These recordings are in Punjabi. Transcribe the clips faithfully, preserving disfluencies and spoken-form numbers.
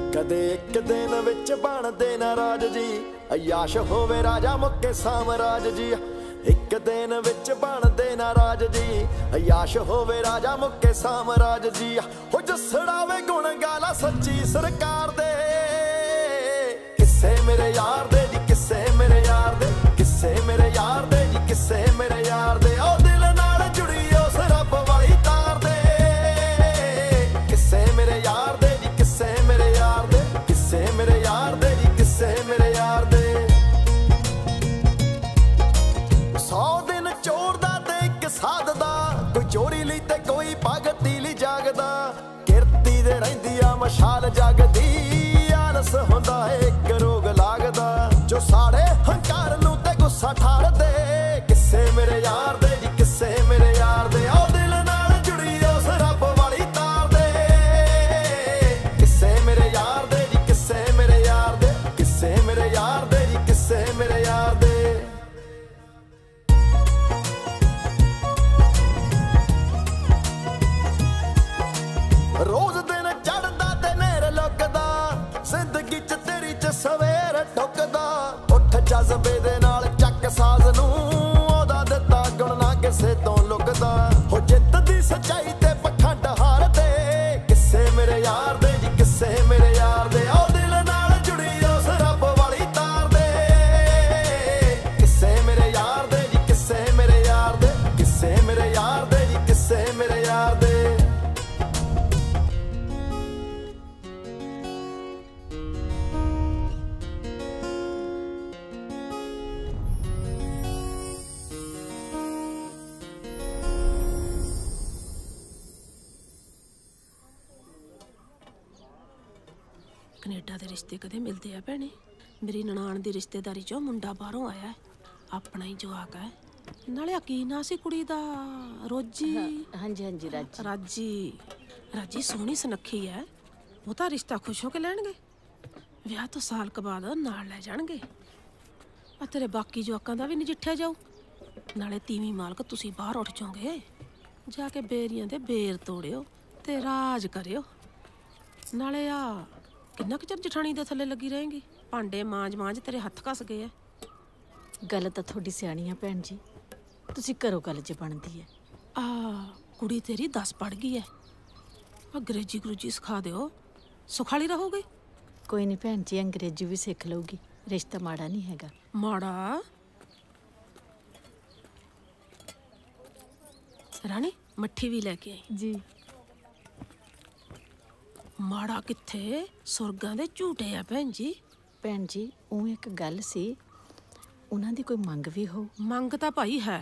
कदे एक दिन विच बनदे ना राज जी, अयाश होवे राजा मुक्के सामराज जी। एक दिन विच बनदे ना राज जी, अयाश होवे राजा मुक्के सामराज जी। हो जसड़ावे गुण गाला सच्ची सरकार दे, किस्से मेरे यार दे जी, किस्से मेरे यार दे, किस्से मेरे यार दे जी, किस्से मेरे यार दे। ओ दिल नाल जुड़ी उस रब वाली तार दे, किस्से मेरे यार दे जी, किस्से मेरे यार दे, किस्से मेरे यार दे जी, किस्से मेरे यार दे। सौ दिन चोर दा ते इक साध दा, कोई चोरी ली ते कोई भगती ली जागदा। किरती दे रहिंदी आ मशाल जगदी, आलस हुंदा इक रोग लागदा। जो साड़े हंकार नूं ते गुस्सा ठार दे, किस्से मेरे यार दे जी, किस्से मेरे यार दे। ओ दिल नाल जुड़ी उस रब वाली तार दे, किस्से मेरे यार दे जी, किस्से मेरे यार दे, किस्से मेरे यार दे जी, किस्से मेरे यार दे। रोज दिन चढ़दा ते नेर लुकदा, जिंदगी च तेरी च सवेर ठुकदा। उठ जज्बे दे नाल चक साज नूं, ओदा दित्ता गुण ना किसे तो लुकदा। हो जित दी सच्चाई ते पखंड हार दे, किस्से मेरे यार दे जी, किस्से मेरे यार दे। ओ दिल नाल जुड़ी उस रब वाली तार दे, किस्से मेरे यार दे जी, किस्से मेरे यार दे, किस्से मेरे यार दे जी, किस्से मेरे यार दे। कनेडा दे रिश्ते कदे मिलते हैं भैने? मेरी ननाण दी रिश्तेदारी चो मुंडा बाहरों आया है, अपना ही जवाक है। नाले की ना सी कुड़ी दा? रोजी। हाँ जी हाँ जी राजी। राजी राजी सोहनी सुनक्खी है, वो तो रिश्ता खुश होके लैणगे। विआह तो साल के बाद नाल लै जाणगे। आ तेरे बाकी जवाकां दा भी नजिठिया जाऊ। नाले तीवीं मालक तुसी बाहर उठ जाओगे, जाके बेरियां दे बेर तोड़ियो ते राज करियो। नाले आ किन्ना कुछ जठानी दे थल्ले लगी रहेंगी? भांडे मांज मांज तेरे हत्थ घस गए है। गल तां थोड़ी सियाणी है भैन जी, तुसी करो गल जे बनदी है। आ कुड़ी तेरी दस पढ़ गई है, अंग्रेजी अंग्रेजी सिखा दियो, सुखाली रहोगे। कोई नहीं भैन जी, अंग्रेजी भी सीख लूगी, रिश्ता माड़ा नहीं हैगा। माड़ा? रानी मट्ठी भी लेके आई जी। माड़ा किथे, सुरगां दे झूठे आ भैन जी। भैन जी ਉਹ एक गल सी, उन्हां दी कोई मंग भी हो? मंग तां भाई है,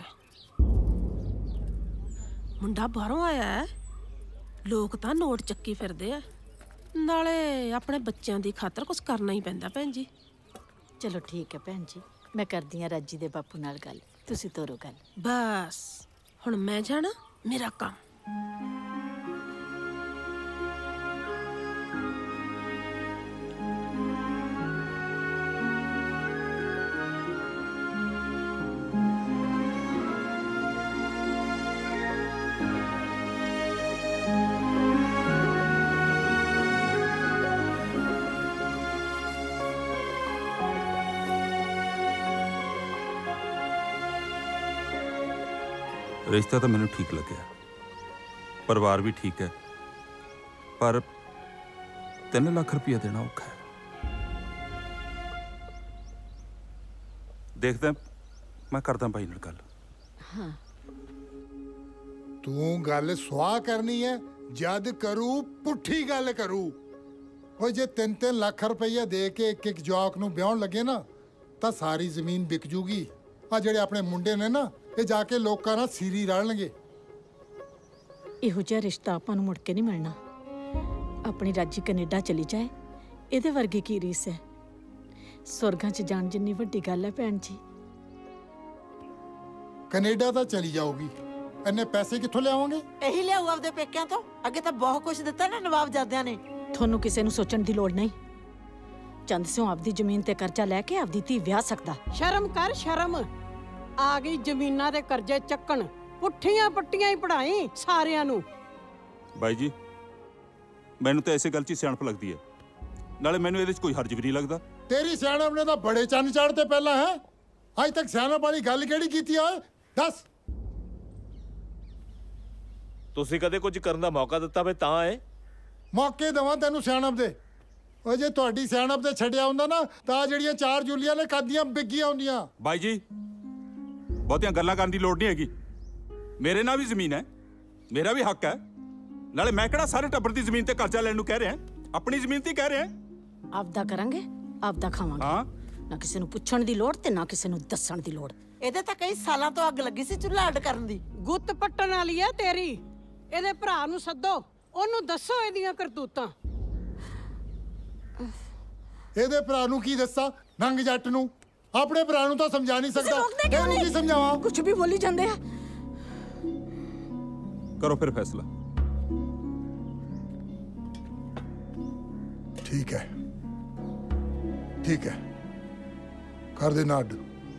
मुंडा बाहरों आया है, लोग तां नोट चक्की फिरदे आ। नाले अपने बच्चों की खातर कुछ करना ही पैंदा भैन जी। चलो ठीक है भैन जी, मैं करदी हां राजी दे बापू नाल गल, तुसी तोरो गल। बस हुण मैं जाना, मेरा काम। रिश्ता तो मैंने ठीक लगे, परिवार भी ठीक है, पर तीन लाख रुपया देना औखा है। देखते मैं करदा भाई नाल गल। हाँ तू गल सुहा करनी है, जद करू पुठी गल करू। और जे तीन तीन लाख रुपया दे के एक एक जवाक नूं ब्याहण लगे ना, तो सारी जमीन बिक जूगी। आ जिहड़े अपने मुंडे ने ना, ये जाके लोकां नाल सीरी रलणगे। इहो जिहा रिश्ता आपां नूं मुड़ के नहीं मिलना। अपनी राजी कनेडा चली जाए, इहदे वर्गी की रीस है? सुरगां च जाण जिन्नी वड्डी गल है भैन जी। कनेडा तो चली जाओगी, इन्ने पैसे कित्थों लियावांगे? यही लियाऊ आपदे पेकिਆਂ ਤੋਂ। ਅੱਗੇ ਤਾਂ ਬਹੁਤ ਕੁਝ ਦਿੱਤਾ ਨਾ ਨਵਾਬਜ਼ਾਦਿਆਂ ਨੇ। ਤੁਹਾਨੂੰ ਕਿਸੇ ਨੂੰ ਸੋਚਣ ਦੀ ਲੋੜ ਨਹੀਂ। ਚੰਦ ਸਿਓ ਆਪਦੀ ਜ਼ਮੀਨ ਤੇ ਕਰਜ਼ਾ ਲੈ ਕੇ ਆਪਦੀ ਧੀ ਵਿਆਹ ਸਕਦਾ। ਸ਼ਰਮ ਕਰ ਸ਼ਰਮ, ਆ ਗਈ ਜ਼ਮੀਨਾਂ ਦੇ ਕਰਜ਼ੇ ਚੱਕਣ, ਪੁੱਠੀਆਂ ਪੱਟੀਆਂ ਹੀ ਪੜਾਈ ਸਾਰਿਆਂ ਨੂੰ। ਬਾਈ ਜੀ, ਮੈਨੂੰ ਤਾਂ ਐਸੇ ਗੱਲ 'ਚ ਸਿਆਣਪ ਲੱਗਦੀ ਹੈ। ਨਾਲੇ ਮੈਨੂੰ ਇਹਦੇ 'ਚ ਕੋਈ ਹਰਜ ਵੀ ਨਹੀਂ ਲੱਗਦਾ। ਤੇਰੀ ਸਿਆਣਪ ਨੇ ਤਾਂ ਬੜੇ ਚੰਨ ਚਾੜਦੇ ਪਹਿਲਾਂ ਹੈ। ਅੱਜ ਤੱਕ ਸਿਆਣਪ ਵਾਲੀ ਗੱਲ ਕਿਹੜੀ ਕੀਤੀ ਓਏ ਦੱਸ। ਤੁਸੀਂ ਕਦੇ ਕੁਝ ਕਰਨ ਦਾ ਮੌਕਾ ਦਿੱਤਾ ਵੇ ਤਾਂ ਹੈ। ਮੌਕੇ ਦੇਵਾਂ ਤੈਨੂੰ ਸਿਆਣਪ ਦੇ। ਉਹ ਜੇ ਤੁਹਾਡੀ ਸਿਆਣਪ ਤੇ ਛੱਡਿਆ ਹੁੰਦਾ ਨਾ ਤਾਂ ਜਿਹੜੀਆਂ ਚਾਰ ਜੁਲੀਆਂ ਨੇ ਕਾਦੀਆਂ ਬਿੱਗੀਆਂ ਹੁੰਦੀਆਂ। ਬਾਈ ਜੀ ਬਹੁਤੀਆਂ ਗੱਲਾਂ ਕਰਨ ਦੀ ਲੋੜ ਨਹੀਂ ਹੈਗੀ। ਮੇਰੇ ਨਾਲ ਵੀ ਜ਼ਮੀਨ ਹੈ, ਮੇਰਾ ਵੀ ਹੱਕ ਹੈ। ਨਾਲੇ ਮੈਂ ਕਿਹੜਾ ਸਾਰੇ ਟੱਬਰ ਦੀ ਜ਼ਮੀਨ ਤੇ ਕਰਜ਼ਾ ਲੈਣ ਨੂੰ ਕਹਿ ਰਿਹਾ, ਆਪਣੀ ਜ਼ਮੀਨ ਤੇ ਕਹਿ ਰਿਹਾ। ਆਪਦਾ ਕਰਾਂਗੇ, ਆਪਦਾ ਖਾਵਾਂਗੇ। ਹਾਂ, ਨਾ ਕਿਸੇ ਨੂੰ ਪੁੱਛਣ ਦੀ ਲੋੜ ਤੇ ਨਾ ਕਿਸੇ ਨੂੰ ਦੱਸਣ ਦੀ ਲੋੜ। ਇਹਦੇ ਤਾਂ ਕਈ ਸਾਲਾਂ ਤੋਂ ਅੱਗ ਲੱਗੀ ਸੀ ਚੁੱਲ੍ਹਾ ਅੱਡ ਕਰਨ ਦੀ। ਗੁੱਤ ਪੱਟਣ ਵਾਲੀ ਆ ਤੇਰੀ। ਇਹਦੇ ਭਰਾ ਨੂੰ ਸੱਦੋ, ਉਹਨੂੰ ਦੱਸੋ ਇਹਦੀਆਂ ਕਰਤੂਤਾਂ। ਇਹਦੇ ਭਰਾ ਨੂੰ ਕੀ ਦੱਸਾਂ? ਨੰਗ ਜੱਟ ਨੂੰ ਆਪਣੇ ਭਰਾ ਨੂੰ ਤਾਂ ਸਮਝਾ ਨਹੀਂ ਸਕਦਾ। ਇਹਨੂੰ ਕੀ ਸਮਝਾਵਾਂ? ਕੁਝ ਵੀ ਬੋਲੀ ਜਾਂਦੇ ਆ। ਕਰੋ ਫਿਰ ਫੈਸਲਾ। ਠੀਕ ਹੈ ਠੀਕ ਹੈ ਕਰ ਦੇ ਅੱਡ,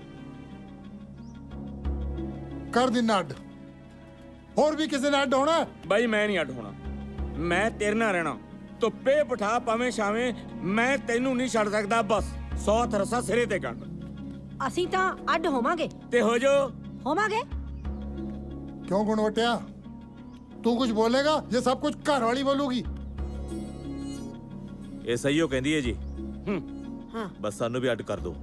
ਕਰ ਦੇ ਅੱਡ। ਹੋਰ ਵੀ ਕਿਸੇ ਨੇ ਅੱਡ ਹੋਣਾ? ਬਾਈ ਮੈਂ ਨਹੀਂ ਅੱਡ ਹੋਣਾ, ਮੈਂ ਤੇਰੇ ਨਾਲ ਰਹਿਣਾ। ਧੁੱਪੇ ਬਿਠਾ ਪਾਵੇਂ ਛਾਵੇਂ, ਮੈਂ ਤੈਨੂੰ ਨਹੀਂ ਛੱਡ ਸਕਦਾ। ਬਸ ਸੌ ਤਰਸਾ ਸਿਰੇ ਤੇ ਕੱਢ। ਅਸੀਂ ਤਾਂ ਅੱਡ ਹੋਵਾਂਗੇ ਤੇ ਹੋ ਜੋ ਹੋਵਾਂਗੇ। ਕਿਉਂ ਗੁਣਵਟਿਆ ਤੂੰ ਕੁਝ ਬੋਲੇਗਾ? ਜੇ ਸਭ ਕੁਝ ਘਰ ਵਾਲੀ ਬੋਲੂਗੀ। ਇਹ ਸਹੀ ਹੋ ਕਹਿੰਦੀ ਹੈ ਜੀ। ਹਾਂ ਬਸ ਸਾਨੂੰ ਵੀ ਅੱਡ ਕਰ ਦਿਓ।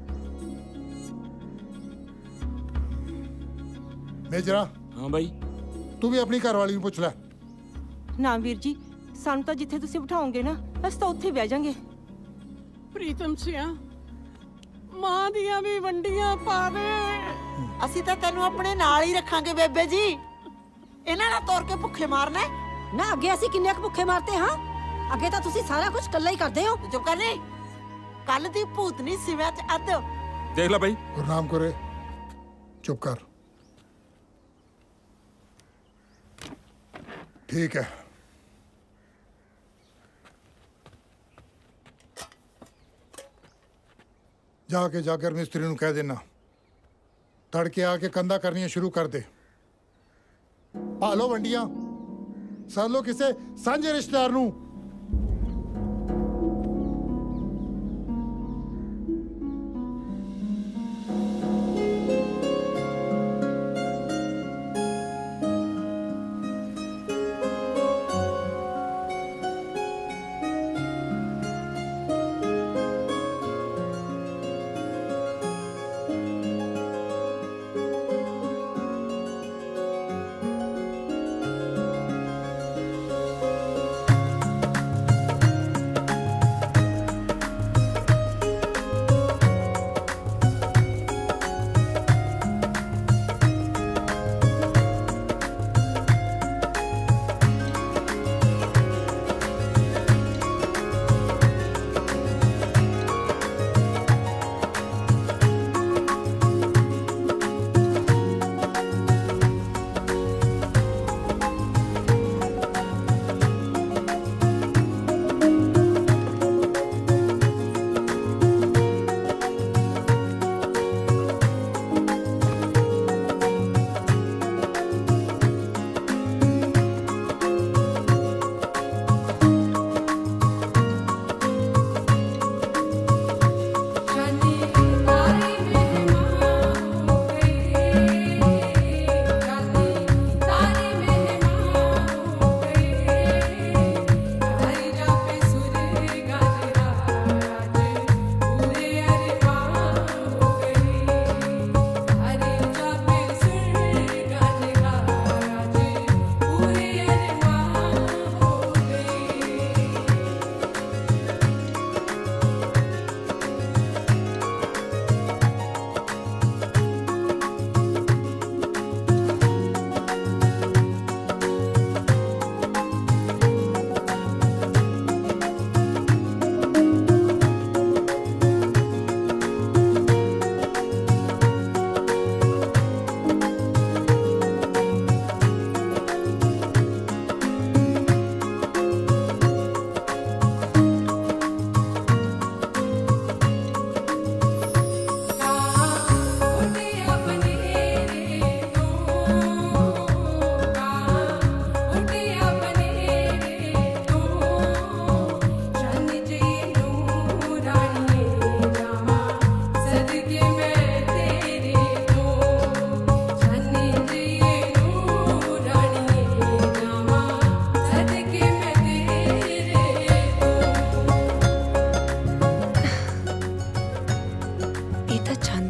ਮੇਜਰਾ ਹਾਂ ਬਾਈ। ਤੂੰ ਵੀ ਆਪਣੀ ਘਰ ਵਾਲੀ ਨੂੰ ਪੁੱਛ ਲੈ। ਨਾ ਵੀਰ ਜੀ, ਸਾਨੂੰ ਤਾਂ ਜਿੱਥੇ ਤੁਸੀਂ ਬਿਠਾਓਗੇ ਨਾ ਅਸੀਂ ਤਾਂ ਉੱਥੇ ਬਹਿ ਜਾਾਂਗੇ। ਪ੍ਰੀਤਮ ਸਿਆ ਮਾਂ ਦੀਆਂ ਵੀ ਵੰਡੀਆਂ ਪਾਵੇ। ਅਸੀਂ ਤਾਂ ਤੈਨੂੰ ਆਪਣੇ ਨਾਲ ਹੀ ਰੱਖਾਂਗੇ ਬੇਬੇ ਜੀ। ਇਹਨਾਂ ਨਾਲ ਤੋਰ ਕੇ ਭੁੱਖੇ ਮਾਰਨਾ ਹੈ। ਨਾ ਅੱਗੇ ਅਸੀਂ ਕਿੰਨੇ ਕੁ ਭੁੱਖੇ ਮਾਰਤੇ ਹਾਂ। ਅੱਗੇ ਤਾਂ ਤੁਸੀਂ ਸਾਰਾ ਕੁਝ ਇਕੱਲਾ ਹੀ ਕਰਦੇ ਹੋ। ਚੁੱਪ ਕਰ ਨਹੀਂ। ਕੱਲ ਦੀ ਭੂਤਨੀ ਸਿਵਿਆਂ ਚ ਅੱਧ। ਦੇਖ ਲੈ ਬਾਈ। ਗੁਰਨਾਮ ਕਰੇ ਚੁੱਪ ਕਰ। ਠੀਕ ਹੈ ਜਾ ਕੇ ਜਾਗਰ ਮਿਸਤਰੀ ਨੂੰ ਕਹਿ ਦੇਣਾ ਤੜਕੇ ਆ ਕੇ ਕੰਧਾਂ ਕਰਨੀਆਂ ਸ਼ੁਰੂ ਕਰ ਦੇ। ਪਾ ਲਓ ਵੰਡੀਆਂ, ਸਾਰ ਲਓ ਕਿਸੇ ਸਾਂਝੇ ਰਿਸ਼ਤੇਦਾਰ ਨੂੰ।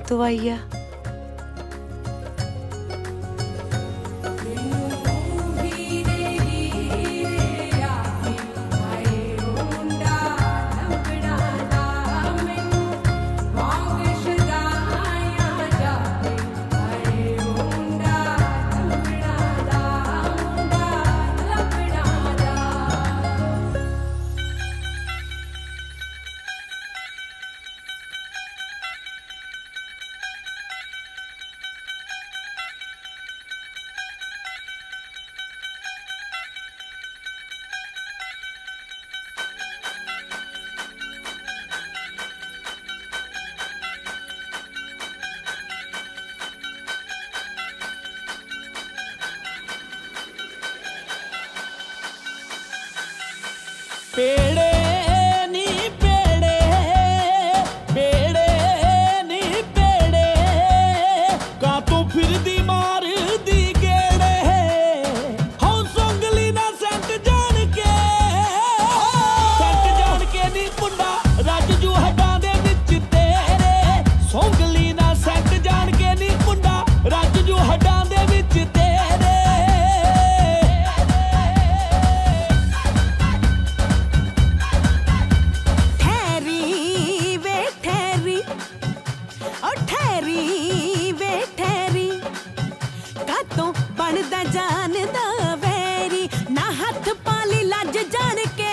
ਕਦੋਂ ਆਈ ਆ? पेड़े नी पेड़े पेड़े नी पेड़े का तू फिर दी मार दी गेड़े हूं सोंगली ना सेंट जान के सेंट जान के नी मुंडा रज जू हड्डां दे विच तेरे सोंगली ना सेंट जान के नी मुंडा रज जू हड्डां दे विच तेरे ਬਣਦਾ ਜਾਣਦਾ ਵੈਰੀ ਨਾ ਹੱਥ ਪਾਲੀ ਲੱਜ ਜਾਣ ਕੇ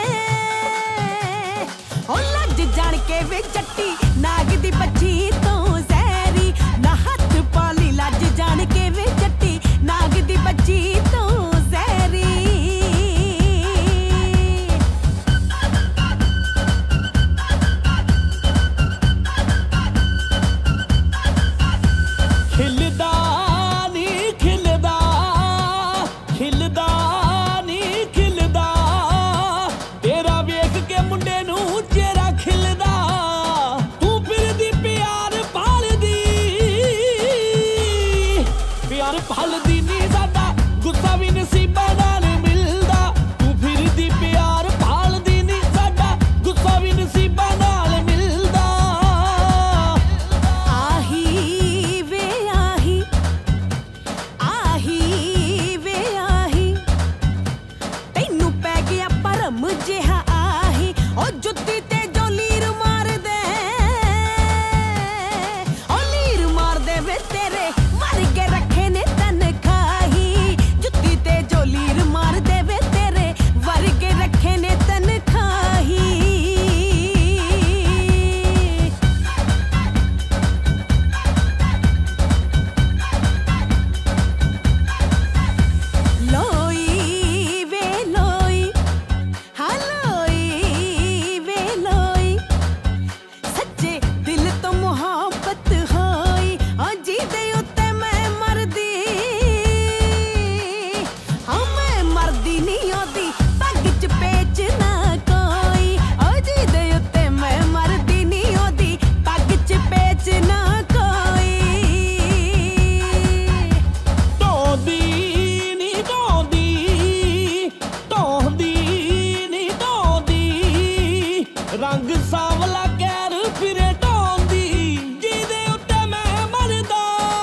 ਉਹ ਲੱਜ ਜਾਣ ਕੇ ਵੇ ਚੱਟੀ ਨਾਗ ਦੀ ਬੱਚੀ ਤੋਂ ਜ਼ਹਿਰੀ ਨਾ ਹੱਥ ਪਾਲੀ ਲੱਜ ਜਾਣ ਕੇ ਵੇ ਚੱਟੀ ਨਾਗ ਦੀ ਬੱਚੀ ਤੋਂ ਜ਼ਹਿਰੀ ਖਿਲਦਾ ਖਿਲਦਾ ਨੀ ਖਿਲਦਾ ਤੇਰਾ ਵੇਖ ਕੇ ਮੁੰਡੇ ਨੂੰ ਚਿਹਰਾ ਖਿਲਦਾ ਤੂੰ ਫਿਰਦੀ ਪਿਆਰ ਭਾਲਦੀ ਪਿਆਰ ਭਾਲਦੀ ਨੀ ਸਾਡਾ ਗੁੱਸਾ ਵੀ ਨਸੀਬਾਂ ਨਾਲ ਮਿਲਦਾ ਤੂੰ ਫਿਰਦੀ ਪਿਆਰ ਭਾਲਦੀ ਨੀ ਸਾਡਾ ਗੁੱਸਾ ਵੀ ਨਸੀਬਾਂ ਨਾਲ ਮਿਲਦਾ ਆਹੀ ਵੇ ਆਹੀ ਆਹੀ ਜਿਹਾ ਆਹੀ ਉਹ ਜੁੱਤੀ ਤੇ ਜੋ ਲੀਰ ਮਾਰਦੇ ਉਹ ਲੀਰ ਮਾਰਦੇ ਵੇ ਤੇਰੇ ਮਰ ਕੇ ਰੱਖੇ ਨੇ ਤਨਖਾਹੀ ਜੁੱਤੀ ਤੇ ਜੋ ਲੀਰ ਮਾਰਦੇ ਵੇ ਤੇਰੇ ਵਰਗੇ ਰੱਖੇ ਨੇ ਤਨਖਾਹੀ ਲੋਈ ਵੇ ਲੋਈ ਲੋਈ ਵੇ ਲੋਈ ਸੱਚੇ ਦਿਲ ਤੋਂ ਮੁਹੱਬਤ ਹੋਈ ਓ ਜਿਹਦੇ ਉੱਤੇ ਮੈਂ ਮਰਦੀ ਹਾਂ ਮੈਂ ਮਰਦੀ ਨਹੀਂ ਉਹਦੀ ਪੱਗ ਚ ਪੇਚ ਨਾ ਕੋਈ ਓ ਜਿਹਦੇ ਉੱਤੇ ਮੈਂ ਮਰਦੀ ਨਹੀਂ ਉਹਦੀ ਪੱਗ ਚ ਪੇਚ ਨਾ ਕੋਈ ਢੋਂਦੀ ਨੀ ਢੋਂਦੀ ਢੋਂਦੀ ਰੰਗ ਸਾਵਲਾ ਕਹਿਰ ਫਿਰੇ ਢੋਂਦੀ ਜਿਹਦੇ ਉੱਤੇ ਮੈਂ ਮਰਦਾ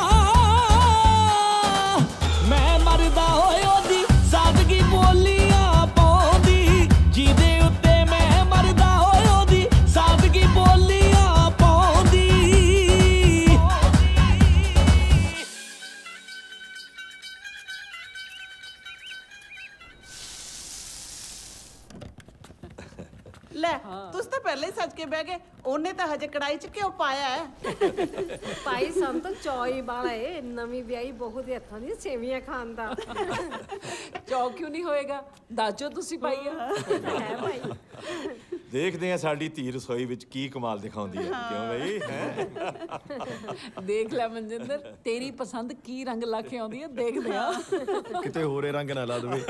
ਮੈਂ ਮਰਦਾ ਹੋਏ ਉਹਦੀ ਸਾਦਗੀ ਬੋਲੀਆਂ ਪਾਉਂਦੀ ਜਿਹਦੇ ਉੱਤੇ ਮੈਂ ਮਰਦਾ ਹੋਏ ਉਹਦੀ ਸਾਦਗੀ ਬੋਲੀਆਂ ਪਾਉਂਦੀ ਲੈ ਤੁਸੀਂ ਤਾਂ ਪਹਿਲੇ ਹੀ ਸੱਜ ਕੇ ਬਹਿ ਗਏ ਉਹਨੇ ਤਾਂ ਹਜੇ ਕੜਾਈ 'ਚ ਘਿਓ ਪਾਇਆ ਹੈ ਭਾਈ ਸਾਨੂੰ ਤਾਂ ਚੌਈ ਵਾਲਾ ਏ ਨਵੀਂ ਵਿਆਹੀ ਬਹੂ ਦੇ ਹੱਥਾਂ ਦੀਆਂ ਸੇਵੀਆਂ ਖਾਣ ਦਾ ਚੌ ਕਿਉਂ ਨਹੀਂ ਹੋਏਗਾ ਦੱਸੋ ਤੁਸੀਂ ਭਾਈ ਹੈ ਭਾਈ ਦੇਖਦੇ ਆ ਸਾਡੀ ਧੀ ਰਸੋਈ ਵਿੱਚ ਕੀ ਕਮਾਲ ਦਿਖਾਉਂਦੀ ਹੈ ਕਿਉਂ ਬਈ ਹੈ ਦੇਖ ਲੈ ਮਨਜਿੰਦਰ ਤੇਰੀ ਪਸੰਦ ਕੀ ਰੰਗ ਲਾ ਕੇ ਆਉਂਦੀ ਹੈ ਦੇਖਦੇ ਆ ਕਿਤੇ ਹੋਰੇ ਰੰਗ ਨਾ ਲਾ ਦੇਵੇ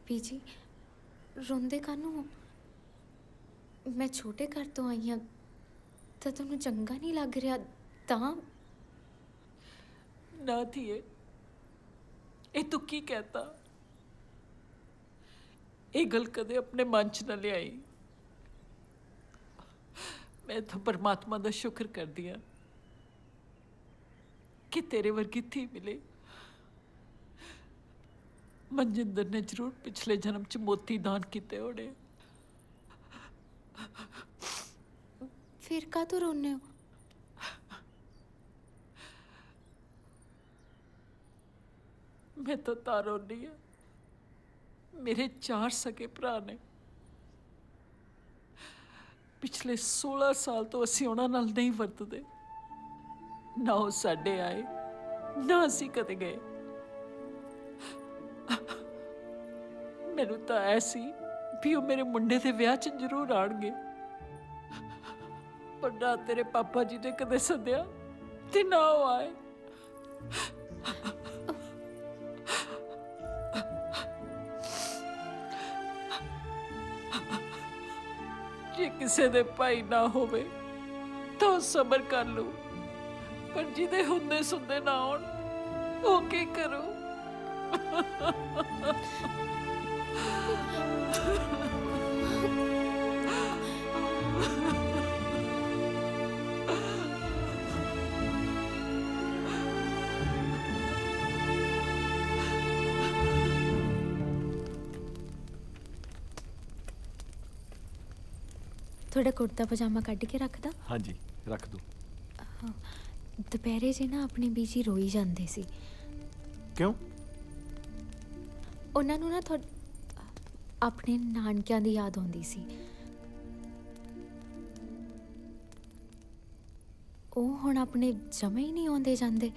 ਬੀਜੀ ਰੋਂਦੇ ਕਾਹਨੂੰ ਹੋ? ਮੈਂ ਛੋਟੇ ਘਰ ਤੋਂ ਆਈ ਹਾਂ ਤਾਂ ਤੁਹਾਨੂੰ ਚੰਗਾ ਨਹੀਂ ਲੱਗ ਰਿਹਾ ਤਾਂ? ਨਾ ਧੀਏ, ਇਹ ਤੂੰ ਕੀ कहता? ਇਹ ਗੱਲ ਕਦੇ ਆਪਣੇ ਮਨ 'ਚ ਨਾ ਲਿਆਈ। ਮੈਂ ਤਾਂ ਪਰਮਾਤਮਾ ਦਾ ਸ਼ੁਕਰ ਕਰਦੀ ਹਾਂ ਕਿ ਤੇਰੇ ਵਰਗੀ ਧੀ ਮਿਲੇ। ਮਨਜਿੰਦਰ ਨੇ ਜ਼ਰੂਰ ਪਿਛਲੇ ਜਨਮ 'ਚ ਮੋਤੀ ਦਾਨ ਕੀਤੇ ਹੋਣੇ। ਫਿਰ ਕਾਹਤੋਂ ਰੋਨੇ ਹੋ? मैं तो तारो नहीं है। मेरे चार सके भरा ने पिछले सोलह साल तो असी उन्हां नाल नहीं वरतदे, ना वो साडे आए ना असी कदे गए। मैनू तो ऐसी भी वो मेरे मुंडे दे विआह च जरूर आउणगे, पर ना तेरे पापा जी ने कदे सद्या ते ना वो आए। जे किसी दे भाई ना होवे तो सबर कर लो, पर जिदे हुंदे सुंदे ना होण वो की करो? थोड़ा कुर्ता पजामा कढ़ के रख दा? हाँ जी रख दो। ਦੁਪਹਿਰੇ ਜੇ ਨਾ ਆਪਣੀ ਬੀਜੀ ਰੋਈ ਜਾਂਦੇ ਸੀ। ਕਿਉਂ? ਉਹਨਾਂ ਨੂੰ ਨਾ ਥੋੜ ਆਪਣੇ ਨਾਨਕਿਆਂ ਦੀ ਯਾਦ ਆਉਂਦੀ ਸੀ। ਉਹ ਹੁਣ ਆਪਣੇ ਜਮੇ ਹੀ ਨਹੀਂ ਆਉਂਦੇ ਜਾਂਦੇ।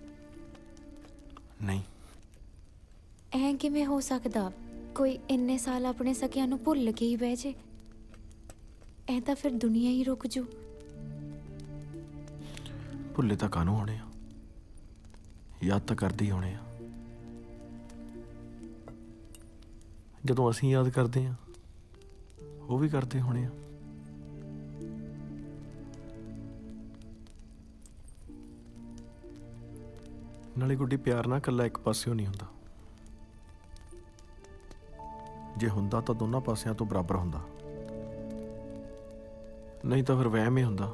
ਨਹੀਂ, ਐ ਕਿਵੇਂ ਹੋ ਸਕਦਾ? ਕੋਈ ਇੰਨੇ ਸਾਲ ਆਪਣੇ ਸਕਿਆਂ ਨੂੰ ਭੁੱਲ ਕੇ ਹੀ ਬਹਿ ਜੇ। ਐ ਤਾਂ ਫਿਰ ਦੁਨੀਆ ਹੀ ਰੁਕ ਜੂ। ਭੁੱਲੇ ਤਾਂ ਕਾਹਨੂੰ ਹੋਣੇ ਆ, ਯਾਦ ਤਾਂ ਕਰਦੇ ਹੀ ਹੋਣੇ ਆ। ਜਦੋਂ ਅਸੀਂ ਯਾਦ ਕਰਦੇ ਆ ਉਹ ਵੀ ਕਰਦੇ ਹੋਣੇ ਆ। ਨਾਲੇ ਗੁੱਡੀ ਪਿਆਰ ਨਾ ਇਕੱਲਾ ਇੱਕ ਪਾਸਿਓਂ ਨਹੀਂ ਹੁੰਦਾ, ਜੇ ਹੁੰਦਾ ਤਾਂ ਦੋਨਾਂ ਪਾਸਿਆਂ ਤੋਂ ਬਰਾਬਰ ਹੁੰਦਾ, ਨਹੀਂ ਤਾਂ ਫਿਰ ਵਹਿਮ ਹੀ ਹੁੰਦਾ।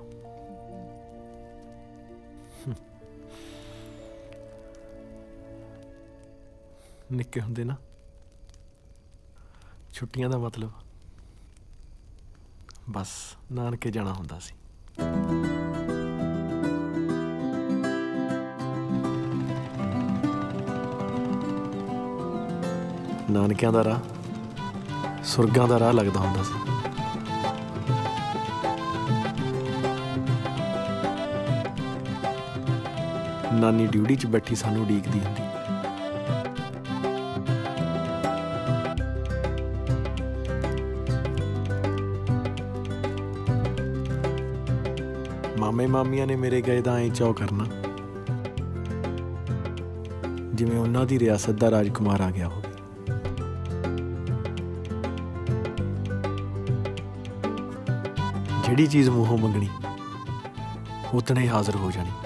ਨਿੱਕੇ ਹੁੰਦੇ ਨਾ ਛੁੱਟੀਆਂ ਦਾ ਮਤਲਬ ਬਸ ਨਾਨਕੇ ਜਾਣਾ ਹੁੰਦਾ ਸੀ। ਨਾਨਕਿਆਂ ਦਾ ਰਾਹ ਸੁਰਗਾਂ ਦਾ ਰਾਹ ਲੱਗਦਾ ਹੁੰਦਾ ਸੀ। ਨਾਨੀ ਡਿਊਟੀ 'ਚ ਬੈਠੀ ਸਾਨੂੰ ਉਡੀਕਦੀ ਹੁੰਦੀ। ਮਾਮੇ ਮਾਮੀਆਂ ਨੇ ਮੇਰੇ ਗਏ ਦਾ ਐਂ ਚਾਅ ਕਰਨਾ ਜਿਵੇਂ ਉਹਨਾਂ ਦੀ ਰਿਆਸਤ ਦਾ ਰਾਜਕੁਮਾਰ ਆ ਗਿਆ ਹੋਵੇ। ਜਿਹੜੀ ਚੀਜ਼ ਮੂੰਹੋਂ ਮੰਗਣੀ ਉਤਨੇ ਹੀ ਹਾਜ਼ਰ ਹੋ ਜਾਣੀ।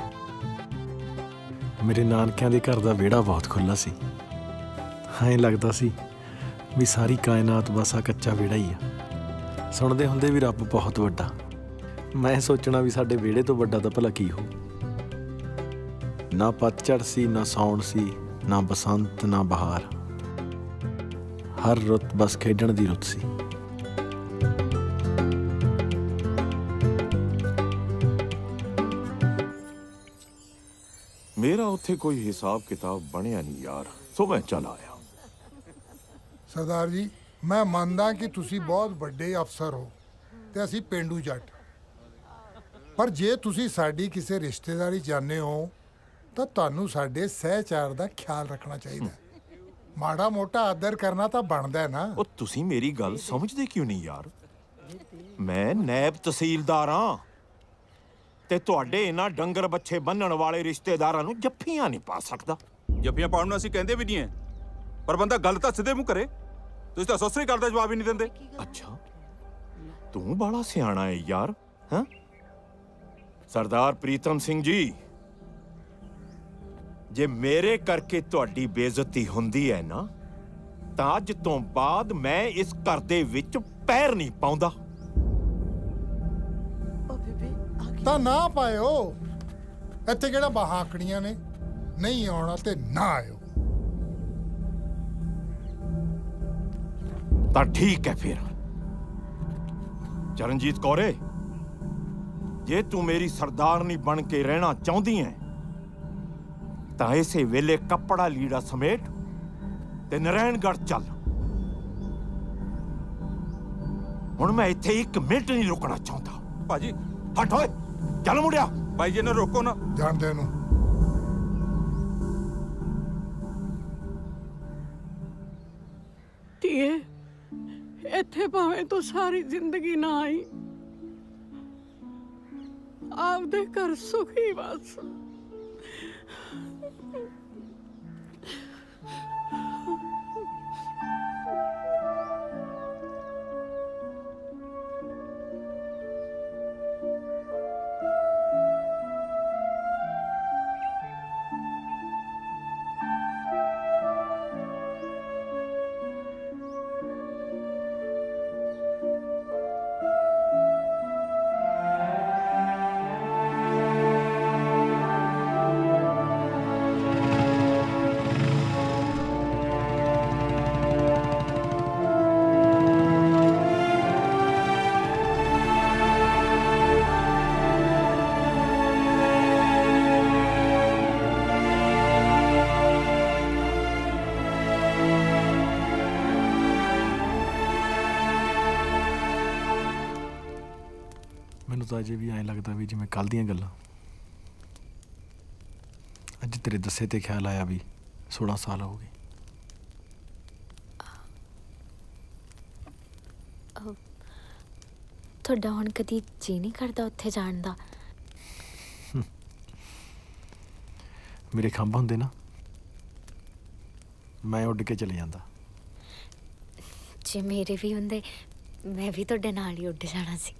ਮੇਰੇ ਨਾਨਕਿਆਂ ਦੇ ਘਰ ਦਾ ਵਿਹੜਾ ਬਹੁਤ ਖੁੱਲ੍ਹਾ ਸੀ। ਐਂ ਲੱਗਦਾ ਸੀ ਵੀ ਸਾਰੀ ਕਾਇਨਾਤ ਬਸ ਆ ਕੱਚਾ ਵਿਹੜਾ ਹੀ ਆ। ਸੁਣਦੇ ਹੁੰਦੇ ਵੀ ਰੱਬ ਬਹੁਤ ਵੱਡਾ। ਮੈਂ ਸੋਚਣਾ ਵੀ ਸਾਡੇ ਵਿਹੜੇ ਤੋਂ ਵੱਡਾ ਤਾਂ ਭਲਾ ਕੀ ਹੋ। ਨਾ ਪਤਝੜ ਸੀ, ਨਾ ਸਾਉਣ ਸੀ, ਨਾ ਬਸੰਤ, ਨਾ ਬਹਾਰ। ਹਰ ਰੁੱਤ ਬਸ ਖੇਡਣ ਦੀ ਰੁੱਤ ਸੀ। मेरा उत्थे कोई हिसाब किताब बनया नहीं यार, सो मैं चल आया। सरदार जी मैं ਮੰਨਦਾ ਕਿ ਤੁਸੀਂ ਬਹੁਤ ਵੱਡੇ ਅਫਸਰ ਹੋ ਤੇ ਅਸੀਂ ਪਿੰਡੂ ਜੱਟ, ਪਰ ਜੇ ਤੁਸੀਂ ਸਾਡੀ ਕਿਸੇ ਰਿਸ਼ਤੇਦਾਰੀ ਜਾਣੇ ਹੋ ਤਾਂ ਤੁਹਾਨੂੰ ਸਾਡੇ ਸਹਿਚਾਰ ਦਾ ਖਿਆਲ ਰੱਖਣਾ ਚਾਹੀਦਾ। ਮਾੜਾ ਮੋਟਾ ਆਦਰ ਕਰਨਾ ਤਾਂ ਬਣਦਾ ਨਾ। ਉਹ ਤੁਸੀਂ ਮੇਰੀ ਗੱਲ ਸਮਝਦੇ ਕਿਉਂ ਨਹੀਂ ਯਾਰ? ਮੈਂ ਨਾਇਬ ਤਹਿਸੀਲਦਾਰ ਹਾਂ ਤੇ ਤੁਹਾਡੇ ਇਹਨਾਂ ਡੰਗਰ ਬੱਚੇ ਬੰਨਣ ਵਾਲੇ ਰਿਸ਼ਤੇਦਾਰਾਂ ਨੂੰ ਜੱਫੀਆਂ ਨਹੀਂ ਪਾ ਸਕਦਾ। ਜੱਫੀਆਂ ਪਾਉਣ ਨੂੰ ਅਸੀਂ ਕਹਿੰਦੇ ਵੀ ਨਹੀਂ ਐ, ਪਰ ਬੰਦਾ ਗੱਲ ਤਾਂ ਸਿੱਧੇ ਮੂੰਹ ਕਰੇ। ਤੁਸੀਂ ਤਾਂ ਸਸਰੀ ਕਰਦਾ ਜਵਾਬ ਹੀ ਨਹੀਂ ਦਿੰਦੇ। ਅੱਛਾ ਤੂੰ ਬੜਾ ਸਿਆਣਾ ਹੈ ਯਾਰ। ਹਾਂ ਸਰਦਾਰ ਪ੍ਰੀਤਮ ਸਿੰਘ ਜੀ, ਜੇ ਮੇਰੇ ਕਰਕੇ ਤੁਹਾਡੀ ਬੇਇੱਜ਼ਤੀ ਹੁੰਦੀ ਹੈ ਨਾ ਤਾਂ ਅੱਜ ਤੋਂ ਬਾਅਦ ਮੈਂ ਇਸ ਘਰ ਦੇ ਵਿੱਚ ਪੈਰ ਨਹੀਂ ਪਾਉਂਦਾ। ਤਾਂ ਨਾ ਪਾਇਓ, ਇੱਥੇ ਕਿਹੜਾ ਬਹਾਕੜੀਆਂ ਨੇ। ਨਹੀਂ ਆਉਣਾ ਤੇ ਨਾ ਆਇਓ। ਤਾਂ ਠੀਕ ਹੈ ਫਿਰ ਚਰਨਜੀਤ ਕੌਰੇ, ਜੇ ਤੂੰ ਮੇਰੀ ਸਰਦਾਰਨੀ ਬਣ ਕੇ ਰਹਿਣਾ ਚਾਹੁੰਦੀ ਹੈ ਤਾਂ ਇਸੇ ਵੇਲੇ ਕੱਪੜਾ ਲੀੜਾ ਸਮੇਟ ਤੇ ਨਰੈਣਗੜ੍ਹ ਚੱਲ। ਹੁਣ ਮੈਂ ਇੱਥੇ ਇੱਕ ਮਿੰਟ ਨਹੀਂ ਰੁਕਣਾ ਚਾਹੁੰਦਾ। ਭਾਜੀ ਹਟ ਓਏ, ਚੱਲ ਮੁੰਡਿਆ। ਭਾਈ ਜੀ ਨੇ ਰੋਕੋ ਨਾ। ਜਾਣਦੇ ਇਹਨੂੰ। ਧੀਏ, ਇੱਥੇ ਭਾਵੇਂ ਤੂੰ ਸਾਰੀ ਜ਼ਿੰਦਗੀ ਨਾ ਆਈ, ਆਪਦੇ ਘਰ ਸੁਖੀ ਬਸ। ਮੈਨੂੰ ਤਾਂ ਅਜੇ ਵੀ ਐਂ ਲੱਗਦਾ ਵੀ ਜਿਵੇਂ ਕੱਲ੍ਹ ਦੀਆਂ ਗੱਲਾਂ। ਅੱਜ ਤੇਰੇ ਦੱਸੇ ਤੇ ਖਿਆਲ ਆਇਆ ਵੀ ਸੋਲਾਂ ਸਾਲ ਹੋ ਗਏ। ਤੁਹਾਡਾ ਹੁਣ ਕਦੀ ਜੀ ਨਹੀਂ ਕਰਦਾ ਉੱਥੇ ਜਾਣ ਦਾ? ਮੇਰੇ ਖੰਭ ਹੁੰਦੇ ਨਾ, ਮੈਂ ਉੱਡ ਕੇ ਚਲੇ ਜਾਂਦਾ। ਜੇ ਮੇਰੇ ਵੀ ਹੁੰਦੇ ਮੈਂ ਵੀ ਤੁਹਾਡੇ ਨਾਲ ਹੀ ਉੱਡ ਜਾਣਾ ਸੀ।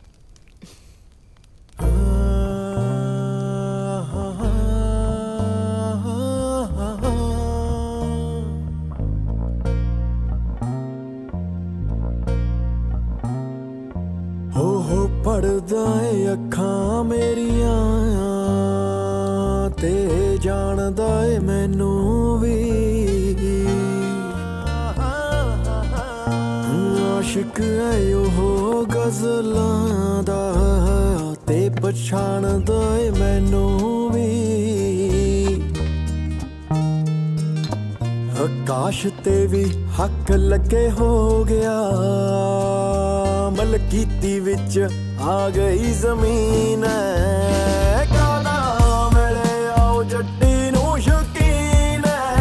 ਹੋ ਹੋ ਪੜਦਾ ਏ ਅੱਖਾਂ ਮੇਰੀਆਂ ਤੇ ਜਾਣਦਾ ਏ ਮੈਨੂੰ ਵੀ। ਆਸ਼ਿਕ ਏ ਉਹ ਗਜ਼ਲਾਂ ਦਾ ਤੇ ਪਛਾਣਦਾ ਏ ਮੈਨੂੰ ਵੀ। ਆਕਾਸ਼ ਤੇ ਵੀ ਹੱਕ ਲੱਗੇ ਹੋ ਗਿਆ, ਮਲਕੀਤੀ ਵਿੱਚ ਆ ਗਈ ਜ਼ਮੀਨ। ਕਾਦਾ ਮਿਲੇ ਆਓ ਜੱਟੀ ਨੂੰ ਸ਼ੌਕੀਨ,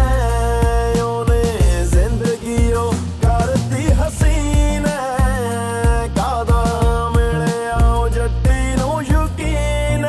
ਉਹਨੇ ਜ਼ਿੰਦਗੀ ਉਹ ਕਰਤੀ ਹਸੀਨ। ਕਾਦਾ ਮਿਲੇ ਆਓ ਜੱਟੀ ਨੂੰ ਸ਼ੌਕੀਨ।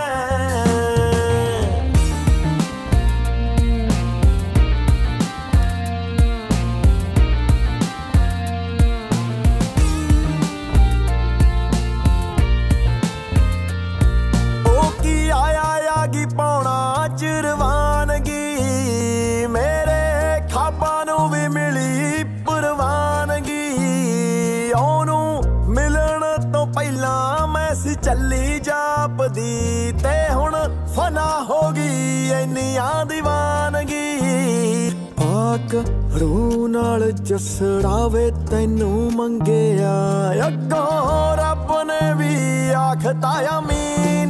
ਪਾਉਣਾ ਚਰਵਾਨਗੀ, ਮੇਰੇ ਖਾਬਾਂ ਨੂੰ ਵੀ ਮਿਲੀ ਪਰਵਾਨਗੀ। ਉਹਨੂੰ ਮਿਲਣ ਤੋਂ ਪਹਿਲਾਂ ਮੈਂ ਸੀ ਚੱਲੀ ਜਾਪਦੀ, ਤੇ ਹੁਣ ਫਨਾ ਹੋ ਗਈ ਇੰਨੀਆਂ ਦੀਵਾਨਗੀ। ਪਾਕ ਰੂ ਨਾਲ ਜਸੜਾਵੇ ਤੈਨੂੰ ਮੰਗਿਆ, ਅੱਗੋਂ ਰੱਬ ਨੇ ਵੀ ਆਖਤਾ ਅਮੀਨ।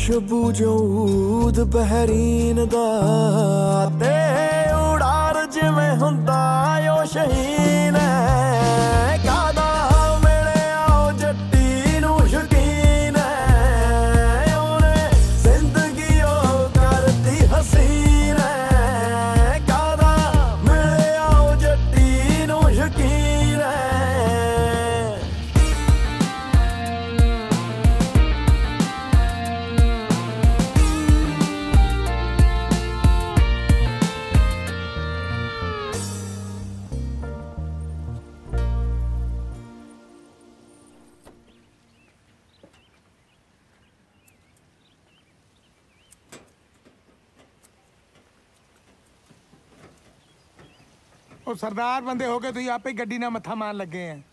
खुशबू जो दुपहरीन दा ते उड़ार जिवें हुंदा ओ शहीन है कादा मेरे आओ जट्टी नू यकीन है ओने जिंदगी ओ करती हसीन है कादा मेरे आओ जट्टी नू यकीन है। ਉਹ ਸਰਦਾਰ ਬੰਦੇ ਹੋ ਕੇ ਤੁਸੀਂ ਆਪੇ ਗੱਡੀ ਨਾਲ ਮੱਥਾ ਮਾਰਨ ਲੱਗੇ ਆ।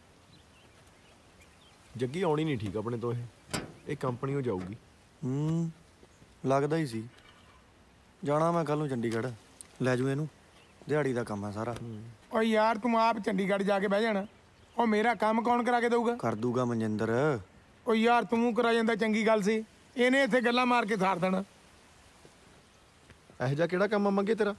ਜੱਗੀ ਆਉਣੀ ਨਹੀਂ ਠੀਕ ਆਪਣੇ ਤੋਂ ਇਹ ਇਹ ਕੰਪਨੀ ਹੋ ਜਾਊਗੀ। ਹੂੰ ਲੱਗਦਾ ਹੀ ਸੀ। ਜਾਣਾ ਮੈਂ ਕੱਲ ਨੂੰ ਚੰਡੀਗੜ੍ਹ, ਲੈ ਜੂ ਇਹਨੂੰ, ਦਿਹਾੜੀ ਦਾ ਕੰਮ ਹੈ ਸਾਰਾ। ਓ ਯਾਰ ਤੂੰ ਆਪ ਚੰਡੀਗੜ੍ਹ ਜਾ ਕੇ ਬਹਿ ਜਾਣਾ। ਉਹ ਮੇਰਾ ਕੰਮ ਕੌਣ ਕਰਾ ਕੇ ਦਊਗਾ? ਕਰ ਦੂਗਾ ਮਨਜਿੰਦਰ। ਓ ਯਾਰ ਤੂੰ ਕਰਾ ਜਾਂਦਾ ਚੰਗੀ ਗੱਲ ਸੀ, ਇਹਨੇ ਇੱਥੇ ਗੱਲਾਂ ਮਾਰ ਕੇ ਸਾਰ ਦੇਣਾ। ਇਹੋ ਜਿਹਾ ਕਿਹੜਾ ਕੰਮ ਆ ਮੰਗੇ ਤੇਰਾ?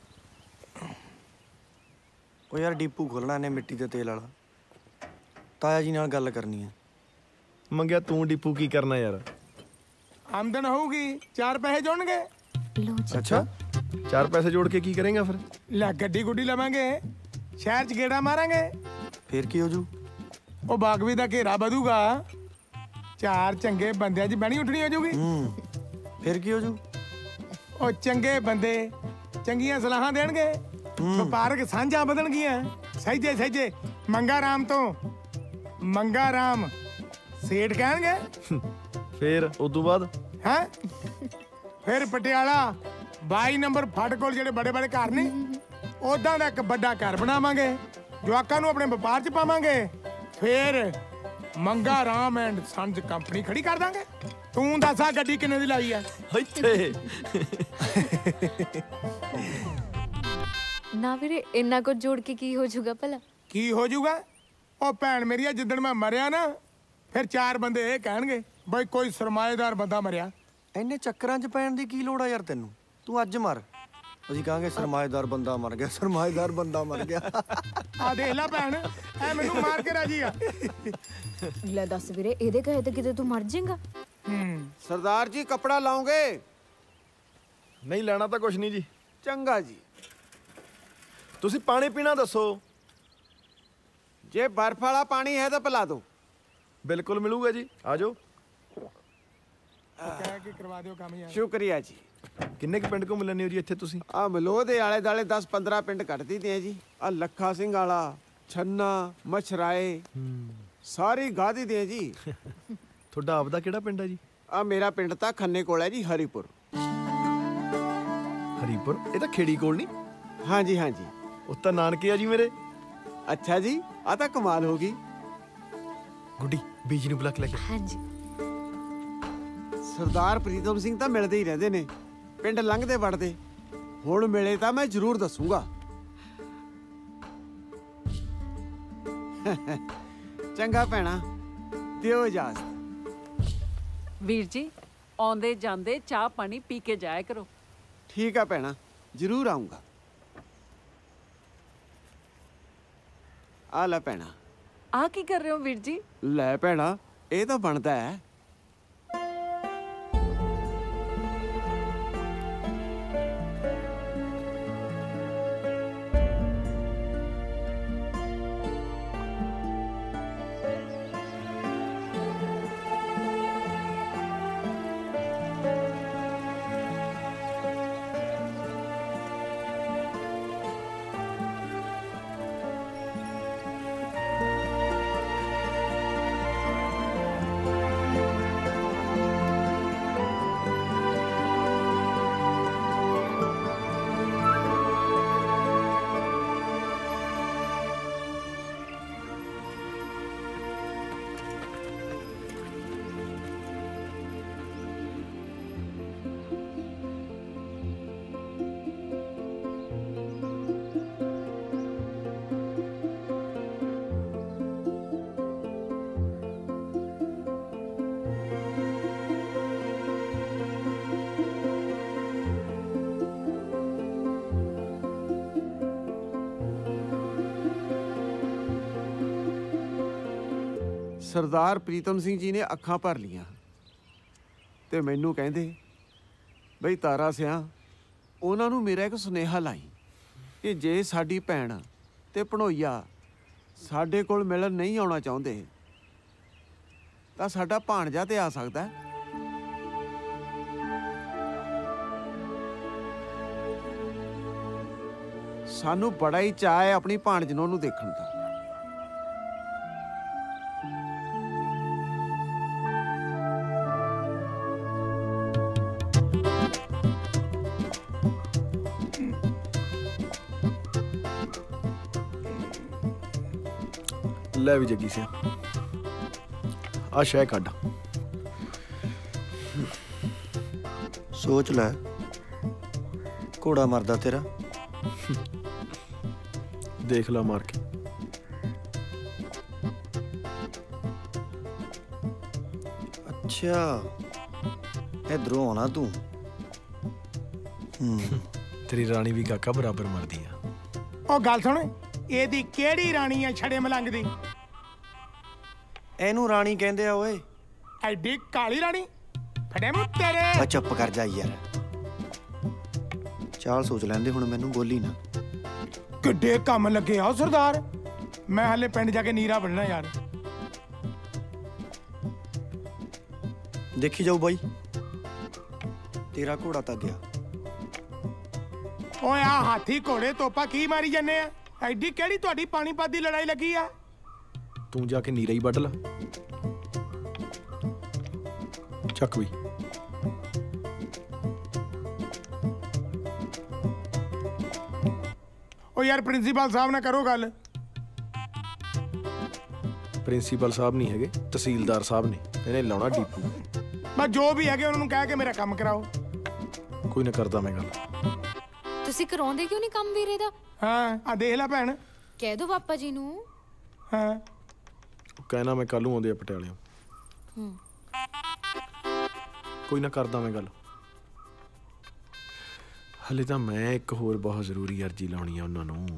ਉਹ ਯਾਰ ਡੀਪੂ ਖੋਲਣਾ ਇਹਨੇ ਮਿੱਟੀ ਤੇ ਤੇਲ ਵਾਲਾ, ਤਾਇਆ ਜੀ ਨਾਲ ਗੱਲ ਕਰਨੀ ਹੈ। ਮੰਗਿਆ ਤੂੰ ਡੀਪੂ ਕੀ ਕਰਨਾ ਯਾਰ? ਆਮਦਨ ਹੋਊਗੀ, ਚਾਰ ਪੈਸੇ ਜੁੜਨਗੇ। ਅੱਛਾ ਚਾਰ ਪੈਸੇ ਜੋੜ ਕੇ ਕੀ ਕਰੇਗਾ ਫਿਰ? ਲੈ ਗੱਡੀ ਗੁੱਡੀ ਲਵਾਂਗੇ, ਸ਼ਹਿਰ 'ਚ ਗੇੜਾ ਮਾਰਾਂਗੇ। ਫੇਰ ਕੀ ਹੋ ਜੂ? ਉਹ ਬਾਗਵੇ ਦਾ ਘੇਰਾ ਵਧੂਗਾ, ਚਾਰ ਚੰਗੇ ਬੰਦਿਆਂ 'ਚ ਬਹਿਣੀ ਉੱਠਣੀ ਹੋ ਜੂਗੀ। ਫੇਰ ਕੀ ਹੋ ਜੂ? ਉਹ ਚੰਗੇ ਬੰਦੇ ਚੰਗੀਆਂ ਸਲਾਹਾਂ ਦੇਣਗੇ, ਵਪਾਰਕ ਸਾਂਝਾਂ ਵਧਣਗੀਆਂ। ਸਹਿਜੇ ਸਹਿਜੇ ਮੰਗਾ ਰਾਮ ਤੋਂ ਮੰਗਾ ਰਾਮ ਸੇਠ ਕਹਿਣਗੇ। ਫੇਰ ਉਦੋਂ ਬਾਅਦ ਹੈ ਫਿਰ ਪਟਿਆਲਾ ਬਾਈ ਨੰਬਰ ਫੜ ਕੋਲ ਜਿਹੜੇ ਬੜੇ ਬੜੇ ਘਰ ਨੇ, ਉਦਾਂ ਦਾ ਇੱਕ ਵੱਡਾ ਘਰ ਬਣਾਵਾਂਗੇ, ਜਵਾਕਾਂ ਨੂੰ ਆਪਣੇ ਵਪਾਰ 'ਚ ਪਾਵਾਂਗੇ। ਫਿਰ ਮੰਗਾ ਰਾਮ ਐਂਡ ਸੰਜ ਕੰਪਨੀ ਖੜੀ ਕਰ ਦਾਂਗੇ। ਤੂੰ ਦੱਸ ਆ ਗੱਡੀ ਕਿੰਨੇ ਦੀ ਲਾਈ ਆ? ਇੱਥੇ ਨਾ ਵੀਰੇ ਇੰਨਾ ਕੁਝ ਜੋੜ ਕੇ ਕੀ ਹੋ ਜਾਊਗਾ ਭਲਾ? ਕੀ ਹੋ ਜਾਊਗਾ? ਉਹ ਭੈਣ ਮੇਰੀ ਆ, ਜਿੱਦਣ ਮੈਂ ਮਰਿਆ ਨਾ ਫਿਰ ਚਾਰ ਬੰਦੇ ਇਹ ਕਹਿਣਗੇ ਬਈ ਕੋਈ ਸਰਮਾਏਦਾਰ ਬੰਦਾ ਮਰਿਆ। ਇੰਨੇ ਚੱਕਰਾਂ 'ਚ ਪੈਣ ਦੀ ਕੀ ਲੋੜ ਆ ਯਾਰ ਤੈਨੂੰ? ਤੂੰ ਅੱਜ ਮਰ, ਅਸੀਂ ਕਹਾਂਗੇ ਸਰਮਾਏਦਾਰ ਬੰਦਾ ਮਰ ਗਿਆ, ਸਰਮਾਏਦਾਰ ਬੰਦਾ ਮਰ ਗਿਆ। ਆ ਦੇਖ ਲੈ ਭੈਣ, ਐ ਮੈਨੂੰ ਮਾਰ ਕੇ ਰਾਜੀ ਆ। ਲੈ ਦੱਸ ਵੀਰੇ, ਇਹਦੇ ਕਹੇ ਤੇ ਕਿਤੇ ਤੂੰ ਮਰ ਜਾਏਗਾ। ਹੂੰ ਸਰਦਾਰ ਜੀ ਕਪੜਾ ਲਾਉਂਗੇ? ਨਹੀਂ ਲੈਣਾ ਤਾਂ ਕੁਛ ਨਹੀਂ ਜੀ। ਚੰਗਾ ਜੀ। ਤੁਸੀਂ ਪਾਣੀ ਪੀਣਾ ਦੱਸੋ? ਜੇ ਬਰਫ ਵਾਲਾ ਪਾਣੀ ਹੈ ਤਾਂ ਪਿਲਾ ਦੋ। ਬਿਲਕੁਲ ਮਿਲੂਗਾ ਜੀ, ਆ ਜਾਓ। ਕਹਿ ਕੇ ਕਰਵਾ ਦਿਓ ਕੰਮ ਯਾਰ। ਸ਼ੁਕਰੀਆ ਜੀ। ਕਿੰਨੇ ਕੁ ਪਿੰਡ ਘੁੰਮ ਲੈਂਦੇ ਹੋ ਜੀ ਇੱਥੇ ਤੁਸੀਂ? ਆ ਮਲੋਹ ਦੇ ਆਲੇ ਦਾਲੇ ਦਸ ਪੰਦਰਾਂ ਪਿੰਡ ਕੱਟਦੀ ਤੇ ਜੀ। ਆ ਲੱਖਾ ਸਿੰਘ ਵਾਲਾ, ਛੰਨਾ, ਮਛਰਾਏ, ਸਾਰੀ ਗਾਦੀ ਦੇ ਜੀ। ਤੁਹਾਡਾ ਆਪਦਾ ਕਿਹੜਾ ਪਿੰਡ ਹੈ ਜੀ? ਆ ਮੇਰਾ ਪਿੰਡ ਤਾਂ ਖੰਨੇ ਕੋਲ ਹੈ ਜੀ, ਹਰੀਪੁਰ। ਹਰੀਪੁਰ ਇਹ ਤਾਂ ਖੇੜੀ ਕੋਲ ਨਹੀਂ? ਹਾਂਜੀ ਹਾਂਜੀ। ਉਹ ਤਾਂ ਨਾਨਕੇ ਆ ਜੀ ਮੇਰੇ। ਅੱਛਾ ਜੀ, ਆ ਤਾਂ ਕਮਾਲ ਹੋ ਗਈ। ਗੁੱਡੀ ਬੀਜੀ ਨੂੰ ਬੁਲਾ ਕੇ ਲੈ ਕੇ। ਹਾਂਜੀ। ਸਰਦਾਰ ਪ੍ਰੀਤਮ ਸਿੰਘ ਤਾਂ ਮਿਲਦੇ ਹੀ ਰਹਿੰਦੇ ਨੇ, ਪਿੰਡ ਲੰਘਦੇ ਵੜਦੇ। ਹੁਣ ਮਿਲੇ ਤਾਂ ਮੈਂ ਜ਼ਰੂਰ ਦੱਸੂਗਾ। ਚੰਗਾ ਭੈਣਾ, ਦਿਓ ਇਜਾਜ਼ਤ। ਵੀਰ ਜੀ ਆਉਂਦੇ ਜਾਂਦੇ ਚਾਹ ਪਾਣੀ ਪੀ ਕੇ ਜਾਇਆ ਕਰੋ। ਠੀਕ ਆ ਭੈਣਾ, ਜ਼ਰੂਰ ਆਉਂਗਾ। ਆ ਲੈ ਭੈਣਾ। ਆ ਕੀ ਕਰ ਰਹੇ ਹੋ ਵੀਰ ਜੀ? ਲੈ ਭੈਣਾ, ਇਹ ਤਾਂ ਬਣਦਾ ਹੈ। ਸਰਦਾਰ ਪ੍ਰੀਤਮ ਸਿੰਘ ਜੀ ਨੇ ਅੱਖਾਂ ਭਰ ਲੀਆਂ ਤੇ ਮੈਨੂੰ ਕਹਿੰਦੇ ਬਈ ਤਾਰਾ ਸਿਆਂ ਉਹਨਾਂ ਨੂੰ ਮੇਰਾ ਇੱਕ ਸੁਨੇਹਾ ਲਾਈ ਕਿ ਜੇ ਸਾਡੀ ਭੈਣ ਤੇ ਭਣੋਈਆ ਸਾਡੇ ਕੋਲ ਮਿਲਣ ਨਹੀਂ ਆਉਣਾ ਚਾਹੁੰਦੇ ਤਾਂ ਸਾਡਾ ਭਾਣਜਾ ਤੇ ਆ ਸਕਦਾ। ਸਾਨੂੰ ਬੜਾ ਹੀ ਚਾਅ ਹੈ ਆਪਣੀ ਭਾਣਜ ਨੂੰ ਉਹਨੂੰ ਦੇਖਣ ਦਾ। ਲੈ ਵੀ ਜੱਗੀ ਸਿਆ ਆ ਸ਼ੈ ਕੱਢ। ਸੋਚ ਲੈ ਘੋੜਾ ਮਰਦਾ ਤੇਰਾ। ਦੇਖ ਲਾ ਮਾਰ ਕੇ। ਅੱਛਾ ਇਧਰੋਂ ਆਉਣਾ ਤੂੰ। ਹੂੰ ਤੇਰੀ ਰਾਣੀ ਵੀ ਕਾਕਾ ਬਰਾਬਰ ਮਰਦੀ ਆ। ਉਹ ਗੱਲ ਸੁਣ, ਇਹਦੀ ਕਿਹੜੀ ਰਾਣੀ ਆ ਛੜੇ ਮਲੰਗ ਦੀ? ਇਹਨੂੰ ਰਾਣੀ ਕਹਿੰਦੇ ਆ ਓਏ। ਐਡੀ ਕਾਲੀ ਰਾਣੀ ਫੜੇ ਮੂੰ ਤੇਰੇ। ਆ ਚੁੱਪ ਕਰ ਜਾ ਯਾਰ, ਚਾਲ ਸੋਚ ਲੈਂਦੇ ਹੁਣ, ਮੈਨੂੰ ਬੋਲੀ ਨਾ। ਕਿੱਡੇ ਕੰਮ ਲੱਗੇ ਆ ਸਰਦਾਰ। ਮੈਂ ਹਾਲੇ ਪਿੰਡ ਜਾ ਕੇ ਨੀਰਾ ਬਣਨਾ ਯਾਰ। ਦੇਖੀ ਜਾਊ ਬਾਈ, ਤੇਰਾ ਘੋੜਾ ਤਾਂ ਗਿਆ। ਓਏ ਆ ਹਾਥੀ ਘੋੜੇ ਤੋਪਾ ਕੀ ਮਾਰੀ ਜਾਂਦੇ ਆ? ਐਡੀ ਕਿਹੜੀ ਤੁਹਾਡੀ ਪਾਣੀਪਤ ਦੀ ਲੜਾਈ ਲੱਗੀ ਆ? ਤੂੰ ਜਾ ਕੇ ਨੀਰਾ ਹੀ ਵੱਢ ਲਾ। ਚੱਕ ਵੀ। ਓ ਯਾਰ ਪ੍ਰਿੰਸੀਪਲ ਸਾਹਿਬ ਨਾਲ ਕਰੋ ਗੱਲ। ਪ੍ਰਿੰਸੀਪਲ ਸਾਹਿਬ ਨਹੀਂ ਹੈਗੇ, ਤਹਿਸੀਲਦਾਰ ਸਾਹਿਬ ਨੇ। ਇਹਨੇ ਲਾਉਣਾ ਡੀਪੂ। ਬਸ ਜੋ ਵੀ ਹੈਗੇ ਉਹਨਾਂ ਨੂੰ ਕਹਿ ਕੇ ਮੇਰਾ ਕੰਮ ਕਰਾਓ। ਕੋਈ ਨਾ ਕਰਦਾ ਮੈਂ ਗੱਲ। ਤੁਸੀਂ ਕਰਾਉਂਦੇ ਕਿਉਂ ਨਹੀਂ ਕੰਮ ਵੀਰੇ ਦਾ? ਹਾਂ ਆ ਦੇਖ ਲੈ ਭੈਣ। ਕਹਿ ਦੋ ਪਾਪਾ ਜੀ ਨੂੰ। ਹਾਂ ਕਹਿਣਾ ਮੈਂ ਕੱਲ ਨੂੰ ਆਉਂਦੇ ਆ ਪਟਿਆਲਿਓਂ। ਹੂੰ ਕੋਈ ਨਾ ਕਰਦਾ ਮੈਂ ਗੱਲ। ਹਲੇ ਤਾਂ ਮੈਂ ਇੱਕ ਹੋਰ ਬਹੁਤ ਜ਼ਰੂਰੀ ਅਰਜੀ ਲਾਉਣੀ ਆ ਉਹਨਾਂ ਨੂੰ।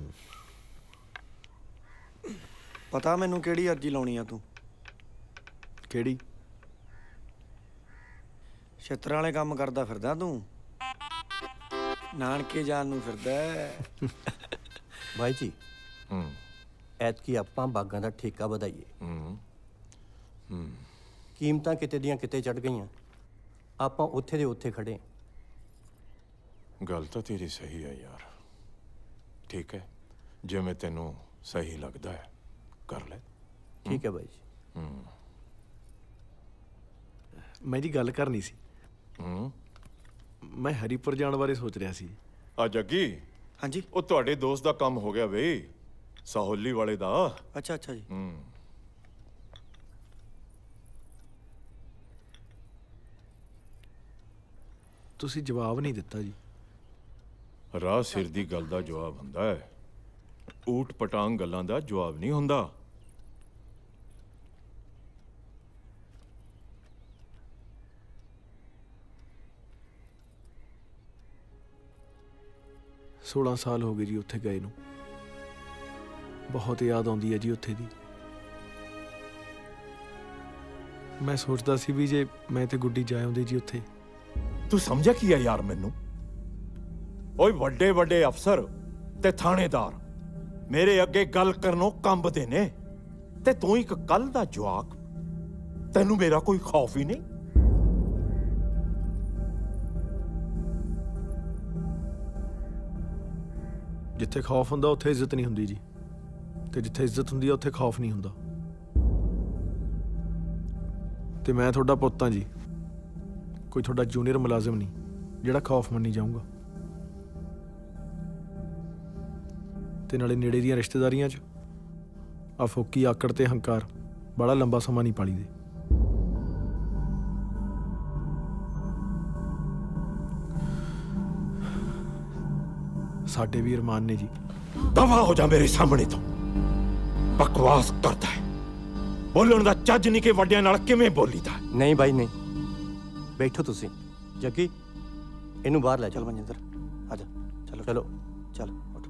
ਪਤਾ ਮੈਨੂੰ ਕਿਹੜੀ ਅਰਜੀ ਲਾਉਣੀ ਆ ਤੂੰ? ਕਿਹੜੀ? ਛਿੱਤਰਾਂ ਵਾਲੇ ਕੰਮ ਕਰਦਾ ਫਿਰਦਾ ਤੂੰ। ਨਾਨਕੇ ਜਾਣ ਨੂੰ ਫਿਰਦਾ। ਭਾਈ ਜੀ ਹੂੰ ਐਤਕੀ ਆਪਾਂ ਬਾਗਾਂ ਦਾ ਠੇਕਾ ਵਧਾਈਏ। ਹੂੰ ਹੂੰ ਕੀਮਤਾਂ ਕਿਤੇ ਦੀਆਂ ਕਿਤੇ ਚੜ ਗਈਆਂ, ਆਪਾਂ ਉੱਥੇ ਦੇ ਉੱਥੇ ਖੜੇ। ਗੱਲ ਤਾਂ ਤੇਰੀ ਸਹੀ ਹੈ ਯਾਰ। ਠੀਕ ਹੈ, ਜਿਵੇਂ ਤੈਨੂੰ ਸਹੀ ਲੱਗਦਾ ਹੈ ਕਰ ਲੈ। ਠੀਕ ਹੈ ਬਾਈ ਜੀ। ਹੂੰ ਮੈਂ ਜੀ ਗੱਲ ਕਰਨੀ ਸੀ। ਹੂੰ ਮੈਂ ਹਰੀਪੁਰ ਜਾਣ ਬਾਰੇ ਸੋਚ ਰਿਹਾ ਸੀ। ਆ ਜੱਗੀ। ਹਾਂਜੀ। ਉਹ ਤੁਹਾਡੇ ਦੋਸਤ ਦਾ ਕੰਮ ਹੋ ਗਿਆ ਵੇ, ਸਾਹੌਲੀ ਵਾਲੇ ਦਾ। ਅੱਛਾ ਅੱਛਾ ਜੀ। ਹੂੰ ਤੁਸੀਂ ਜਵਾਬ ਨਹੀਂ ਦਿੱਤਾ ਜੀ। ਰਾਹ ਸਿਰ ਦੀ ਗੱਲ ਦਾ ਜਵਾਬ ਹੁੰਦਾ ਹੈ, ਊਟ ਪਟਾਂਗ ਗੱਲਾਂ ਦਾ ਜਵਾਬ ਨਹੀਂ ਹੁੰਦਾ। ਸੋਲਾਂ ਸਾਲ ਹੋ ਗਏ ਜੀ ਉੱਥੇ ਗਏ ਨੂੰ। ਬਹੁਤ ਯਾਦ ਆਉਂਦੀ ਹੈ ਜੀ ਉੱਥੇ ਦੀ। ਮੈਂ ਸੋਚਦਾ ਸੀ ਵੀ ਜੇ ਮੈਂ ਤੇ ਗੁੱਡੀ ਜਾ ਆਉਂਦੇ ਜੀ ਉੱਥੇ। ਤੂੰ ਸਮਝਿਆ ਕੀ ਆ ਯਾਰ ਮੈਨੂੰ? ਓਏ ਵੱਡੇ ਵੱਡੇ ਅਫਸਰ ਤੇ ਥਾਣੇਦਾਰ ਮੇਰੇ ਅੱਗੇ ਗੱਲ ਕਰਨੋਂ ਕੰਬਦੇ ਨੇ, ਤੇ ਤੂੰ ਇੱਕ ਕੱਲ ਦਾ ਜਵਾਕ। ਤੈਨੂੰ ਮੇਰਾ ਕੋਈ ਖੌਫ ਹੀ ਨਹੀਂ? ਜਿੱਥੇ ਖੌਫ ਹੁੰਦਾ ਉੱਥੇ ਇੱਜ਼ਤ ਨਹੀਂ ਹੁੰਦੀ ਜੀ, ਤੇ ਜਿੱਥੇ ਇੱਜ਼ਤ ਹੁੰਦੀ ਆ ਉੱਥੇ ਖੌਫ ਨਹੀਂ ਹੁੰਦਾ। ਤੇ ਮੈਂ ਤੁਹਾਡਾ ਪੁੱਤ ਹਾਂ ਜੀ, ਕੋਈ ਤੁਹਾਡਾ ਜੂਨੀਅਰ ਮੁਲਾਜ਼ਮ ਨਹੀਂ ਜਿਹੜਾ ਖੌਫ ਮੰਨੀ ਜਾਊਗਾ। ਤੇ ਨਾਲੇ ਨੇੜੇ ਦੀਆਂ ਰਿਸ਼ਤੇਦਾਰੀਆਂ 'ਚ ਆ ਫੋਕੀ ਆਕੜ ਤੇ ਹੰਕਾਰ ਬੜਾ ਲੰਬਾ ਸਮਾਂ ਨਹੀਂ ਪਾਲੀ ਦੇ। ਸਾਡੇ ਵੀ ਅਰਮਾਨ ਨੇ ਜੀ। ਦਫਾ ਹੋ ਜਾ ਮੇਰੇ ਸਾਹਮਣੇ ਤੋਂ। ਬਕਵਾਸ ਕਰਦਾ ਹੈ, ਬੋਲਣ ਦਾ ਚੱਜ ਨਹੀਂ ਕਿ ਵੱਡਿਆਂ ਨਾਲ ਕਿਵੇਂ ਬੋਲੀਦਾ। ਨਹੀਂ ਬਾਈ ਨਹੀਂ, ਬੈਠੋ ਤੁਸੀਂ। ਜੱਗੀ ਇਹਨੂੰ ਬਾਹਰ ਲੈ ਚੱਲ ਮਨਜਿੰਦਰ ਆ ਜਾ। ਚਲੋ ਚਲੋ ਚੱਲ ਉੱਠ।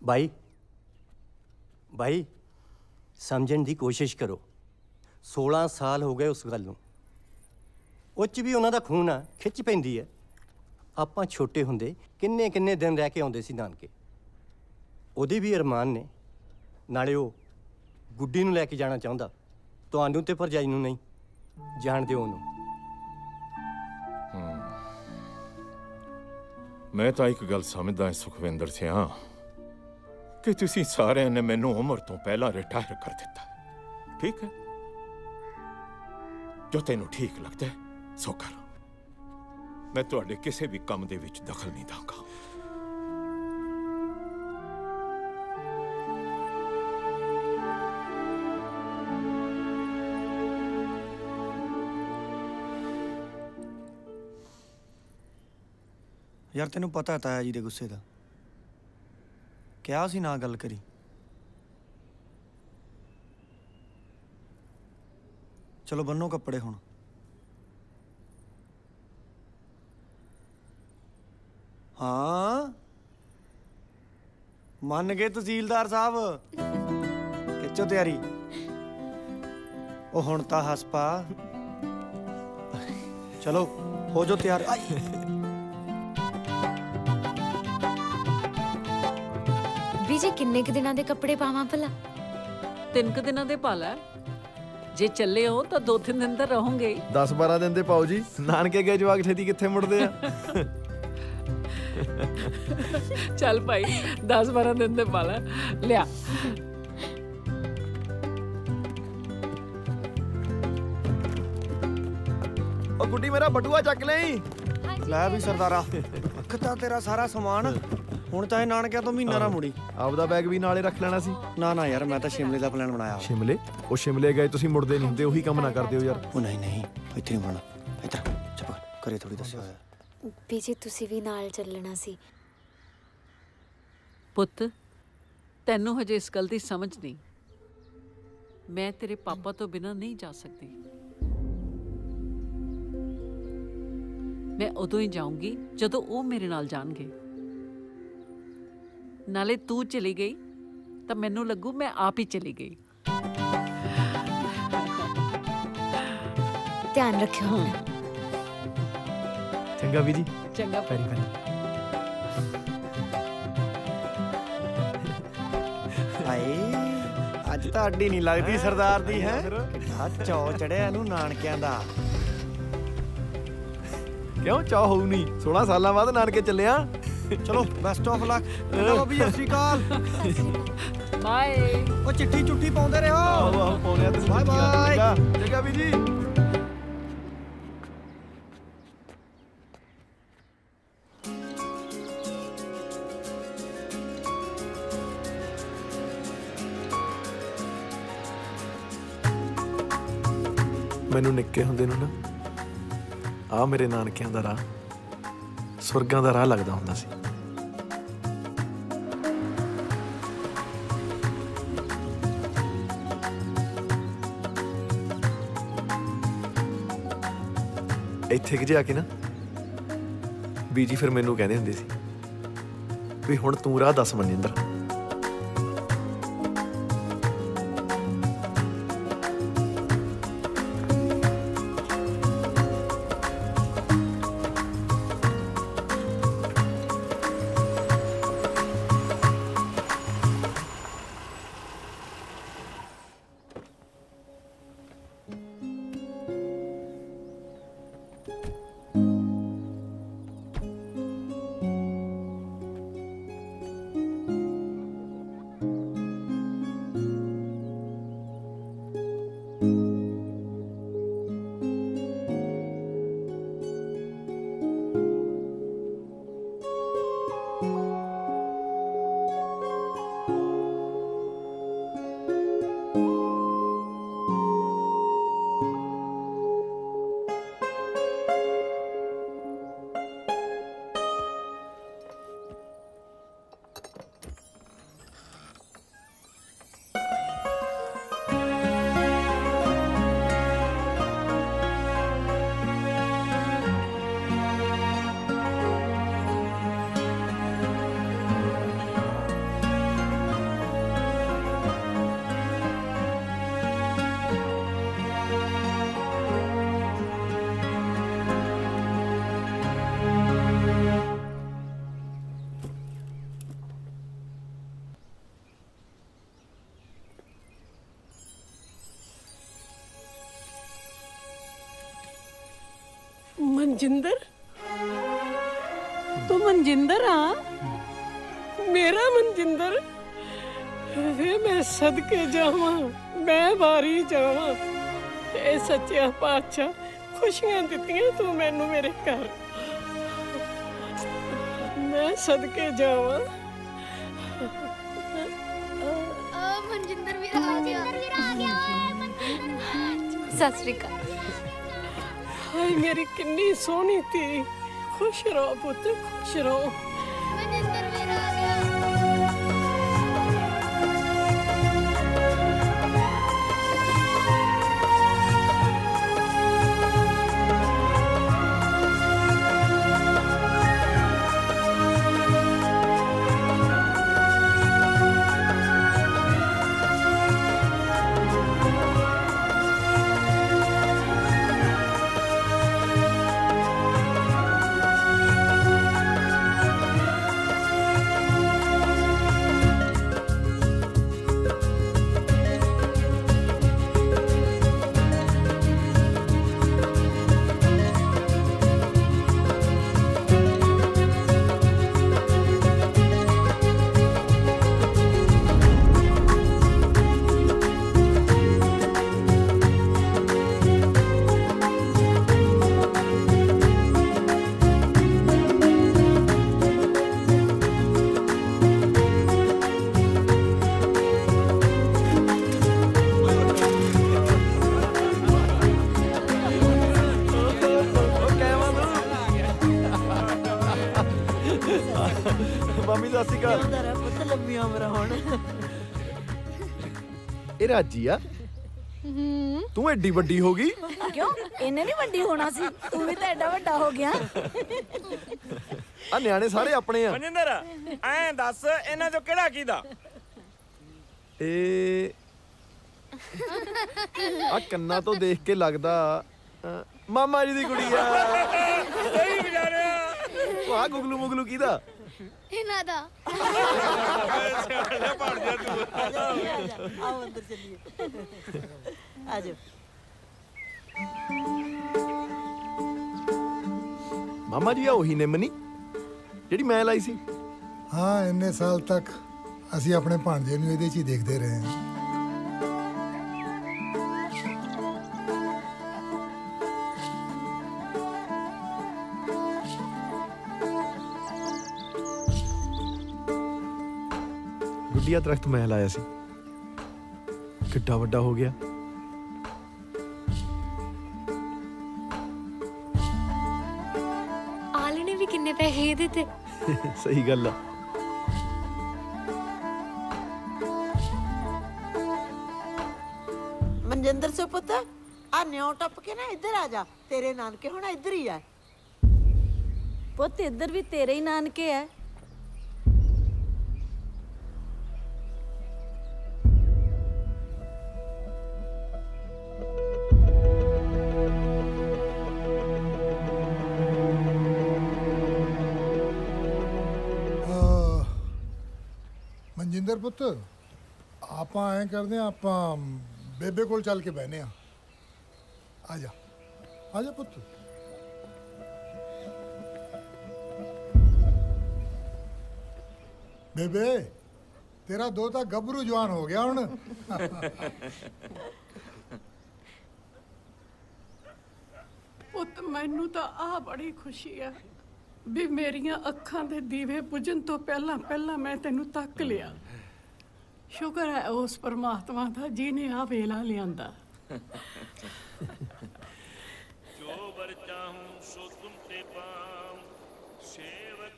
भाई भाई समझण की कोशिश करो। सोलह साल हो गए उस गल नूं, ਉਹ 'ਚ ਵੀ ਉਹਨਾਂ ਦਾ ਖੂਨ ਆ, ਖਿੱਚ ਪੈਂਦੀ ਹੈ। ਆਪਾਂ ਛੋਟੇ ਹੁੰਦੇ ਕਿੰਨੇ ਕਿੰਨੇ ਦਿਨ ਰਹਿ ਕੇ ਆਉਂਦੇ ਸੀ ਨਾਨਕੇ। ਉਹਦੀ ਵੀ ਅਰਮਾਨ ਨੇ, ਨਾਲੇ ਉਹ ਗੁੱਡੀ ਨੂੰ ਲੈ ਕੇ ਜਾਣਾ ਚਾਹੁੰਦਾ, ਤੁਹਾਨੂੰ ਤੇ ਭਰਜਾਈ ਨੂੰ ਨਹੀਂ। ਜਾਣ ਦਿਓ ਉਹਨੂੰ। ਮੈਂ ਤਾਂ ਇੱਕ ਗੱਲ ਸਮਝਦਾ ਸੁਖਵਿੰਦਰ ਸਿਆ ਕਿ ਤੁਸੀਂ ਸਾਰਿਆਂ ਨੇ ਮੈਨੂੰ ਉਮਰ ਤੋਂ ਪਹਿਲਾਂ ਰਿਟਾਇਰ ਕਰ ਦਿੱਤਾ। ਠੀਕ ਹੈ, ਜੋ ਤੈਨੂੰ ਠੀਕ ਲੱਗਦਾ ਸੋ ਕਰ। ਮੈਂ ਤੁਹਾਡੇ ਕਿਸੇ ਵੀ ਕੰਮ ਦੇ ਵਿੱਚ ਦਖਲ ਨਹੀਂ ਦਾਂਗਾ। ਯਾਰ ਤੈਨੂੰ ਪਤਾ ਹੈ ਤਾਇਆ ਜੀ ਦੇ ਗੁੱਸੇ ਦਾ। ਕਿਹਾ ਸੀ ਨਾ ਗੱਲ ਕਰੀ। ਚਲੋ ਬੰਨੋ ਕੱਪੜੇ ਹੁਣ। ਹਾਂ ਮੰਨ ਗਏ ਤਹਿਸੀਲਦਾਰ ਸਾਹਿਬ। ਖਿੱਚੋ ਤਿਆਰੀ। ਉਹ ਹੁਣ ਤਾਂ ਹੱਸ ਪਾ। ਚਲੋ ਹੋ ਜਾਓ ਤਿਆਰ। ਬੀਜੀ ਕਿੰਨੇ ਕੁ ਦਿਨਾਂ ਦੇ ਕੱਪੜੇ ਪਾਵਾਂ ਭਲਾ? ਤਿੰਨ ਕੁ ਦਿਨਾਂ ਦੇ ਪਾ ਲੈ। ਜੇ ਚੱਲੇ ਹੋ ਤਾਂ ਦੋ ਤਿੰਨ ਦਿਨ ਤਾਂ ਰਹੋਗੇ। ਦਸ ਬਾਰਾਂ ਦਿਨ ਦੇ ਪਾਓ ਜੀ। ਨਾਨਕੇ ਗਏ ਜਵਾਕ ਛੇਤੀ ਕਿੱਥੇ ਮੁੜਦੇ ਆ। ਚੱਲ ਭਾਈ ਦਸ ਬਾਰਾਂ ਦਿਨ ਦੇ ਪਾ ਲੈ। ਲਿਆ ਉਹ ਗੁੱਡੀ ਮੇਰਾ ਬਟੂਆ ਚੱਕ ਲਈ। ਲੈ ਵੀ ਸਰਦਾਰਾ, ਰੱਖਤਾ ਤੇਰਾ ਸਾਰਾ ਸਮਾਨ। ਹੁਣ ਤਾਂ ਇਹ ਨਾਨਕਿਆਂ ਤੋਂ ਮਹੀਨਾ ਨਾ ਮੁੜੀ। ਆਪਦਾ ਬੈਗ ਵੀ ਨਾਲੇ ਰੱਖ ਲੈਣਾ ਸੀ। ਨਾ ਨਾ ਯਾਰ, ਮੈਂ ਤਾਂ ਸ਼ਿਮਲੇ ਦਾ ਪਲਾਨ ਬਣਾਇਆ। ਸ਼ਿਮਲੇ? ਉਹ ਸ਼ਿਮਲੇ ਗਏ ਤੁਸੀਂ ਮੁੜਦੇ ਨਹੀਂ ਹੁੰਦੇ। ਉਹੀ ਕੰਮ ਨਾ ਕਰਦੇ ਹੋ ਯਾਰ। ਉਹ ਨਹੀਂ ਨਹੀਂ, ਇੱਥੇ ਨਹੀਂ ਬਣਨਾ। ਇੱਧਰ ਚੁੱਪ ਕਰੇ ਥੋੜੀ ਦੱਸਿਆ ਹੋਇਆ। ਬੀਜੀ ਤੁਸੀਂ ਵੀ ਨਾਲ ਚੱਲਣਾ ਸੀ। ਪੁੱਤ ਤੈਨੂੰ ਹਜੇ ਇਸ ਗੱਲ ਦੀ ਸਮਝ ਨਹੀਂ। ਮੈਂ ਤੇਰੇ ਪਾਪਾ ਤੋਂ ਬਿਨਾਂ ਨਹੀਂ ਜਾ ਸਕਦੀ। ਮੈਂ ਉਦੋਂ ਹੀ ਜਾਊਂਗੀ ਜਦੋਂ ਉਹ ਮੇਰੇ ਨਾਲ ਜਾਣਗੇ। ਨਾਲੇ ਤੂੰ ਚਲੀ ਗਈ ਤਾਂ ਮੈਨੂੰ ਲੱਗੂ ਮੈਂ ਆਪ ਹੀ ਚਲੀ ਗਈ। ਧਿਆਨ ਰੱਖਿਓ। ਚੰਗਾ ਵੀ ਜੀ। ਚੰਗਾ ਪੈਰੀ ਪੈਰੀ। ਹਾਏ ਅੱਜ ਤਾਂ ਅੱਡੀ ਨਹੀਂ ਲੱਗਦੀ ਸਰਦਾਰ ਦੀ ਹੈ। ਆ ਚੌ ਚੜਿਆ ਇਹਨੂੰ ਨਾਨਕਿਆਂ ਦਾ। ਕਿਉਂ ਚਾਹ ਹੋਊ ਨਹੀਂ? ਸੋਲਾਂ ਸਾਲਾਂ ਬਾਅਦ ਨਾਨਕੇ ਚੱਲਿਆ। ਚਲੋ ਬੈਸਟ ਆਫ ਲੱਕ। ਬਾਬੀ ਸਤਿ ਸ਼੍ਰੀ ਅਕਾਲ। ਬਾਏ। ਉਹ ਚਿੱਠੀ ਚੁੱਠੀ ਪਾਉਂਦੇ ਰਹੋ। ਆਹੋ ਆਹੋ ਪਾਉਣੇ ਆ ਤੁਸੀਂ। Bye bye. ਚੰਗਾ ਵੀ ਜੀ। ਮੈਨੂੰ ਨਿੱਕੇ ਹੁੰਦੇ ਨੂੰ ਨਾ ਆ ਮੇਰੇ ਨਾਨਕਿਆਂ ਦਾ ਰਾਹ ਸੁਰਗਾਂ ਦਾ ਰਾਹ ਲੱਗਦਾ ਹੁੰਦਾ ਸੀ। ਇੱਥੇ ਕਿ ਜਾ ਕੇ ਨਾ ਬੀਜੀ ਫਿਰ ਮੈਨੂੰ ਕਹਿੰਦੇ ਹੁੰਦੇ ਸੀ ਵੀ ਹੁਣ ਤੂੰ ਰਾਹ ਦੱਸ ਮਨਿੰਦਰ। ਮਨਜਿੰਦਰ ਤੂੰ ਮਨਜਿੰਦਰ ਆ ਮੇਰਾ ਮਨਜਿੰਦਰ ਵੇ ਮੈਂ ਸਦਕੇ ਜਾਵਾਂ ਮੈਂ ਵਾਰੀ ਜਾਵਾਂ ਇਹ ਸੱਚਿਆ ਪਾਤਸ਼ਾਹ ਖੁਸ਼ੀਆਂ ਦਿੱਤੀਆਂ ਤੂੰ ਮੈਨੂੰ ਮੇਰੇ ਘਰ ਮੈਂ ਸਦਕੇ ਜਾਵਾਂ ਆ ਮਨਜਿੰਦਰ ਵੀਰ ਆ ਗਿਆ ਮਨਜਿੰਦਰ ਵੀਰ ਆ ਗਿਆ ਓਏ ਮਨਜਿੰਦਰ ਸਤਿ ਸ਼੍ਰੀ ਅਕਾਲ ਹਾਏ ਮੇਰੀ ਕਿੰਨੀ ਸੋਹਣੀ ਧੀ ਖੁਸ਼ ਰਹੋ ਪੁੱਤ ਖੁਸ਼ ਰਹੋ ਮਨਜਿੰਦਰ ਵੀਰ ਆ ਗਿਆ ਮਾਮੀ ਸਤਿ ਸ਼੍ਰੀ ਅਕਾਲ ਜਿਉਂਦਾ ਰਹਿ ਪੁੱਤ ਲੰਮੀ ਉਮਰ ਹੁਣ ਇਹ ਰਾਜੀ ਆ ਹੂੰ ਤੂੰ ਐਡੀ ਵੱਡੀ ਹੋ ਗਈ ਕਿਉਂ ਇਹਨੇ ਨਹੀਂ ਵੱਡੀ ਹੋਣਾ ਸੀ ਤੂੰ ਵੀ ਤਾਂ ਐਡਾ ਵੱਡਾ ਹੋ ਗਿਆ ਆ ਨਿਆਣੇ ਸਾਰੇ ਆਪਣੇ ਆ ਮਨਿੰਦਰ ਐਂ ਦੱਸ ਇਹਨਾਂ ਚੋਂ ਕਿਹੜਾ ਕਿਹਦਾ ਇਹ ਆ ਕੰਨਾਂ ਤੋਂ ਦੇਖ ਕੇ ਲੱਗਦਾ ਅ, ਮਾਮਾ ਜੀ ਦੀ ਕੁੜੀ ਆ ਸਹੀ ਵਿਚਾਰਿਆ ਆ ਗੁਗਲੂ ਮੁਗਲੂ ਕਿਹਦਾ ਇਹਨਾਂ ਦਾ ਪੜ ਜਾ ਤੂੰ ਆ ਜਾ ਆ ਜਾ ਆਓ ਅੰਦਰ ਚੱਲੀਏ ਆ ਜਾ ਮਾਮਾ ਜੀ ਆ ਉਹੀ ਨਿੰਮਨੀ ਜਿਹੜੀ ਮੈਂ ਲਾਈ ਸੀ ਹਾਂ ਇੰਨੇ ਸਾਲ ਤੱਕ ਅਸੀਂ ਆਪਣੇ ਭਾਣਜੇ ਨੂੰ ਇਹਦੇ 'ਚ ਹੀ ਦੇਖਦੇ ਰਹੇ ਹਾਂ ਗੁੱਡੀਆ ਦਰਖਤ ਮੈਂ ਲਾਇਆ ਸੀ ਕਿੱਡਾ ਵੱਡਾ ਹੋ ਗਿਆ ਆਲੇ ਨੇ ਵੀ ਕਿੰਨੇ ਪੈਸੇ ਦਿੱਤੇ ਸਹੀ ਗੱਲ ਆ ਮਨਜਿੰਦਰ ਸੇ ਪੁੱਤ ਆ ਨਿਉ ਟੱਪ ਕੇ ਨਾ ਇੱਧਰ ਆ ਜਾ ਤੇਰੇ ਨਾਨਕੇ ਹੁਣ ਇੱਧਰ ਹੀ ਆ ਪੁੱਤ ਇੱਧਰ ਵੀ ਤੇਰੇ ਹੀ ਨਾਨਕੇ ਐ ਮਨਜਿੰਦਰ ਪੁੱਤ ਆਪਾਂ ਐਂ ਕਰਦੇ ਆ ਆਪਾਂ ਬੇਬੇ ਕੋਲ ਚੱਲ ਕੇ ਬਹਿਨੇ ਆ ਆ ਜਾ ਆ ਜਾ ਪੁੱਤ ਬੇਬੇ ਤੇਰਾ ਦੋਤਾ ਗੱਭਰੂ ਜਵਾਨ ਹੋ ਗਿਆ ਹੁਣ ਪੁੱਤ ਮੈਨੂੰ ਤਾਂ ਆ ਬੜੀ ਖੁਸ਼ੀ ਆ ਵੀ ਮੇਰੀਆਂ ਅੱਖਾਂ ਦੇ ਦੀਵੇ ਬੁਝਣ ਤੋਂ ਪਹਿਲਾਂ ਪਹਿਲਾਂ ਮੈਂ ਤੈਨੂੰ ਤੱਕ ਲਿਆ ਸ਼ੁਕਰ ਹੈ ਉਸ ਪਰਮਾਤਮਾ ਦਾ ਜਿਹਨੇ ਆ ਵੇਲਾ ਲਿਆਂਦਾ ਜੋ ਵਰ ਚਾਹੂੰ ਸੋ ਤੁਮ ਤੇ ਪਾਉ ਸੇਵਕ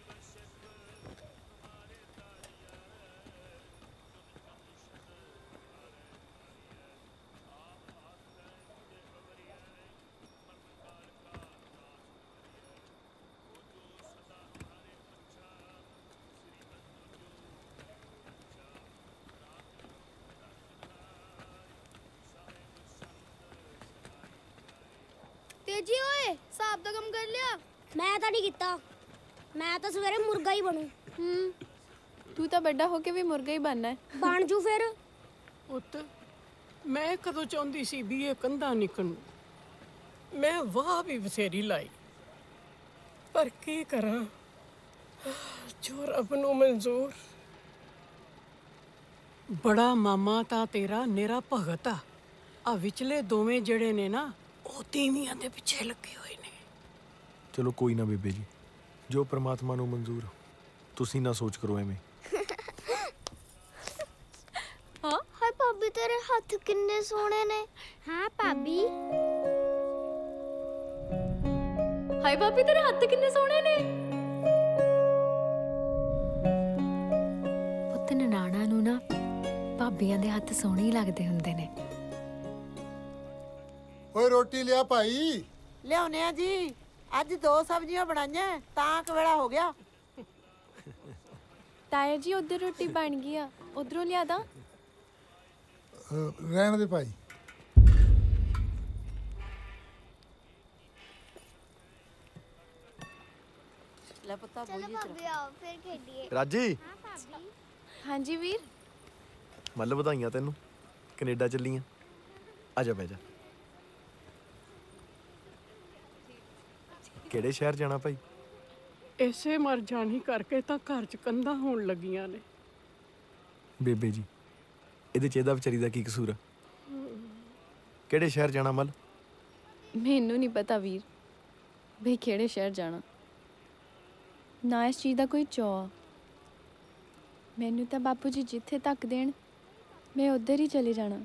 ਤੇਜੀ ਓਏ ਸਾਬ ਦਾ ਕੰਮ ਕਰ ਲਿਆ ਮੈਂ ਤਾਂ ਨਹੀਂ ਕੀਤਾ ਮੈਂ ਤਾਂ ਸਵੇਰੇ ਮੁਰਗਾ ਹੀ ਬਣੂ ਹੂੰ ਤੂੰ ਤਾਂ ਵੱਡਾ ਹੋ ਕੇ ਵੀ ਮੁਰਗਾ ਹੀ ਬਣਨਾ ਹੈ ਬਣ ਜੂ ਫਿਰ ਪੁੱਤ ਮੈਂ ਕਦੋਂ ਚਾਹੁੰਦੀ ਸੀ ਵੀ ਇਹ ਕੰਧਾਂ ਨਿਕਲਣ ਮੈਂ ਵਾਹ ਵੀ ਬਥੇਰੀ ਲਾਈ पर की करा जो रब नूं मंजूर। बड़ा मामा ता तेरा नेरा भगत आ आ विचले दोवें जड़े ने ना ओ तीवियां दे पिछे लगे हुए ने। चलो कोई ना बेबे जी, जो परमात्मा नूं मंजूर, तुसी ना सोच करो एवें। हाँ हाय भाभी तेरे हाथ किन्ने सोहणे ने। हाँ भाभी। हाय भाभी तेरे हाथ किन्ने सोहणे ने। पुੱਤ ਨਨਾਣਾ ਨੂੰ ਨਾ ਭਾਬੀਆਂ ਦੇ ਹੱਥ ਸੋਹਣੇ ਹੀ ਲੱਗਦੇ ਹੁੰਦੇ ਨੇ। ਓਏ ਰੋਟੀ ਲਿਆ ਭਾਈ। ਲਿਆਉਣੇ ਆ ਜੀ, ਅੱਜ ਦੋ ਸਬਜ਼ੀਆਂ ਬਣਾਈਆਂ ਤਾਂ ਕਵੇਲਾ ਹੋ ਗਿਆ। ਤਾਇਆ ਜੀ ਉਧਰ ਰੋਟੀ ਬਣ ਗਈ ਆ, ਉਧਰੋਂ ਲਿਆ ਦਾਂ। ਰਹਿਣ ਦੇ ਭਾਈ। ਲੈ ਪੁੱਤਾ ਚਲੋ ਭਾਬੀ ਆਓ ਫਿਰ ਖੇਡੀਏ। ਰਾਜੀ। ਹਾਂ ਭਾਬੀ। ਹਾਂਜੀ ਵੀਰ। ਮੱਲ ਵਧਾਈਆਂ ਤੈਨੂੰ, ਕੈਨੇਡਾ ਚੱਲੀਆਂ। ਆ ਜਾ ਬਹਿ ਜਾ। ਕਿਹੜੇ ਸ਼ਹਿਰ ਜਾਣਾ ਭਾਈ? ਇਸੇ ਮਰ ਜਾਣੀ ਕਰਕੇ ਤਾਂ ਘਰ ਚ ਕੰਧਾਂ ਹੋਣ ਲੱਗੀਆਂ ਨੇ। ਬੇਬੇ ਜੀ, ਇਹਦੇ ਚ ਇਹਦਾ ਵਿਚਾਰੀ ਦਾ ਕੀ ਕਸੂਰ ਆ? ਕਿਹੜੇ ਸ਼ਹਿਰ ਜਾਣਾ ਮੱਲ? ਮੈਨੂੰ ਨਹੀਂ ਪਤਾ ਵੀਰ ਬਈ ਕਿਹੜੇ ਸ਼ਹਿਰ ਜਾਣਾ, ਨਾ ਇਸ ਚੀਜ਼ ਦਾ ਕੋਈ ਚਾਅ। ਮੈਨੂੰ ਤਾਂ ਬਾਪੂ ਜੀ ਜਿੱਥੇ ਤੱਕ ਦੇਣ ਮੈਂ ਉੱਧਰ ਹੀ ਚਲੇ ਜਾਣਾ।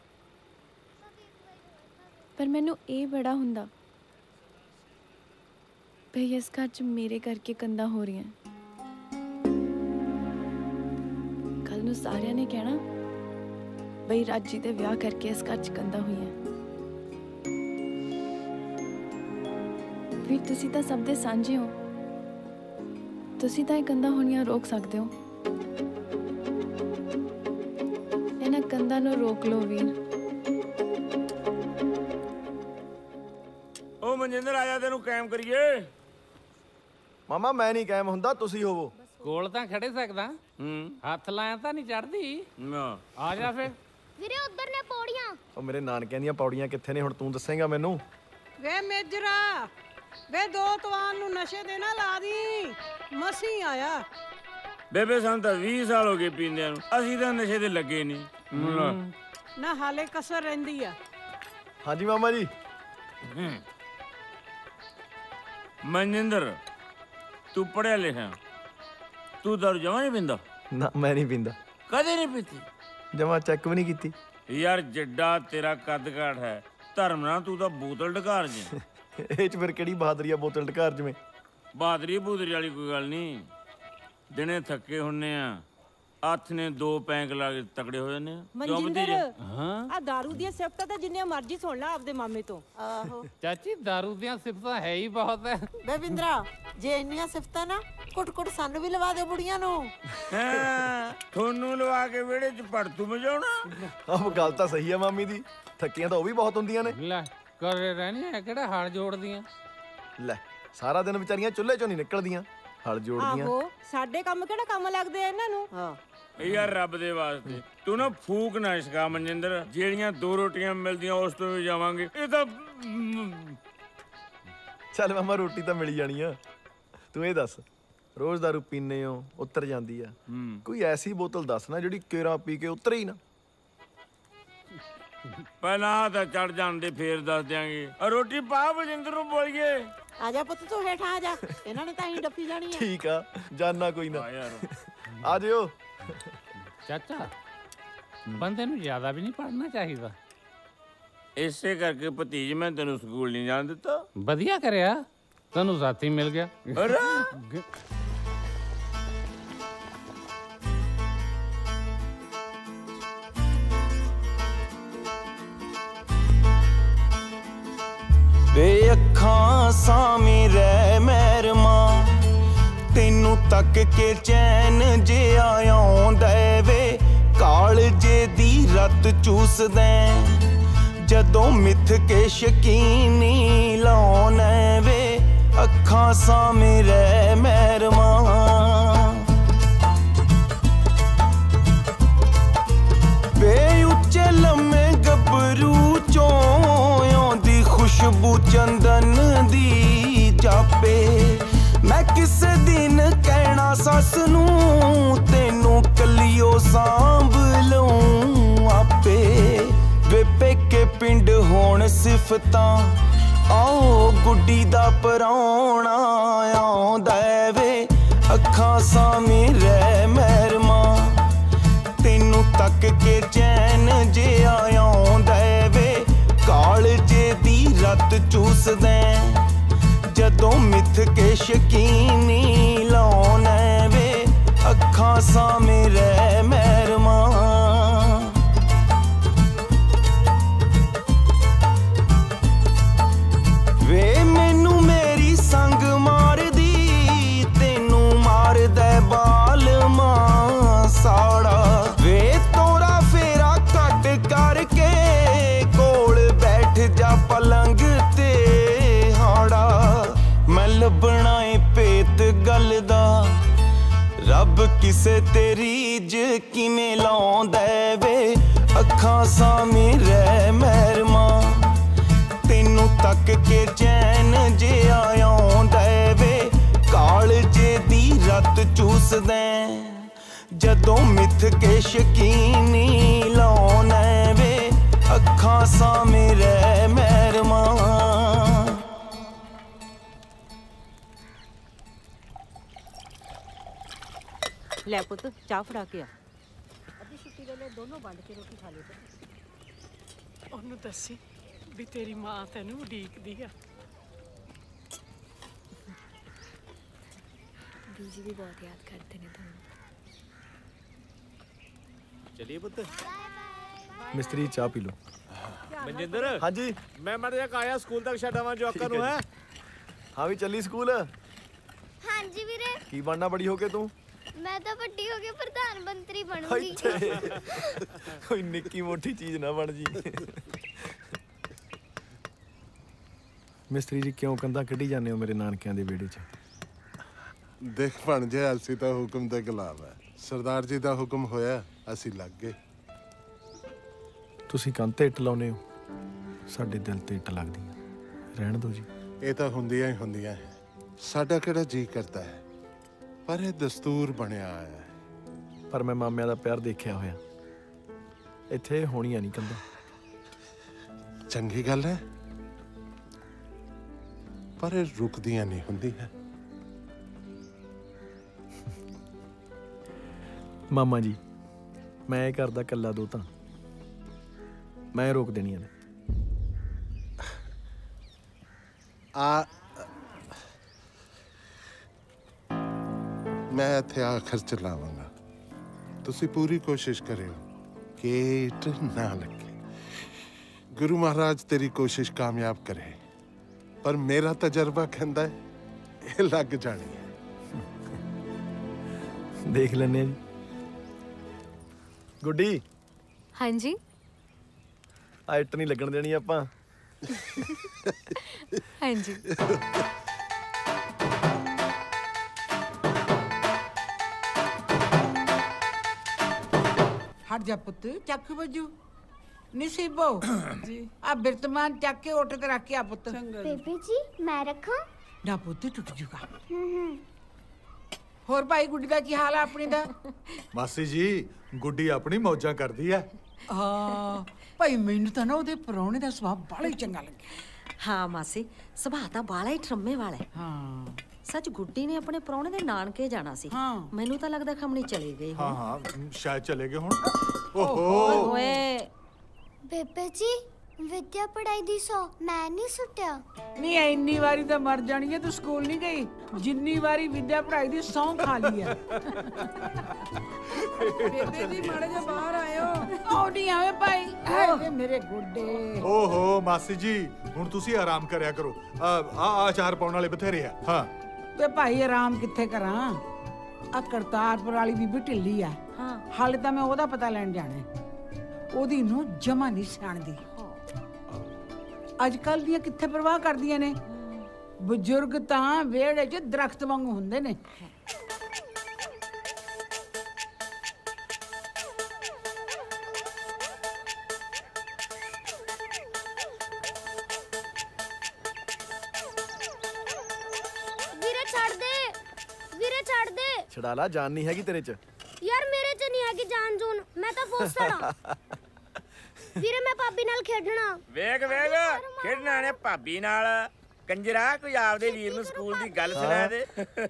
ਪਰ ਮੈਨੂੰ ਇਹ ਬੜਾ ਹੁੰਦਾ ਬਈ ਇਸ ਘਰ 'ਚ ਮੇਰੇ ਕਰਕੇ ਕੰਧਾਂ ਹੋ ਰਹੀਆਂ। ਕੱਲ ਨੂੰ ਸਾਰਿਆਂ ਨੇ ਕਹਿਣਾ ਬਈ ਰਾਜੀ ਦੇ ਵਿਆਹ ਕਰਕੇ ਇਸ ਘਰ 'ਚ ਕੰਧਾਂ ਹੋਈਆਂ। ਫਿਰ ਤੁਸੀਂ ਤਾਂ ਸਭ ਦੇ ਸਾਂਝੇ ਹੋ, ਤੁਸੀਂ ਤਾਂ ਇਹ ਕੰਧਾਂ ਹੋਣੀਆਂ ਰੋਕ ਸਕਦੇ ਹੋ। ਇਹਨਾਂ ਕੰਧਾਂ ਨੂੰ ਰੋਕ ਲਓ ਵੀਰ। ਉਹ ਮਨਜਿੰਦਰ ਆ ਜਾ, ਤੈਨੂੰ ਕਾਇਮ ਕਰੀਏ। ਮਾਮਾ ਮੈਂ ਨਹੀਂ ਕਾਇਮ ਹੁੰਦਾ, ਤੁਸੀਂ ਹੋਵੋ। ਕੋਲ ਤਾਂ ਖੜੇ ਸਕਦਾ, ਹੱਥ ਲਾਇਆ ਤਾਂ ਨਹੀਂ ਚੜਦੀ। ਆ ਜਾ ਫਿਰ। ਵੀਰੇ ਉੱਧਰ ਨੇ ਪੌੜੀਆਂ। ਉਹ ਮੇਰੇ ਨਾਨਕਿਆਂ ਦੀਆਂ ਪੌੜੀਆਂ ਕਿੱਥੇ ਨੇ, ਹੁਣ ਤੂੰ ਦੱਸੇਂਗਾ ਮੈਨੂੰ? ਵੇ ਮੇਜਰਾ, ਵੇ ਦੋ ਤਵਾਨ ਨੂੰ ਨਸ਼ੇ ਦੇ ਨਾ ਲਾ ਦੀ, ਮਸੀਂ ਆਇਆ। ਬੇਬੇ ਸਾਨੂੰ ਤਾਂ ਵੀਹ ਸਾਲ ਹੋ ਗਏ ਪੀਂਦਿਆਂ ਨੂੰ, ਅਸੀਂ ਤਾਂ ਨਸ਼ੇ ਤੇ ਲੱਗੇ ਨਹੀਂ। ਨਾ ਹਾਲੇ ਕਸਰ ਰਹਿੰਦੀ ਆ। ਹਾਂਜੀ ਮਾਮਾ ਜੀ। ਮਨਜਿੰਦਰ, ਤੂੰ ਪੜਿਆ ਲਿਖਿਆ, ਤੂੰ ਦਾਰੂ ਜਮਾਂ ਨਹੀਂ ਪੀਂਦਾ? ਨਾ ਮੈਂ ਨਹੀਂ ਪੀਂਦਾ। ਕਦੇ ਨਹੀਂ ਪੀਤੀ? ਜਮਾ ਚੈੱਕ ਵੀ ਨਹੀਂ ਕੀਤੀ। ਯਾਰ ਜਿੱਡਾ ਤੇਰਾ ਕੱਦ ਕਾਠ ਹੈ, ਧਰਮ ਨਾਲ ਤੂੰ ਤਾਂ ਬੋਤਲ ਢਕਾਰ ਜੇ। ਇਹ ਚ ਫਿਰ ਕਿਹੜੀ ਬਹਾਦਰੀ ਆ ਬੋਤਲ ਢਕਾਰ ਜਿਵੇਂ? ਬਹਾਦਰੀ ਬੂਦਰੀ ਵਾਲੀ ਕੋਈ ਗੱਲ ਨਹੀਂ। ਦਿਨੇ ਥੱਕੇ ਹੁੰਨੇ ਆ, ਹੱਥ ਨੇ ਦੋ ਪੈਂਕ ਲਾ ਕੇ ਤਕੜੇ ਹੋ ਜਾਂਦੇ ਆ। ਮਨਜਿੰਦਰ, ਆ ਦਾਰੂ ਦੀਆਂ ਸਿਫਤਾਂ ਤਾਂ ਜਿੰਨੀਆਂ ਮਰਜ਼ੀ ਸੁਣ ਲੈ ਆਪਦੇ ਮਾਮੇ ਤੋਂ। ਆਹੋ ਚਾਚੀ, ਦਾਰੂ ਦੀਆਂ ਸਿਫਤਾਂ ਹੈ ਹੀ ਬਹੁਤ ਹੈ। ਬੇ ਬਿੰਦਰਾ, ਜੇ ਇੰਨੀਆਂ ਸਿਫਤਾਂ ਨਾ ਕੁੱਟ ਕੁੱਟ ਸਾਨੂੰ ਵੀ ਲਵਾ ਦਿਓ ਬੁੜੀਆਂ ਨੂੰ। ਹਾਂ, ਤੁਹਾਨੂੰ ਲਵਾ ਕੇ ਵਿਹੜੇ 'ਚ ਪੜਤੂ ਵਜਾਉਣਾ। ਆਹ ਗੱਲ ਤਾਂ ਸਹੀ ਆ ਮਾਮੀ ਦੀ, ਥੱਕੀਆਂ ਤਾਂ ਉਹ ਵੀ ਬਹੁਤ ਹੁੰਦੀਆਂ ਨੇ। ਲੈ ਘਰੇ ਰਹਿਣੀਆਂ ਕਿਹੜਾ ਹਲ ਜੋੜਦੀਆਂ। ਲੈ ਸਾਰਾ ਦਿਨ ਵਿਚਾਰੀਆਂ ਚੁੱਲ੍ਹੇ ਚੋਂ ਨਹੀਂ ਨਿਕਲਦੀਆਂ, ਹਲ ਜੋੜਦੀਆਂ। ਆਹੋ, ਸਾਡੇ ਕੰਮ ਕਿਹੜਾ ਕੰਮ ਲੱਗਦੇ ਆ ਇਹਨਾਂ ਨੂੰ। ਹਾਂ ਯਾਰ ਰੱਬ ਦੇ ਵਾਸਤੇ ਤੂੰ ਨਾ ਫੂਕ ਨਾ ਛਕਾ ਮਨਜਿੰਦਰ, ਜਿਹੜੀਆਂ ਦੋ ਰੋਟੀਆਂ ਮਿਲਦੀਆਂ ਉਸ ਤੋਂ ਵੀ ਜਾਵਾਂਗੇ। ਇਹ ਤਾਂ ਚੱਲ ਮਾਮਾ ਰੋਟੀ ਤਾਂ ਮਿਲ ਜਾਣੀ ਆ। ਤੂੰ ਇਹ ਦੱਸ, ਰੋਜ਼ ਦਾਰੂ ਪੀਨੇ ਹੋ, ਉਤਰ ਜਾਂਦੀ ਆ, ਕੋਈ ਐਸੀ ਬੋਤਲ ਦੱਸ ਨਾ ਜਿਹੜੀ ਕੇਰਾ ਪੀ ਕੇ ਉਤਰੇ ਹੀ ਨਾ। ਪਹਿਲਾਂ ਤਾਂ ਚੜ ਜਾਂਦੇ ਫੇਰ ਦੱਸ ਦਿਆਂਗੇ। ਰੋਟੀ ਪਾ ਬਲਜਿੰਦਰ ਨੂੰ ਬੋਲੀਏ। ਆ ਜਾ ਪੁੱਤ ਤੂੰ ਹੇਠਾਂ ਆ ਜਾ, ਇਹਨਾਂ ਨੇ ਤਾਂ ਹੀ ਡੱਫੀ ਜਾਣੀ ਆ। ਠੀਕ ਆ, ਜਾਨਾ ਕੋਈ ਨਾ। ਆ ਜਿਓ। ਚਾਚਾ, ਬੰਦੇ ਨੂੰ ਜ਼ਿਆਦਾ ਵੀ ਨਹੀਂ ਪੜ੍ਹਨਾ ਚਾਹੀਦਾ। ਇਸੇ ਕਰਕੇ ਭਤੀਜ ਮੈਂ ਤੈਨੂੰ ਸਕੂਲ ਨਹੀਂ ਜਾਣ ਦਿੱਤਾ। ਵਧੀਆ ਕਰਿਆ, ਤੈਨੂੰ ਸਾਥੀ ਮਿਲ ਗਿਆ। ਵੇ ਅੱਖਾਂ ਸਾਮੀ ਰਹਿ ਮਹਿਰਮਾ, ਤੈਨੂੰ ਤੱਕ ਕੇ ਚੈਨ ਜਿਹਾ ਆਉਂਦਾ ਵੇ, ਕਾਲਜੇ ਦੀ ਰੱਤ ਚੂਸਦੈਂ ਜਦੋਂ ਮਿੱਥ ਕੇ ਸ਼ਕੀਨੀ ਲਾਉਣਾ ਵੇ, ਅੱਖਾਂ ਸਾਮੀ ਰਹਿ ਮਹਿਰਮਾ। ਵੇ ਉੱਚੇ ਲੰਮੇ ਗੱਭਰੂ ਚੋਂ ਆਉਂਦੀ ਖੁਸ਼ਬੂ ਚੰਦਨ ਦੀ ਜਾਪੇ, सस नू तेनू कलियो सांभ लऊं आपे वे पेके पिंड होण सिफतां आओ गुड्डी दा पराउणा आउंदा वे अखां सामे रह महरमा तेनू तक के चैन जे आउंदा वे कालजे दी रत चूसदे जदों मिथ के शकीनी लाउना वे अखां सामे रह महरमा वे मैनू मेरी संग मार दी तेनू मार दे बाल मां साड़ा वे तोरा फेरा कट करके कोल बैठ जा पलंग ते हाड़ा मैं लभना ए पेत गल दा रब किसे तेरी ज किवें लाउंदा वे अखां सामे रह महरमा तेनू तक के चैन जे आउंदा वे कालजे दी रत चूसदे जदों मिथ के शकीनी लाउना वे अखां सामे रह महरमा ਲੈ ਪੁੱਤ ਚਾਹ ਫੜਾ ਕੇ ਆ ਅੱਧੀ ਛੁੱਟੀ ਵੇਲੇ ਦੋਨੋਂ ਵੰਡ ਕੇ ਰੋਟੀ ਖਾ ਲਿਓ ਉਹਨੂੰ ਦੱਸੀ ਵੀ ਤੇਰੀ ਮਾਂ ਤੈਨੂੰ ਉਡੀਕਦੀ ਆ ਬੀਜੀ ਵੀ ਬਹੁਤ ਯਾਦ ਕਰਦੇ ਨੇ ਤੁਹਾਨੂੰ चलिए पुत मिस्त्री चाह पी लो मनजिंदर हाँ जी मैं मर जा आया स्कूल तक छड्डावां जोकां नूं है हाँ भी चली स्कूल हाँ जी वीरे की बनना बड़ी होके तू मैं तो ਵੱਡੀ ਹੋ ਕੇ ਪ੍ਰਧਾਨ ਮੰਤਰੀ ਬਣੂੰਗੀ कोई निक्की मोटी चीज ना बन जी मिस्त्री जी क्यों कंधा कढ़ी जाने हो मेरे नानकियां दे विहड़े च देख भाणजे ਅਸੀਂ ਤਾਂ ਹੁਕਮ ਦੇ ਖਿਲਾਫ ਹੈ ਸਰਦਾਰ ਜੀ ਦਾ ਹੁਕਮ ਹੋਇਆ ਅਸੀਂ ਲੱਗ ਗਏ ਤੁਸੀਂ ਕੰਧ ਤੇ ਇੱਟ ਲਾਉਨੇ ਹੋ ਸਾਡੇ ਦਿਲ ਤੇ ਇੱਟ ਲੱਗਦੀ ਹੈ ਰਹਿਣ ਦਿਓ ਜੀ ਇਹ ਤਾਂ ਹੁੰਦੀਆਂ ਹੀ ਹੁੰਦੀਆਂ ਹੈ ਸਾਡਾ ਕਿਹੜਾ ਜੀ ਕਰਦਾ ਹੈ ਪਰ ਇਹ ਦਸਤੂਰ ਬਣਿਆ ਆਇਆ ਹੈ ਪਰ ਮੈਂ ਮਾਮਿਆਂ ਦਾ ਪਿਆਰ ਦੇਖਿਆ ਹੋਇਆ ਇੱਥੇ ਹੋਣੀਆਂ ਨਹੀਂ ਕੰਧਾਂ ਚੰਗੀ ਗੱਲ ਹੈ ਪਰ ਇਹ ਰੁਕਦੀਆਂ ਨਹੀਂ ਹੁੰਦੀਆਂ ਮਾਮਾ ਜੀ ਮੈਂ ਇਹ ਕਰਦਾ ਕੱਲਾ ਦੋ ਤਾਂ ਮੈਂ ਰੋਕ ਦੇਣੀਆਂ ਨੇ ਆ ਮੈਂ ਇੱਥੇ ਆਖਰ ਚਲਾਵਾਂਗਾ ਤੁਸੀਂ ਪੂਰੀ ਕੋਸ਼ਿਸ਼ ਕਰਿਓ ਕਿ ਇੱਟ ਨਾ ਲੱਗੇ ਗੁਰੂ ਮਹਾਰਾਜ ਤੇਰੀ ਕੋਸ਼ਿਸ਼ ਕਾਮਯਾਬ ਕਰੇ ਪਰ ਮੇਰਾ ਤਜਰਬਾ ਕਹਿੰਦਾ ਹੈ ਇਹ ਲੱਗ ਜਾਣੀ ਹੈ ਦੇਖ ਲੈਂਦੇ ਆ ਜੀ ਗੁੱਡੀ ਹਾਂਜੀ ਆ ਇੱਟ ਨਹੀਂ ਲੱਗਣ ਦੇਣੀ ਆਪਾਂ ਹਾਂਜੀ हट जा पुत चक बजू नसीबो जी आ बिरतमान चक के ओटे ते रख के आ पुत बेबी जी मैं रखा ना पुत टूट जूगा हम्म होर भाई गुड्डी दा की हाल है अपनी दा मासी जी गुड्डी अपनी मौजा करदी है ਹਾਂ ਭਾਈ ਮੈਨੂੰ ਤਾਂ ਨਾ ਉਹਦੇ ਪਰੌਣੇ ਦਾ ਸੁਭਾਅ ਬੜਾ ਹੀ ਚੰਗਾ ਲੱਗਿਆ ਹਾਂ ਮਾਸੀ ਸੁਭਾਅ ਤਾਂ ਬਾਲਾ ਹੀ ਠਰਮੇ ਵਾਲਾ ਹੈ ਹਾਂ ਸੱਚ ਗੁੱਡੀ ਨੇ ਆਪਣੇ ਪਰੌਣੇ ਦੇ ਨਾਨਕੇ ਜਾਣਾ ਸੀ ਮੈਨੂੰ ਤਾਂ ਲੱਗਦਾ ਖਮਣੀ ਚਲੇ ਗਏ हाँ हाँ शायद चले गए हुण ਓਏ ਓਏ ਬੇਬੇ ਜੀ ਵਿਦਿਆ ਪੜਾਈ ਦੀ ਸੌ ਮੈਂ ਨਹੀਂ ਸੁੱਟਿਆ ਨਹੀਂ ਇੰਨੀ ਵਾਰੀ ਤਾਂ ਮਰ ਜਾਣੀ ਹੈ ਤੂੰ ਸਕੂਲ ਨਹੀਂ ਗਈ ਜਿੰਨੀ ਵਾਰੀ ਵਿਦਿਆ ਪੜਾਈ ਦੀ ਸੌਂ ਖਾ ਲਈ ਹੈ ਬੇਬੇ ਜੀ ਮਾੜੇ ਜਿਹਾ ਬਾਹਰ ਆਇਓ ਆਉ ਨਹੀਂ ਆਵੇ ਭਾਈ ਐ ਮੇਰੇ ਗੁੱਡੇ ओहो मासी जी हुण तुसी आराम करया करो आ आ चार पाउण वाले बथेरे आ हाँ ਤੇ ਭਾਈ ਆਰਾਮ ਕਿੱਥੇ ਕਰਾਂ ਆ ਕਰਤਾਰਪੁਰ ਵਾਲੀ ਬੀਬੀ ਢਿੱਲੀ ਆ ਹਾਂ ਹਾਲੇ ਤਾਂ ਮੈਂ ਉਹਦਾ ਪਤਾ ਲੈਣ ਜਾਣਾ ਉਹਦੀ ਨੂੰ ਜਮਾ ਨਹੀਂ ਸਿਆਣਦੀ ਅੱਜ ਕੱਲ ਦੀਆਂ ਕਿੱਥੇ ਪਰਵਾਹ ਕਰਦੀਆਂ ਨੇ ਬਜ਼ੁਰਗ ਤਾਂ ਵਿਹੜੇ 'ਚ ਦਰਖਤ ਵਾਂਗੂ ਹੁੰਦੇ ਨੇ ਵੀਰੇ ਛੱਡ ਦੇ ਵੀਰੇ ਛੱਡ ਦੇ ਛਡਾ ਲਾ, ਜਾਨ ਨਹੀਂ ਹੈਗੀ ਤੇਰੇ ਚ। ਯਾਰ ਮੇਰੇ ਚ ਨਹੀਂ ਹੈਗੀ ਜਾਨ ਜੂਨ, ਮੈਂ ਤਾਂ ਫੋਸਟਰ ਆ। ਵੀਰੇ ਮੈਂ ਭਾਬੀ ਨਾਲ ਖੇਡਣਾ। ਵੇਖ ਵੇਖ ਖੇਡਣਾ ਨੇ ਭਾਬੀ ਨਾਲ। ਕੰਜਰਾ ਕੋਈ ਆਪਦੇ ਵੀਰ ਨੂੰ ਸਕੂਲ ਦੀ ਗੱਲ ਸੁਣਾ ਦੇ।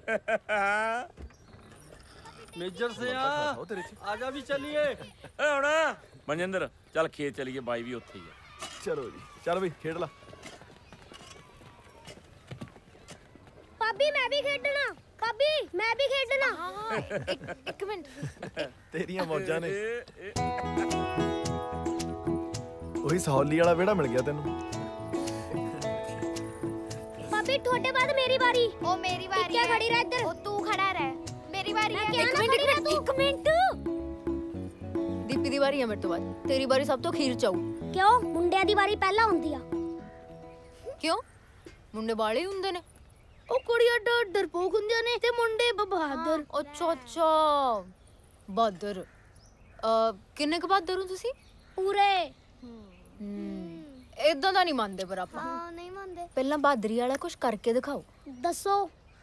ਮੇਜਰ ਸਿਆ ਆ ਜਾ ਵੀ ਚੱਲੀਏ। ਹੁਣ ਮਨਜਿੰਦਰ ਚੱਲ ਖੇਤ ਚਲੀਏ, ਬਾਈ ਵੀ ਉੱਥੇ ਹੀ ਆ। ਚਲੋ ਜੀ, ਚੱਲ ਬਈ ਖੇਡ ਲਾ। ਭਾਬੀ ਮੈਂ ਵੀ ਖੇਡਣਾ। ਭਾਬੀ ਮੈਂ ਵੀ ਖੇਡਣਾ। ਇੱਕ ਮਿੰਟ। ਤੇਰੀਆਂ ਮੌਜਾਂ ਨੇ। ਉਹੀ ਸਹੌਲੀ ਵਾਲਾ ਵਿਹੜਾ ਮਿਲ ਗਿਆ ਤੈਨੂੰ। ਭਾਬੀ ਤੁਹਾਡੇ ਬਾਅਦ ਮੇਰੀ ਵਾਰੀ। ਉਹ ਮੇਰੀ ਵਾਰੀ ਹੈ। ਖੜੀ ਰਹਿ ਇੱਧਰ। ਉਹ ਤੂੰ ਖੜਾ ਰਹਿ, ਮੇਰੀ ਵਾਰੀ ਹੈ। ਇੱਕ ਮਿੰਟ ਇੱਕ ਮਿੰਟ। ਦੀਪੀ ਦੀ ਵਾਰੀ ਹੈ ਮੇਰੇ ਤੋਂ ਬਾਅਦ। ਤੇਰੀ ਵਾਰੀ ਸਭ ਤੋਂ ਅਖੀਰ ਚ ਆਊ। ਕਿਉਂ? ਮੁੰਡਿਆਂ ਦੀ ਵਾਰੀ ਪਹਿਲਾਂ ਹੁੰਦੀ ਆ। ਕਿਉਂ? ਮੁੰਡੇ ਬਾਲੇ ਹੁੰਦੇ ਨੇ। ਉਹ ਕੁੜੀਆਂ ਡਰ ਡਰਪੋਕ ਹੁੰਦੀਆਂ ਨੇ ਤੇ ਮੁੰਡੇ ਬਹਾਦਰ। ਅੱਛਾ ਅੱਛਾ ਬਹਾਦਰ। ਅ ਕਿੰਨੇ ਕੁ ਬਹਾਦਰ ਹੋ ਤੁਸੀਂ? ਪੂਰੇ। ਇਦਾਂ ਦਾ ਨਹੀਂ ਮੰਨਦੇ ਪਰ ਆਪਾਂ। ਹਾਂ ਨਹੀਂ ਮੰਨਦੇ। ਪਹਿਲਾਂ ਬਹਾਦਰੀ ਵਾਲਾ ਕੁਝ ਕਰਕੇ ਦਿਖਾਓ। ਦੱਸੋ।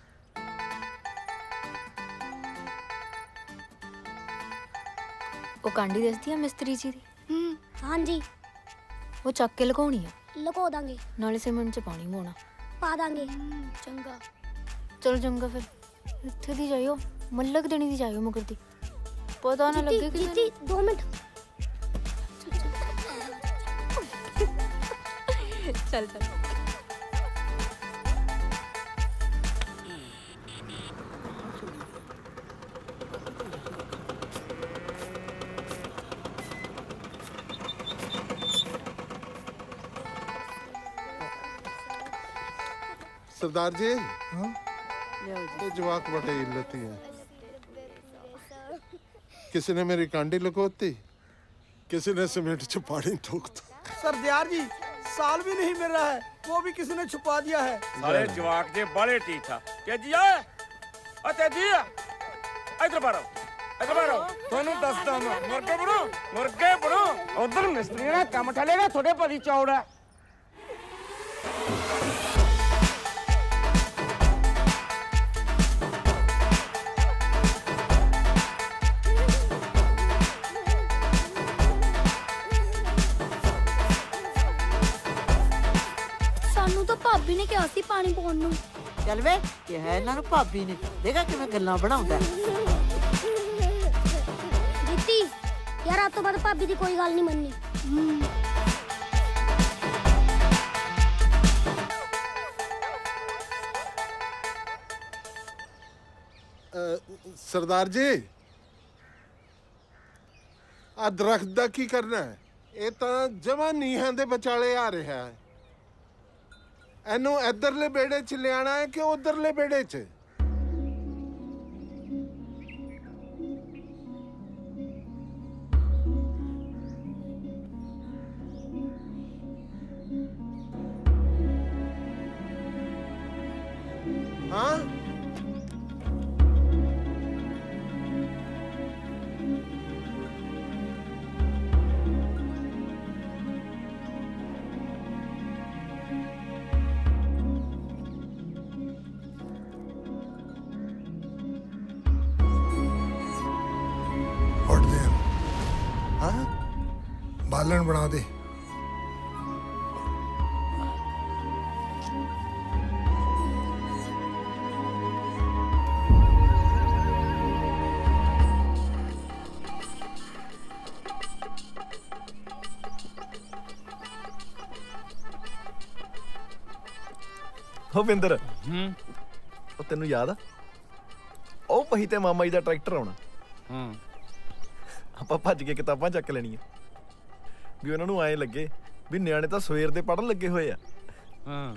ਉਹ ਕਾਂਡੀ ਦੱਸਦੀ ਆ ਮਿਸਤਰੀ ਜੀ ਦੀ। ਹੂੰ ਹਾਂਜੀ। ਉਹ ਚੱਕ ਕੇ ਲਗਾਉਣੀ ਆ। ਲਗੋ ਦਾਂਗੇ। ਨਾਲੇ ਸੀਮੈਂਟ ਚ ਪਾਣੀ ਪਾਉਣਾ। ਪਾ ਦਾਂਗੇ। ਚੰਗਾ। ਚਲੋ ਚੰਗਾ ਫਿਰ। ਇੱਥੇ ਦੀ ਜਾਇਓ, ਮੱਲਕ ਦੇਣੀ ਦੀ ਜਾਇਓ ਮਗਰ ਦੀ। ਪਤਾ ਨਾ ਲੱਗੇ ਕਿ ਜੀਤੀ ਦੋ ਮਿੰਟ। ਚੱਲ ਚੱਲ। सरदार जी हाँ? ये जवाक बटे इल्लती है। किसी ने मेरी कांडी लगोती, किसी ने सीमेंट च पानी ठोकता। सरदार जी साल भी नहीं मिल रहा है, वो भी किसी ने छुपा दिया है। सारे जवाक जे बड़े ठीक था। तेजी आ ओ तेजी इधर बारो इधर बारो। ਤੁਹਾਨੂੰ ਦੱਸਦਾ ਮੈਂ ਮੁਰਗੇ ਬਣੋ ਮੁਰਗੇ ਬਣੋ। ਉਧਰ ਮਿਸਤਰੀ ਨੇ ਕੰਮ ਠਾਲੇਗਾ, ਤੁਹਾਡੇ ਭਾਰੀ ਚੌੜਾ। ਸਾਨੂੰ ਤਾਂ ਭਾਬੀ ਨੇ ਕਿਹਾ ਸੀ ਪਾਣੀ ਪਾਉਣ ਨੂੰ। ਚੱਲ ਵੇ ਕਿਹਾ ਇਹਨਾਂ ਨੂੰ ਭਾਬੀ ਨੇ। ਦੇਖਾ ਕਿਵੇਂ ਗੱਲਾਂ ਬਣਾਉਂਦਾ। ਜੀਤੀ ਯਾਰ ਅੱਜ ਤੋਂ ਬਾਅਦ ਭਾਬੀ ਦੀ ਕੋਈ ਗੱਲ ਨਹੀਂ ਮੰਨਣੀ। सरदार जी आ दरख्त दा की करना है? ये तो जमा नीहां दे विचाले आ रहा है। ਇਹਨੂੰ ਇਧਰਲੇ ਬੇੜੇ 'ਚ ਲਿਆਣਾ ਹੈ ਕਿ ਉਧਰਲੇ ਬੇੜੇ 'ਚ? ਹਾਂ बालन बना दे। ਹੋ ਬਿੰਦਰ, ਹੂੰ ਉਹ ਤੈਨੂੰ ਯਾਦ ਆ ਉਹ ਪਹੀ ਤੇ ਮਾਮਾ ਜੀ ਦਾ ਟਰੈਕਟਰ ਆਉਣਾ? ਹਾਂ ਆਪਾਂ ਭੱਜ ਕੇ ਕਿਤਾਬਾਂ ਚੱਕ ਲੈਣੀਆਂ ਵੀ ਉਹਨਾਂ ਨੂੰ ਐਂ ਲੱਗੇ ਵੀ ਨਿਆਣੇ ਤਾਂ ਸਵੇਰ ਦੇ ਪੜ੍ਹਨ ਲੱਗੇ ਹੋਏ ਆ। ਹਾਂ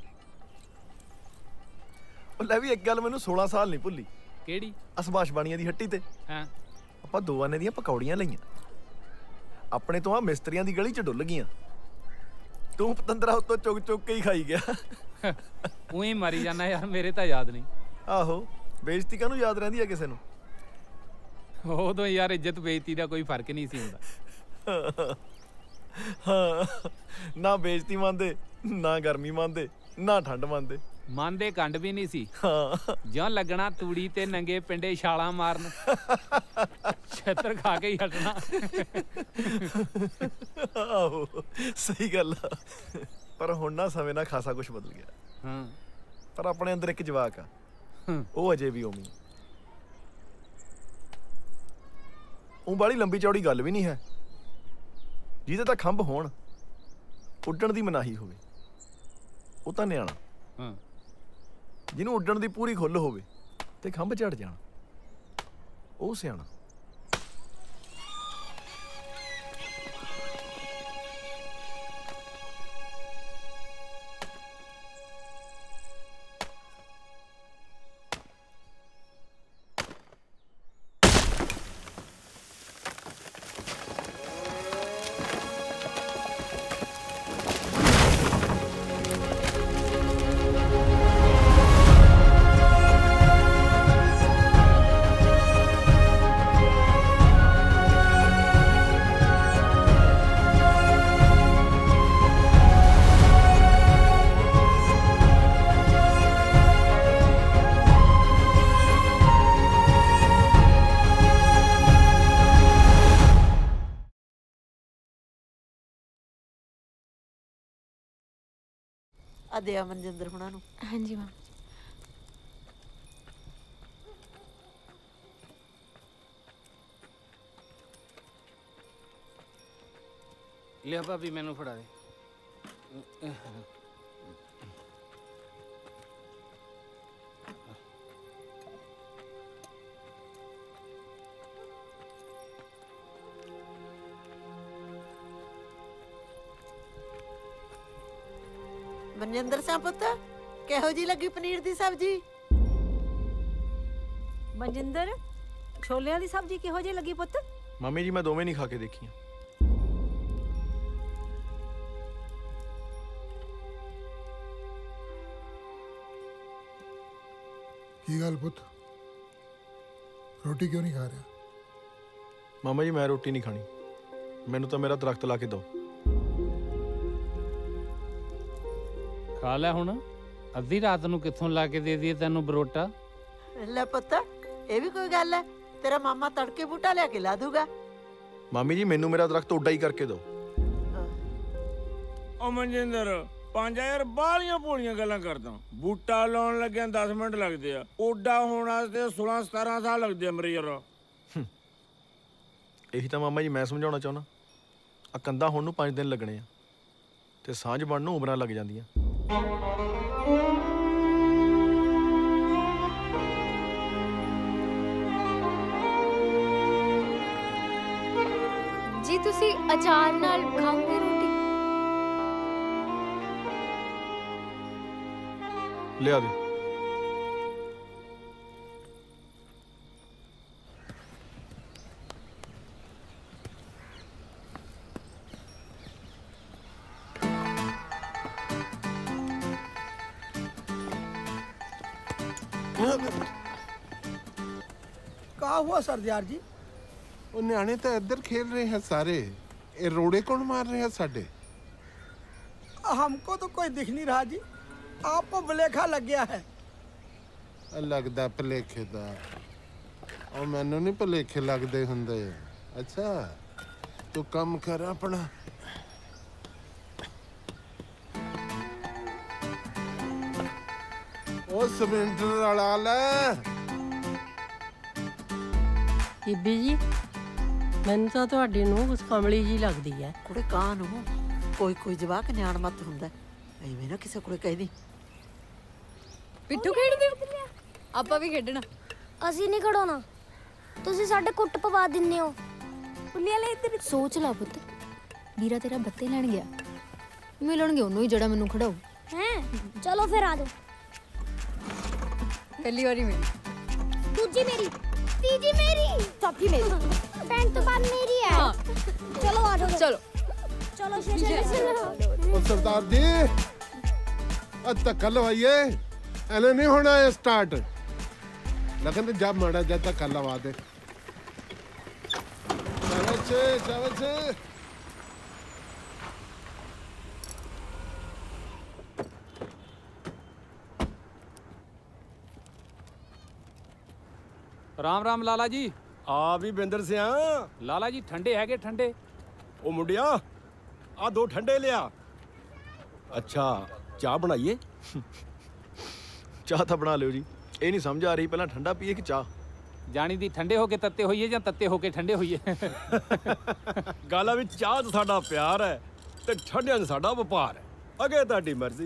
ਉਹ ਲੈ ਵੀ ਇੱਕ ਗੱਲ ਮੈਨੂੰ ਸੋਲਾਂ ਸਾਲ ਨਹੀਂ ਭੁੱਲੀ। ਕਿਹੜੀ? ਅਸਬਾਸ਼ ਬਾਣੀਆਂ ਦੀ ਹੱਟੀ ਤੇ ਹਾਂ ਆਪਾਂ ਦੋ ਆਨੇ ਦੀਆਂ ਪਕੌੜੀਆਂ ਲਈਆਂ। ਆਪਣੇ ਤੋਂ ਆ ਮਿਸਤਰੀਆਂ ਦੀ ਗਲੀ ਚ ਡੁੱਲ ਗਈਆਂ। ਤੂੰ ਪਤੰਦਰਾ ਉੱਤੋਂ ਚੁੱਕ ਚੁੱਕ ਕੇ ਹੀ ਖਾਈ ਗਿਆ। ਉਹੀ ਮਾਰੀ ਜਾਣਾ ਯਾਰ, ਮੇਰੇ ਤਾਂ ਯਾਦ ਨਹੀਂ। ਆਹੋ ਬੇਇੱਜ਼ਤੀ ਕਾਹਨੂੰ ਯਾਦ ਰਹਿੰਦੀ ਆ ਕਿਸੇ ਨੂੰ? ਉਦੋਂ ਯਾਰ ਇੱਜ਼ਤ ਬੇਇੱਜ਼ਤੀ ਦਾ ਕੋਈ ਫਰਕ ਨਹੀਂ ਸੀ ਹੁੰਦਾ। ਹਾਂ ਨਾ ਬੇਇੱਜ਼ਤੀ ਮੰਨਦੇ ਨਾ ਗਰਮੀ ਮੰਨਦੇ, ਨਾ ਠੰਡ ਮੰਨਦੇ ਮਨ ਦੇ ਕੰਡ ਵੀ ਨਹੀਂ ਸੀ। ਹਾਂ ਜਿਉਂ ਲੱਗਣਾ ਤੂੜੀ ਤੇ ਨੰਗੇ ਪਿੰਡੇ ਛਾਲਾਂ ਮਾਰਨ, ਛੇਤਰ ਖਾ ਕੇ ਹੀ ਹਟਣਾ। ਆਹੋ ਸਹੀ ਗੱਲ ਆ, ਪਰ ਹੁਣ ਨਾ ਸਮੇਂ ਨਾਲ ਖਾਸਾ ਕੁਝ ਬਦਲ ਗਿਆ। ਹਾਂ ਪਰ ਆਪਣੇ ਅੰਦਰ ਇੱਕ ਜਵਾਕ ਆ, ਉਹ ਅਜੇ ਵੀ ਉਵੇਂ। ਉਹ ਬਾਲੀ ਲੰਬੀ ਚੌੜੀ ਗੱਲ ਵੀ ਨਹੀਂ ਹੈ, ਜਿਹਦੇ ਤਾਂ ਖੰਭ ਹੋਣ, ਉੱਡਣ ਦੀ ਮਨਾਹੀ ਹੋਵੇ, ਉਹ ਤਾਂ ਨਿਆਣਾ। ਹਾਂ ਜਿਹਨੂੰ ਉੱਡਣ ਦੀ ਪੂਰੀ ਖੁੱਲ੍ਹ ਹੋਵੇ ਤੇ ਖੰਭ ਝੜ ਜਾਣ, ਉਹ ਸਿਆਣਾ। ਅਦੇ ਆ ਮਨਜਿੰਦਰ ਹੁਣਾਂ ਨੂੰ। ਹਾਂਜੀ ਮਾਂ। ਲਿਆ ਭਾਬੀ ਮੈਨੂੰ ਫੜਾ ਦੇ। ਮਨਜਿੰਦਰ ਸਿੰਘ ਪੁੱਤ, ਕਿਹੋ ਜੀ ਲੱਗੀ ਪਨੀਰ ਦੀ ਸਬਜ਼ੀ? ਮਨਜਿੰਦਰ, ਛੋਲਿਆਂ ਦੀ ਸਬਜ਼ੀ ਕਿਹੋ ਜਿਹੀ ਲੱਗੀ ਪੁੱਤ? ਮੰਮੀ ਜੀ ਮੈਂ ਦੋਵੇਂ ਨਹੀਂ ਖਾ ਕੇ ਦੇਖੀਆਂ। ਕੀ ਗੱਲ ਪੁੱਤ, ਰੋਟੀ ਕਿਉਂ ਨਹੀਂ ਖਾ ਰਿਹਾ? ਮਾਮਾ ਜੀ ਮੈਂ ਰੋਟੀ ਨਹੀਂ ਖਾਣੀ, ਮੈਨੂੰ ਤਾਂ ਮੇਰਾ ਦਰਖਤ ਲਾ ਕੇ ਦਿਓ। ਖਾ ਲੈ ਹੁਣ, ਅੱਧੀ ਰਾਤ ਨੂੰ ਕਿੱਥੋਂ ਲਾ ਕੇ ਦੇ ਦਈਏ ਤੈਨੂੰ ਬਰੋਟਾ? ਲੈ ਪੁੱਤ, ਇਹ ਵੀ ਕੋਈ ਗੱਲ ਹੈ? ਤੇਰਾ ਮਾਮਾ ਤੜਕੇ ਬੂਟਾ ਲਿਆ ਕੇ ਲਾ ਦੂਗਾ। ਮਾਮੀ ਜੀ ਮੈਨੂੰ ਮੇਰਾ ਦਰਖਤ ਉੱਡਾ ਹੀ ਕਰਕੇ ਦਿਓ। ਓ ਮਨਜਿੰਦਰ, ਪੰਜ ਹਜ਼ਾਰ ਬਾਹਲੀਆਂ ਭੋਲੀਆਂ ਗੱਲਾਂ ਕਰਦਾ। ਬੂਟਾ ਲਾਉਣ ਲੱਗਿਆ ਦਸ ਮਿੰਟ ਲੱਗਦੇ ਆ, ਓਡਾ ਹੋਣ ਵਾਸਤੇ ਸੋਲਾਂ ਸਤਾਰਾਂ ਸਾਲ ਲੱਗਦੇ ਆ ਮੇਰੇ ਯਾਰ। ਇਹੀ ਤਾਂ ਮਾਮਾ ਜੀ ਮੈਂ ਸਮਝਾਉਣਾ ਚਾਹੁੰਦਾ। ਆ ਕੰਧਾਂ ਹੋਣ ਨੂੰ ਪੰਜ ਦਿਨ ਲੱਗਣੇ ਆ ਤੇ ਸਾਂਝ ਬਣਨ ਨੂੰ ਉਮਰਾਂ ਲੱਗ ਜਾਂਦੀਆਂ। ਜੀ ਤੁਸੀਂ ਅਚਾਰ ਨਾਲ ਖਾਓਗੇ ਰੋਟੀ? ਲਿਆ ਦੇ। कहा हुआ सरदार जी? ਉਹ ਨਿਆਣੇ ਤਾਂ ਇੱਧਰ ਖੇਲ ਰਹੇ ਹੈ ਸਾਰੇ, ਇਹ ਰੋੜੇ ਕੌਣ ਮਾਰ ਰਹੇ ਹੈ ਸਾਡੇ? हमको तो कोई दिख नहीं रहा जी, आपको भुलेखा लग गया है। ਲੱਗਦਾ ਭਲੇਖੇ ਦਾ, ਉਹ ਮੈਨੂੰ ਨਹੀਂ ਭਲੇਖੇ ਲੱਗਦੇ ਹੁੰਦੇ। ਅੱਛਾ ਤੂੰ ਕੰਮ ਕਰ ਆਪਣਾ। ਉਹ ਸਿਮੈਂਟਰ ਵਾਲਾ ਲੈ। ਬੀਬੀ ਜੀ, ਮੈਨੂੰ ਤਾਂ ਤੁਹਾਡੀ ਨੂੰ ਉਸ ਕਮਲੀ ਜੀ ਲੱਗਦੀ ਹੈ। ਕੁੜੇ ਕਾਂ ਨੂੰ ਕੋਈ ਕੋਈ ਜਵਾਕ ਨਿਆਣ ਮੱਤ ਹੁੰਦਾ, ਐਵੇਂ ਨਾ ਕਿਸੇ ਕੋਲੇ ਕਹਿ ਦੀ। ਪਿੱਠੂ ਖੇਡਦੇ ਹੋ? ਆਪਾਂ ਵੀ ਖੇਡਣਾ। ਅਸੀਂ ਨਹੀਂ ਖੜਾਉਣਾ, ਤੁਸੀਂ ਸਾਡੇ ਕੁੱਟ ਪਵਾ ਦਿੰਦੇ ਹੋ। ਪੁੱਲੀਆਂ ਲੈ ਇੱਧਰ ਸੋਚ ਲਾ ਪੁੱਤ, ਵੀਰਾ ਤੇਰਾ ਬੱਤੇ ਲੈਣ ਗਿਆ, ਮਿਲਣਗੇ ਉਹਨੂੰ ਹੀ ਜਿਹੜਾ ਮੈਨੂੰ ਖੜਾਉ। ਹੈ ਚਲੋ ਫਿਰ ਆ ਜਾਓ। ਪਹਿਲੀ ਵਾਰੀ ਮੇਰੀ, ਦੂਜੀ ਮੇਰੀ, ਤੀਜੀ ਮੇਰੀ, ਚੌਥੀ ਮੇਰੀ, ਪੈਂਟ ਤੋਂ ਬਾਅਦ ਮੇਰੀ ਹੈ। ਹਾਂ ਚਲੋ ਆ ਜਾਓ। ਚਲੋ ਚਲੋ ਚਲੋ। ਉਹ ਸਰਦਾਰ ਜੀ ਅੱਜ ਧੱਕਾ ਲਵਾਈਏ, ਐਨੇ ਨਹੀਂ ਹੋਣਾ ਇਹ ਸਟਾਰਟ। ਲਗਨ ਜਬ ਮਾੜਾ ਜਾ ਧੱਕਾ ਲਵਾ ਦੇ। शाबाश शाबाश। ਰਾਮ ਰਾਮ ਲਾਲਾ ਜੀ। ਆ ਵੀ ਬਿੰਦਰ ਸਿਆ। ਲਾਲਾ ਜੀ ਠੰਡੇ ਹੈਗੇ ਠੰਡੇ? ਉਹ ਮੁੰਡਿਆ ਆ ਦੋ ਠੰਡੇ ਲਿਆ। ਅੱਛਾ ਚਾਹ ਬਣਾਈਏ? ਚਾਹ ਤਾਂ ਬਣਾ ਲਿਓ ਜੀ। ਇਹ ਨਹੀਂ ਸਮਝ ਆ ਰਹੀ ਪਹਿਲਾਂ ਠੰਡਾ ਪੀਏ ਕਿ ਚਾਹ। ਜਾਣੀ ਦੀ ਠੰਡੇ ਹੋ ਕੇ ਤੱਤੇ ਹੋਈਏ ਜਾਂ ਤੱਤੇ ਹੋ ਕੇ ਠੰਡੇ ਹੋਈਏ? ਗੱਲ ਆ ਵੀ ਚਾਹ 'ਚ ਸਾਡਾ ਪਿਆਰ ਹੈ ਤੇ ਠੰਡਿਆਂ 'ਚ ਸਾਡਾ ਵਪਾਰ ਹੈ। ਅੱਗੇ ਤੁਹਾਡੀ ਮਰਜ਼ੀ।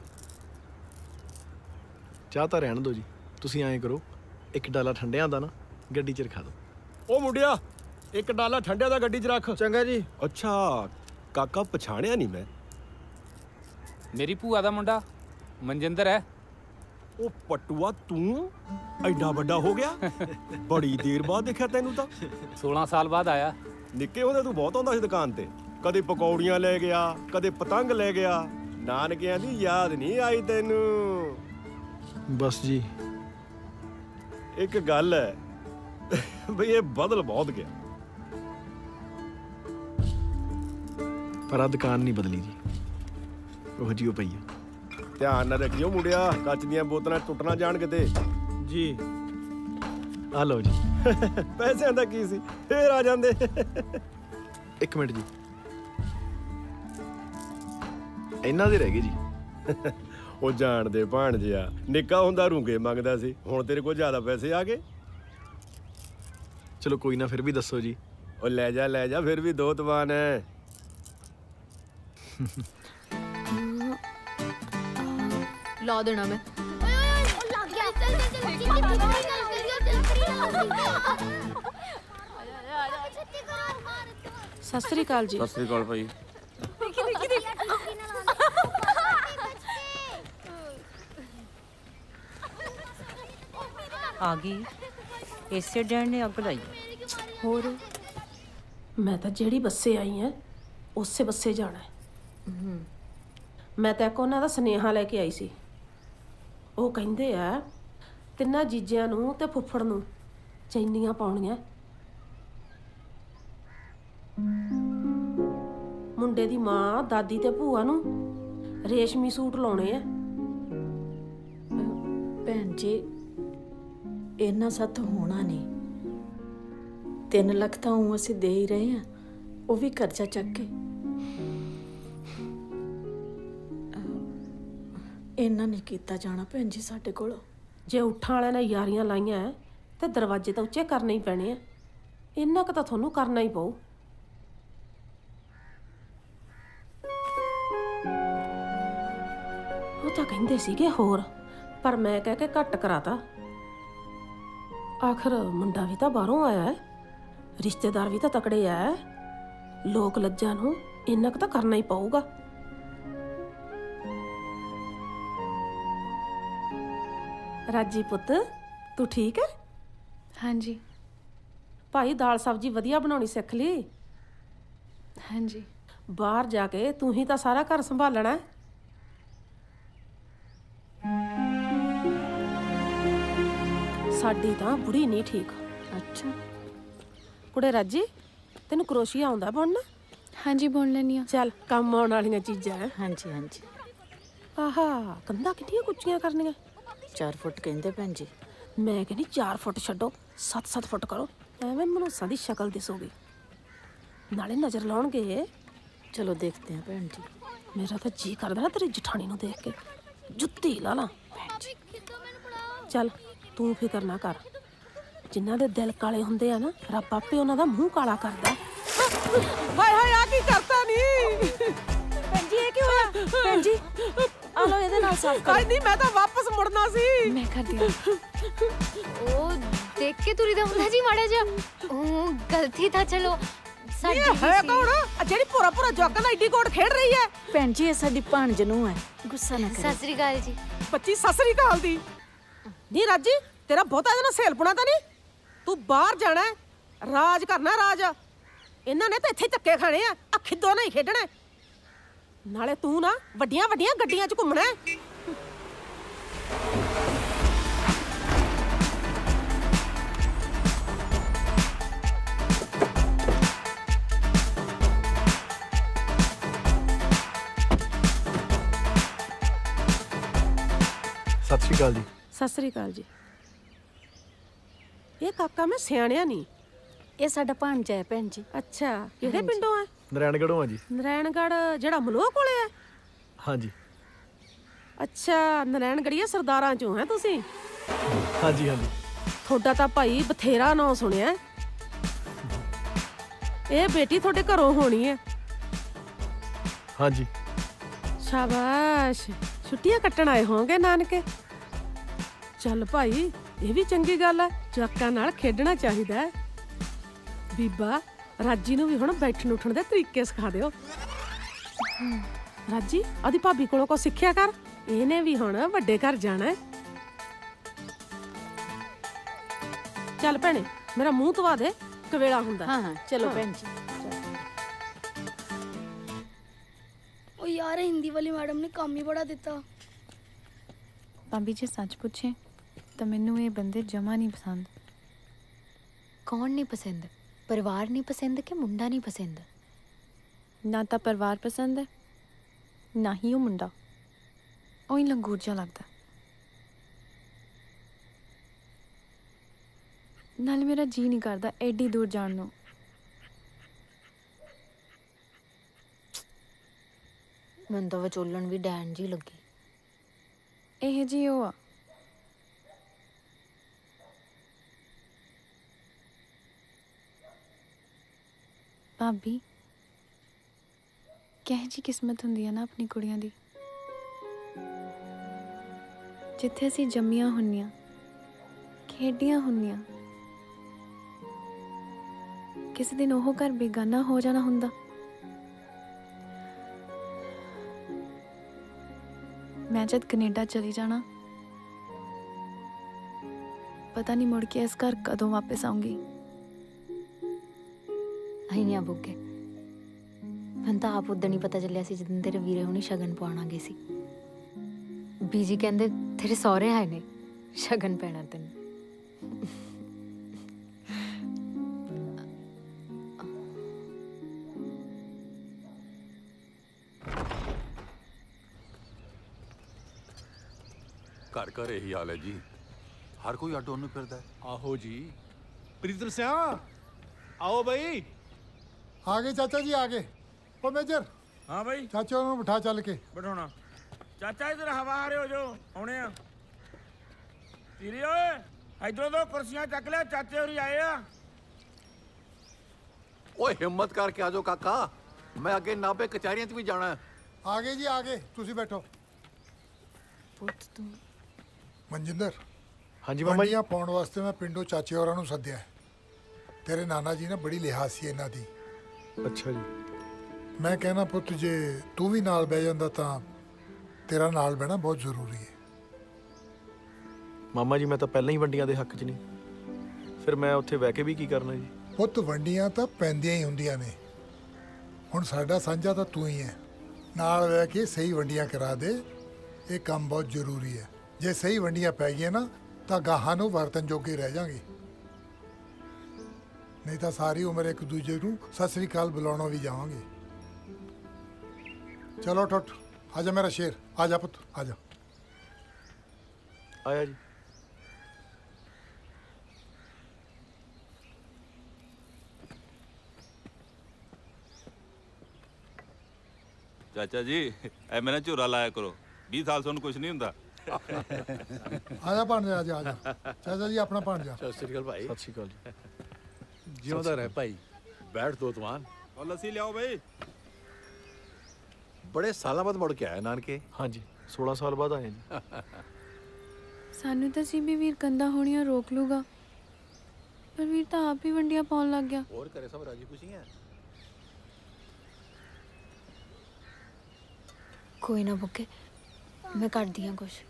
ਚਾਹ ਤਾਂ ਰਹਿਣ ਦਿਓ ਜੀ। ਤੁਸੀਂ ਐਂ ਕਰੋ, ਇੱਕ ਡਾਲਾ ਠੰਡਿਆਂ ਦਾ ਨਾ ਗੱਡੀ 'ਚ ਰਖਾ ਦਿਓ। ਉਹ ਮੁੰਡਿਆ ਇੱਕ ਡਾਲਾ ਠੰਡਿਆਂ ਦਾ ਗੱਡੀ 'ਚ ਰੱਖ। ਚੰਗਾ ਜੀ। ਅੱਛਾ ਕਾਕਾ ਪਛਾਣਿਆ ਨਹੀਂ ਮੈਂ। ਮੇਰੀ ਭੂਆ ਦਾ ਮੁੰਡਾ ਮਨਜਿੰਦਰ ਹੈ। ਉਹ ਪਟੂਆ ਤੂੰ ਐਡਾ ਵੱਡਾ ਹੋ ਗਿਆ? ਬੜੀ ਦੇਰ ਬਾਅਦ ਦੇਖਿਆ ਤੈਨੂੰ ਤਾਂ। ਸੋਲਾਂ ਸਾਲ ਬਾਅਦ ਆਇਆ। ਨਿੱਕੇ ਹੁੰਦੇ ਤੂੰ ਬਹੁਤ ਆਉਂਦਾ ਸੀ ਦੁਕਾਨ ਤੇ। ਕਦੇ ਪਕੌੜੀਆਂ ਲੈ ਗਿਆ, ਕਦੇ ਪਤੰਗ ਲੈ ਗਿਆ। ਨਾਨਕਿਆਂ ਦੀ ਯਾਦ ਨਹੀਂ ਆਈ ਤੈਨੂੰ? ਬਸ ਜੀ ਇੱਕ ਗੱਲ ਹੈ ਬਈ ਇਹ ਬਦਲ ਬਹੁਤ ਗਿਆ। ਪਰ ਆ ਦੁਕਾਨ ਨਹੀਂ ਬਦਲੀ ਜੀ, ਉਹ ਜਿਹੀ ਪਈ ਆ। ਧਿਆਨ ਨਾਲ ਰੱਖਿਓ ਮੁੰਡਿਆ, ਕੱਚ ਦੀਆਂ ਬੋਤਲਾਂ ਟੁੱਟ ਨਾ ਜਾਣ ਕਿਤੇ। ਜੀ ਆ ਲਓ ਜੀ। ਪੈਸਿਆਂ ਦਾ ਕੀ ਸੀ, ਫੇਰ ਆ ਜਾਂਦੇ। ਇੱਕ ਮਿੰਟ ਜੀ, ਇਹਨਾਂ ਦੇ ਰਹਿ ਗਏ ਜੀ। ਉਹ ਜਾਣਦੇ ਭਾਣਜਿਆ, ਨਿੱਕਾ ਹੁੰਦਾ ਰੂੰਗੇ ਮੰਗਦਾ ਸੀ, ਹੁਣ ਤੇਰੇ ਕੋਲ ਜ਼ਿਆਦਾ ਪੈਸੇ ਆ ਗਏ। ਚਲੋ ਕੋਈ ਨਾ, ਫਿਰ ਵੀ ਦੱਸੋ ਜੀ। ਉਹ ਲੈ ਜਾ ਲੈ ਜਾ, ਫਿਰ ਵੀ ਦੋ ਤਵਾਨ ਹੈ। ਲਾ ਦੇਣਾ ਮੈਂ। ਸਤਿ ਸ੍ਰੀ ਅਕਾਲ ਜੀ। ਸਤਿ ਸ੍ਰੀ ਅਕਾਲ ਭਾਈ। ਆ ਗਈ। ਇਸੇ ਡੈਣ ਨੇ ਅੱਗ ਲਾਈ। ਹੋਰ ਮੈਂ ਤਾਂ ਜਿਹੜੀ ਬੱਸੇ ਆਈ ਐ ਉਸੇ ਬੱਸੇ ਜਾਣਾ ਹੈ। ਮੈਂ ਤਾਂ ਇੱਕ ਉਹਨਾਂ ਦਾ ਸੁਨੇਹਾ ਲੈ ਕੇ ਆਈ ਸੀ। ਉਹ ਕਹਿੰਦੇ ਆ ਤਿੰਨਾਂ ਜੀਜਿਆਂ ਨੂੰ ਤੇ ਫੁੱਫੜ ਨੂੰ ਚੈਨੀਆਂ ਪਾਉਣੀਆਂ। ਮੁੰਡੇ ਦੀ ਮਾਂ, ਦਾਦੀ ਤੇ ਭੂਆ ਨੂੰ ਰੇਸ਼ਮੀ ਸੂਟ ਲਾਉਣੇ ਆ। ਭੈਣ ਜੀ ਇਹਨਾਂ ਸਾਥੋਂ ਹੋਣਾ ਨਹੀਂ। ਤਿੰਨ ਲੱਖ ਤਾਂ ਉਹ ਅਸੀਂ ਦੇ ਹੀ ਰਹੇ ਆ, ਉਹ ਵੀ ਕਰਜ਼ਾ ਚੱਕ ਕੇ। ਇਹਨਾਂ ਨੇ ਕੀਤਾ ਜਾਣਾ ਭੈਣ ਜੀ ਸਾਡੇ ਕੋਲੋਂ। ਜੇ ਉੱਠਾਂ ਵਾਲਿਆਂ ਨੇ ਯਾਰੀਆਂ ਲਾਈਆਂ ਤੇ ਦਰਵਾਜ਼ੇ ਤਾਂ ਉੱਚੇ ਕਰਨੇ ਹੀ ਪੈਣੇ ਆ। ਇੰਨਾ ਕੁ ਤਾਂ ਤੁਹਾਨੂੰ ਕਰਨਾ ਹੀ ਪਊ। ਉਹ ਤਾਂ ਕਹਿੰਦੇ ਸੀਗੇ ਹੋਰ, ਪਰ ਮੈਂ ਕਹਿ ਕੇ ਘੱਟ ਕਰਾਤਾ। ਆਖਰ ਮੁੰਡਾ ਵੀ ਤਾਂ ਬਾਹਰੋਂ ਆਇਆ ਹੈ, ਰਿਸ਼ਤੇਦਾਰ ਵੀ ਤਾਂ ਤਕੜੇ ਆ। ਲੋਕ ਲੱਜਾਂ ਨੂੰ ਇੰਨਾ ਕੁ ਤਾਂ ਕਰਨਾ ਹੀ ਪਊਗਾ। ਰਾਜੀ ਪੁੱਤ, ਤੂੰ ਠੀਕ ਹੈ? ਹਾਂਜੀ। ਭਾਈ ਦਾਲ ਸਬਜ਼ੀ ਵਧੀਆ ਬਣਾਉਣੀ ਸਿੱਖ ਲਈ। ਹਾਂਜੀ। ਬਾਹਰ ਜਾ ਕੇ ਤੂੰ ਹੀ ਤਾਂ ਸਾਰਾ ਘਰ ਸੰਭਾਲਣਾ ਹੈ। ਸਾਡੀ ਤਾਂ ਬੁੜੀ ਨਹੀਂ ਠੀਕ। ਅੱਛਾ ਕੁੜੇ ਰਾਜੀ, ਤੈਨੂੰ ਕਰੋਸ਼ੀਆ ਆਉਂਦਾ ਬੁਣਨਾ? ਹਾਂਜੀ ਬੁਣ ਲੈਣੀ ਆ। ਚੱਲ ਕੰਮ ਆਉਣ ਵਾਲੀਆਂ ਚੀਜ਼ਾਂ। ਹਾਂਜੀ ਹਾਂਜੀ। ਆਹਾ ਕੰਧਾਂ ਕਿੰਨੀਆਂ ਕੁੱਚੀਆਂ ਕਰਨੀਆਂ? ਚਾਰ ਫੁੱਟ ਕਹਿੰਦੇ ਭੈਣ ਜੀ। ਮੈਂ ਕਹਿੰਦੀ ਚਾਰ ਫੁੱਟ ਛੱਡੋ, ਸੱਤ ਸੱਤ ਫੁੱਟ ਕਰੋ। ਐਵੇਂ ਮਨੂਸਾਂ ਦੀ ਸ਼ਕਲ ਦਿਸੂਗੀ, ਨਾਲੇ ਨਜ਼ਰ ਲਾਉਣਗੇ। ਚਲੋ ਦੇਖਦੇ ਹਾਂ ਭੈਣ ਜੀ। ਮੇਰਾ ਤਾਂ ਜੀ ਕਰਦਾ ਨਾ ਤੇਰੀ ਜਠਾਣੀ ਨੂੰ ਦੇਖ ਕੇ ਜੁੱਤੀ ਲਾ ਲਾਂ। ਚੱਲ ਤੂੰ ਫਿਕਰ ਨਾ ਕਰ, ਜਿਨ੍ਹਾਂ ਦੇ ਦਿਲ ਕਾਲੇ ਹੁੰਦੇ ਆ ਨਾ, ਰੱਬ ਆਪੇ ਉਹਨਾਂ ਦਾ ਮੂੰਹ ਕਾਲਾ ਕਰਦਾ। ਹਾਏ ਹਾਏ ਆ ਕੀ ਕਰਤਾ ਨਹੀਂ ਭੈਣ ਜੀ? ਇਹ ਕੀ ਹੋਇਆ ਭੈਣ ਜੀ? ਆ ਲੋ ਇਹਦੇ ਨਾਲ ਸਾਫ਼ ਕਰ। ਨਹੀਂ ਮੈਂ ਤਾਂ ਵਾਪਸ ਮੁੜਨਾ ਸੀ। ਮੈਂ ਕਰਦੀ ਹਾਂ। ਉਹ ਦੇਖ ਕੇ ਤੁਰੀ ਦਾ ਹੁੰਦਾ ਜੀ ਮਾੜਾ ਜਿਹਾ। ਉਹ ਗਲਤੀ ਤਾਂ ਚਲੋ ਸਾਡੀ ਸੀ। ਹੈ ਕੌਣ ਜਿਹੜੀ ਪੂਰਾ ਪੂਰਾ ਜੋਕਾਂ ਨਾਲ ਏਡੀ ਕੋਟ ਖੇਡ ਰਹੀ ਹੈ? ਭੈਣ ਜੀ ਇਹ ਸਾਡੀ ਭਾਣਜ ਨੂੰ ਹੈ, ਗੁੱਸਾ ਨਾ ਕਰੋ। ਸਤਿ ਸ੍ਰੀ ਅਕਾਲ ਜੀ। ਬੱਚੀ ਸਤਿ ਸ੍ਰੀ ਅਕਾਲ ਦੀ। ਨੀ ਰਾਜੀ, ਤੇਰਾ ਬਹੁਤਾ ਇਹਦੇ ਨਾਲ ਸੇਲਪਣਾ ਤਾਂ ਨਹੀਂ? ਤੂੰ ਬਾਹਰ ਜਾਣਾ, ਰਾਜ ਕਰਨਾ ਰਾਜ। ਇਹਨਾਂ ਨੇ ਤਾਂ ਇੱਥੇ ਧੱਕੇ ਖਾਣੇ ਆ, ਆ ਖਿੱਦੋ ਨਾਲ ਹੀ ਖੇਡਣਾ। ਨਾਲੇ ਤੂੰ ਨਾ ਵੱਡੀਆਂ ਵੱਡੀਆਂ ਗੱਡੀਆਂ 'ਚ ਘੁੰਮਣਾ। ਸਤਿ ਸ਼੍ਰੀ ਅਕਾਲ ਜੀ। ਸਤਿ ਸ੍ਰੀ ਅਕਾਲ ਜੀ। ਇਹ ਕਾਕਾ ਮੈਂ ਸਿਆਣਿਆ ਨਹੀਂ। ਇਹ ਸਾਡਾ ਭਾਂਜਾ ਹੈ ਭੈਣ ਜੀ। ਅੱਛਾ, ਕਿਹੜੇ ਪਿੰਡੋਂ ਆ? ਨਰੈਣਗੜ੍ਹੋਂ ਆ ਜੀ। ਨਰੈਣਗੜ੍ਹ ਜਿਹੜਾ ਮਲੋਹ ਕੋਲੇ ਆ? ਹਾਂਜੀ। ਅੱਛਾ, ਨਰੈਣਗੜ੍ਹੀਆ ਸਰਦਾਰਾਂ ਚੋਂ ਹੈ ਤੁਸੀਂ? ਹਾਂਜੀ ਹਾਂਜੀ। ਤੁਹਾਡਾ ਤਾਂ ਭਾਈ ਬਥੇਰਾ ਨਾਂ ਸੁਣਿਆ। ਇਹ ਬੇਟੀ ਤੁਹਾਡੇ ਘਰੋਂ ਹੋਣੀ ਹੈ? ਹਾਂਜੀ। ਸ਼ਾਬਾਸ਼, ਛੁੱਟੀਆਂ ਕੱਟਣ ਆਏ ਹੋਣਗੇ ਨਾਨਕੇ। ਚੱਲ ਭਾਈ, ਇਹ ਵੀ ਚੰਗੀ ਗੱਲ ਹੈ, ਜਵਾਕਾਂ ਨਾਲ ਖੇਡਣਾ ਚਾਹੀਦਾ ਹੈ। ਬੀਬਾ, ਰਾਜੀ ਨੂੰ ਵੀ ਹੁਣ ਬੈਠਣ ਉੱਠਣ ਦੇ ਤਰੀਕੇ ਸਿਖਾ ਦਿਓ। ਰਾਜੀ, ਆਦੀ ਭਾਬੀ ਕੋਲੋਂ ਕੋ ਸਿੱਖਿਆ ਕਰ, ਇਹਨੇ ਵੀ ਹੁਣ ਵੱਡੇ ਘਰ ਜਾਣਾ। ਚੱਲ ਭੈਣੇ, ਮੇਰਾ ਮੂੰਹ ਧਵਾ ਦੇ, ਕਵੇਲਾ ਹੁੰਦਾ। ਹਾਂ ਹਾਂ, ਚਲੋ ਭੈਣ ਜੀ। ओ यार हिंदी वाली मैडम ने काम ही बड़ा दिता। ਭਾਬੀ ਜੇ ਸੱਚ ਪੁੱਛੇ ਤਾਂ ਮੈਨੂੰ ਇਹ ਬੰਦੇ ਜਮਾ ਨਹੀਂ ਪਸੰਦ। ਕੌਣ ਨਹੀਂ ਪਸੰਦ? ਪਰਿਵਾਰ ਨਹੀਂ ਪਸੰਦ ਕਿ ਮੁੰਡਾ ਨਹੀਂ ਪਸੰਦ? ਨਾ ਤਾਂ ਪਰਿਵਾਰ ਪਸੰਦ ਹੈ, ਨਾ ਹੀ ਉਹ ਮੁੰਡਾ। ਉਹੀ ਲੰਗੂਰ ਜਿਹਾ ਲੱਗਦਾ। ਨਾਲ ਮੇਰਾ ਜੀ ਨਹੀਂ ਕਰਦਾ ਐਡੀ ਦੂਰ ਜਾਣ ਨੂੰ। ਮੈਨੂੰ ਤਾਂ ਵਿਚੋਲਣ ਵੀ ਡੈਣ ਜੀ ਲੱਗੀ। ਇਹ ਜੀ ਉਹ ਆ। ਭਾਬੀ, ਕਿਹੋ ਜਿਹੀ ਕਿਸਮਤ ਹੁੰਦੀ ਹੈ ਨਾ ਆਪਣੀ ਕੁੜੀਆਂ ਦੀ, ਜਿੱਥੇ ਅਸੀਂ ਜੰਮੀਆਂ ਹੁੰਨੀਆਂ, ਖੇਡੀਆਂ ਹੁੰਨੀਆਂ, ਕਿਸੇ ਦਿਨ ਉਹ ਘਰ ਬੇਗਾਨਾ ਹੋ ਜਾਣਾ ਹੁੰਦਾ। ਮੈਂ ਜਦ ਕੈਨੇਡਾ ਚਲੀ ਜਾਣਾ, ਪਤਾ ਨਹੀਂ ਮੁੜ ਕੇ ਇਸ ਘਰ ਕਦੋਂ ਵਾਪਸ ਆਉਂਗੀ। ਆਈਆਂ ਬੁੱਗੇ, ਮੈਨੂੰ ਤਾਂ ਆਪ ਉਦੋਂ ਨਹੀਂ ਪਤਾ ਚੱਲਿਆ ਸੀ ਜਦੋਂ ਤੇਰੇ ਵੀਰੇ ਹੁਣੀ ਸ਼ਗਨ ਪਾਉਣ ਆ ਗਏ ਸੀ। ਬੀਜੀ ਕਹਿੰਦੇ ਤੇਰੇ ਸਹੁਰੇ ਆਏ ਨੇ, ਸ਼ਗਨ ਪੈਣਾ ਤੈਨੂੰ। ਘਰ ਘਰ ਇਹੀ ਹਾਲ ਹੈ ਜੀ, ਹਰ ਕੋਈ ਆਟੋ ਨੂੰ ਫਿਰਦਾ ਹੈ। ਆਹੋ ਜੀ। ਪ੍ਰੀਤਮ ਸਿਆ, ਆਓ ਬਈ। ਆ ਗਏ ਚਾਚਾ ਜੀ, ਆ ਗਏ। ਉਹ ਮੇਜਰ। ਹਾਂ ਬਈ। ਚਾਚਾ ਨੂੰ ਬਿਠਾ ਚੱਲ ਕੇ। ਬਿਠਾਉਣਾ। ਚਾਚਾ ਇਧਰ ਹਵਾ ਆ ਰਹੇ ਹੋ ਜੋ ਆਉਣੇ ਆ। ਤੀਰੀ ਓਏ, ਇਧਰੋਂ ਦੋ ਕੁਰਸੀਆਂ ਚੱਕ ਲਿਆ, ਚਾਚੇ ਹੋਰੀ ਆਏ ਆ। ਓਏ ਹਿੰਮਤ ਕਰਕੇ ਆ ਜਾਓ ਕਾਕਾ, ਮੈਂ ਅੱਗੇ ਨਾਭੇ ਕਚਹਿਰੀਆਂ 'ਚ ਵੀ ਜਾਣਾ ਹੈ। ਆ ਗਏ ਜੀ, ਆ ਗਏ। ਤੁਸੀਂ ਬੈਠੋ। ਪੁੱਤ ਤੂੰ ਮਨਜਿੰਦਰ। ਹਾਂਜੀ ਮਾਮਾ ਜੀ। ਵੰਡੀਆਂ ਪਾਉਣ ਵਾਸਤੇ ਮੈਂ ਪਿੰਡੋਂ ਚਾਚੇ ਹੋਰਾਂ ਨੂੰ ਸੱਦਿਆ। ਤੇਰੇ ਨਾਨਾ ਜੀ ਨੇ ਬੜੀ ਲਿਹਾਜ਼ ਸੀ ਇਹਨਾਂ ਦੀ। ਅੱਛਾ ਜੀ। ਮੈਂ ਕਹਿਣਾ ਪੁੱਤ, ਜੇ ਤੂੰ ਵੀ ਨਾਲ ਬਹਿ ਜਾਂਦਾ ਤਾਂ ਤੇਰਾ ਨਾਲ ਬਹਿਣਾ ਬਹੁਤ ਜ਼ਰੂਰੀ ਹੈ। ਮਾਮਾ ਜੀ, ਮੈਂ ਤਾਂ ਪਹਿਲਾਂ ਹੀ ਵੰਡੀਆਂ ਦੇ ਹੱਕ 'ਚ ਨਹੀਂ, ਫਿਰ ਮੈਂ ਉੱਥੇ ਬਹਿ ਕੇ ਵੀ ਕੀ ਕਰਨਾ ਜੀ? ਪੁੱਤ, ਵੰਡੀਆਂ ਤਾਂ ਪੈਂਦੀਆਂ ਹੀ ਹੁੰਦੀਆਂ ਨੇ। ਹੁਣ ਸਾਡਾ ਸਾਂਝਾ ਤਾਂ ਤੂੰ ਹੀ ਹੈ। ਨਾਲ ਬਹਿ ਕੇ ਸਹੀ ਵੰਡੀਆਂ ਕਰਾ ਦੇ, ਇਹ ਕੰਮ ਬਹੁਤ ਜ਼ਰੂਰੀ ਹੈ। ਜੇ ਸਹੀ ਵੰਡੀਆਂ ਪੈ ਗਈਆਂ ਨਾ ਤਾਂ ਗਾਹਾਂ ਨੂੰ ਵਰਤਨ ਜੋਗੇ ਰਹਿ ਜਾਾਂਗੇ, ਨਹੀਂ ਤਾਂ ਸਾਰੀ ਉਮਰ ਇੱਕ ਦੂਜੇ ਨੂੰ ਸਤਿ ਸ੍ਰੀ ਅਕਾਲ ਬੁਲਾਉਣਾ ਵੀ ਜਾਵਾਂਗੇ। ਚਲੋ ਟੁੱਟ, ਆ ਜਾ ਮੇਰਾ ਸ਼ੇਰ, ਆ ਜਾ ਪੁੱਤ, ਆ ਜਾ। ਆਇਆ ਜੀ। ਚਾਚਾ ਜੀ, ਐ ਮੈਨਾਂ ਝੋਰਾ ਲਾਇਆ ਕਰੋ, ਵੀਹ ਸਾਲ ਤੁਹਾਨੂੰ ਕੁਝ ਨਹੀਂ ਹੁੰਦਾ। ਆ ਜਾ ਭਾਣਜਾ, ਆ ਜਾ, ਆ ਜਾ। ਚਾਚਾ ਜੀ, ਆਪਣਾ ਭਾਣਜਾ। ਸਤਿ ਸ੍ਰੀ ਅਕਾਲ ਭਾਈ। ਸਤਿ ਸ਼੍ਰੀ ਅਕਾਲ ਜੀ। ਜਿਉਂਦਾ ਰਹਿ ਭਾਈ। ਬੈਠ ਦੋ ਤਮਾਨ। ਉਹ ਲੱਸੀ ਲਿਆਓ ਬਈ। ਬੜੇ ਸਾਲਾਂ ਬਾਅਦ ਮੁੜ ਕੇ ਆਇਆ ਨਾਨਕੇ। ਹਾਂਜੀ, ਸੋਲਾਂ ਸਾਲ ਬਾਅਦ ਆਏ ਜੀ। ਸਾਨੂੰ ਤਾਂ ਸੀ ਵੀ ਵੀਰ ਕੰਦਾ ਹੋਣੀਆਂ ਰੋਕ ਲੂਗਾ, ਪਰ ਵੀਰ ਤਾਂ ਆਪ ਹੀ ਵੰਡੀਆਂ ਪਾਉਣ ਲੱਗ ਗਿਆ। ਹੋਰ ਘਰੇ ਸਭ ਰਾਜੀ ਖੁਸ਼ੀ ਹੈ? ਕੋਈ ਨਾ ਬੁੱਗੇ, ਮੈਂ ਕਰਦੀ ਹਾਂ ਕੁਛ।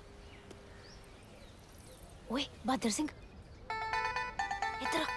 ਓਏ ਬਹਾਦਰ ਸਿੰਘ, ਇੱਧਰ ਆ।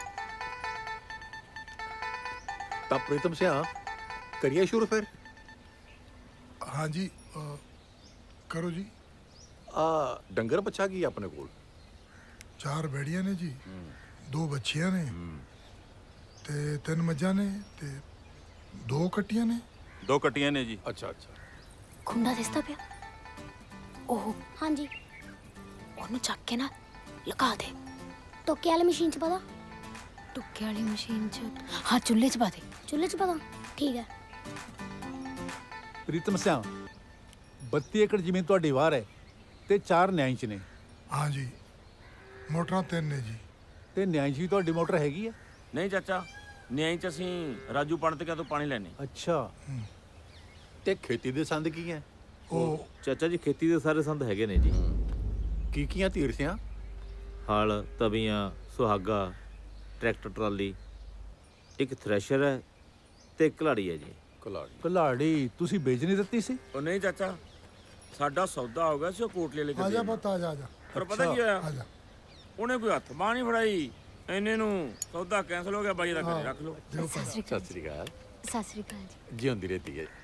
ਤਾਂ ਪ੍ਰੀਤਮ ਸਿਆ, ਕਰੀਏ ਸ਼ੁਰੂ ਫਿਰ? हाँ जी, आ, करो जी। आ डंगर बच्चा की अपने कोल? चार बैड़ियां ने जी, दो बच्चियां ने ते तीन मज्जां ने ते दो कट्टियां ने। दो कट्टियां ने जी। अच्छा अच्छा। खुंडा दिसदा पिया? ओह हाँ जी। ਉਹਨੂੰ ਚੱਕ ਕੇ ਨਾ ਲਗਾ ਦੇ। ਟੁੱਕੇ ਵਾਲੀ ਮਸ਼ੀਨ 'ਚ ਪਤਾ? ਟੁੱਕੇ ਵਾਲੀ ਮਸ਼ੀਨ 'ਚ ਹਾਂ, ਚੁੱਲ੍ਹੇ 'ਚ ਪਾ ਦੇ। ਚੁੱਲ੍ਹੇ 'ਚ ਪਤਾ? ਠੀਕ ਹੈ। ਪ੍ਰੀਤਮ ਸਿਆ ਬੱਤੀ ਏਕੜ ਜ਼ਮੀਨ ਤੁਹਾਡੀ ਵਾਰ ਹੈ ਤੇ ਚਾਰ ਨਿਆਂ 'ਚ ਨੇ। ਹਾਂ ਜੀ, ਮੋਟਰਾਂ ਤਿੰਨ ਨੇ ਜੀ। ਤੇ ਨਿਆਂ 'ਚ ਵੀ ਤੁਹਾਡੀ ਮੋਟਰ ਹੈਗੀ ਹੈ? ਨਹੀਂ ਚਾਚਾ, ਨਿਆਂ 'ਚ ਅਸੀਂ ਰਾਜੂ ਪੰਡਤ ਤੋਂ ਪਾਣੀ ਲੈਣੇ। ਅੱਛਾ, ਤੇ ਖੇਤੀ ਦੇ ਸੰਦ ਕੀ ਹੈ? ਉਹ ਚਾਚਾ ਜੀ ਖੇਤੀ ਦੇ ਸਾਰੇ ਸੰਦ ਹੈਗੇ ਨੇ ਜੀ। ਕੀ ਕੀਆਂ ਧੀਰ ਸਿਆਂ? ਹਲ, ਤਵੀਆਂ, ਸੁਹਾਗਾ, ਟਰੈਕਟਰ ਟਰਾਲੀ, ਇੱਕ ਥ੍ਰੈਸ਼ਰ ਹੈ ਤੇ ਇੱਕ ਘਲਾੜੀ ਹੈ ਜੀ। ਘਲਾੜੀ ਘਲਾੜੀ ਤੁਸੀਂ ਵੇਚ ਨਹੀਂ ਦਿੱਤੀ ਸੀ? ਉਹ ਨਹੀਂ ਚਾਚਾ, ਸਾਡਾ ਸੌਦਾ ਹੋ ਗਿਆ ਸੀ ਉਹ ਕੋਟਲੇ ਲੈ ਕੇ। ਆ ਜਾ ਪੁੱਤ, ਆ ਜਾ ਆ ਜਾ। ਪਰ ਪਤਾ ਕੀ ਹੋਇਆ, ਉਹਨੇ ਕੋਈ ਹੱਥ ਬਾਂਹ ਨਹੀਂ ਫੜਾਈ, ਇੰਨੇ ਨੂੰ ਸੌਦਾ ਕੈਂਸਲ ਹੋ ਗਿਆ। ਬਾਈ ਦਾ ਘਰੇ ਰੱਖ ਲਓ। ਸਤਿ ਸ੍ਰੀ ਅਕਾਲ। ਸਤਿ ਸ੍ਰੀ ਅਕਾਲ ਜੀ। ਜਿਉਂਦੀ ਰਹਤੀ ਹੈ।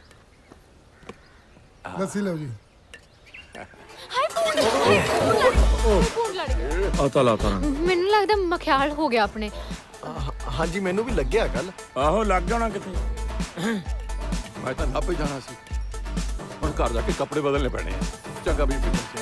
ਲੱਸੀ ਲਓ ਜੀ। ਆਤਾ ਲਾਤਾ ਮੈਨੂੰ ਲੱਗਦਾ ਮਖਿਆਲ ਹੋ ਗਿਆ ਆਪਣੇ। ਹਾਂਜੀ, ਮੈਨੂੰ ਵੀ ਲੱਗਿਆ ਕੱਲ। ਆਹੋ, ਲੱਗ ਜਾਣਾ ਕਿਤੇ। ਮੈਂ ਤਾਂ ਆਪੇ ਜਾਣਾ ਸੀ, ਹੁਣ ਘਰ ਜਾ ਕੇ ਕੱਪੜੇ ਬਦਲਨੇ ਪੈਣੇ ਆ। ਚੰਗਾ ਵੀ ਫਿਰ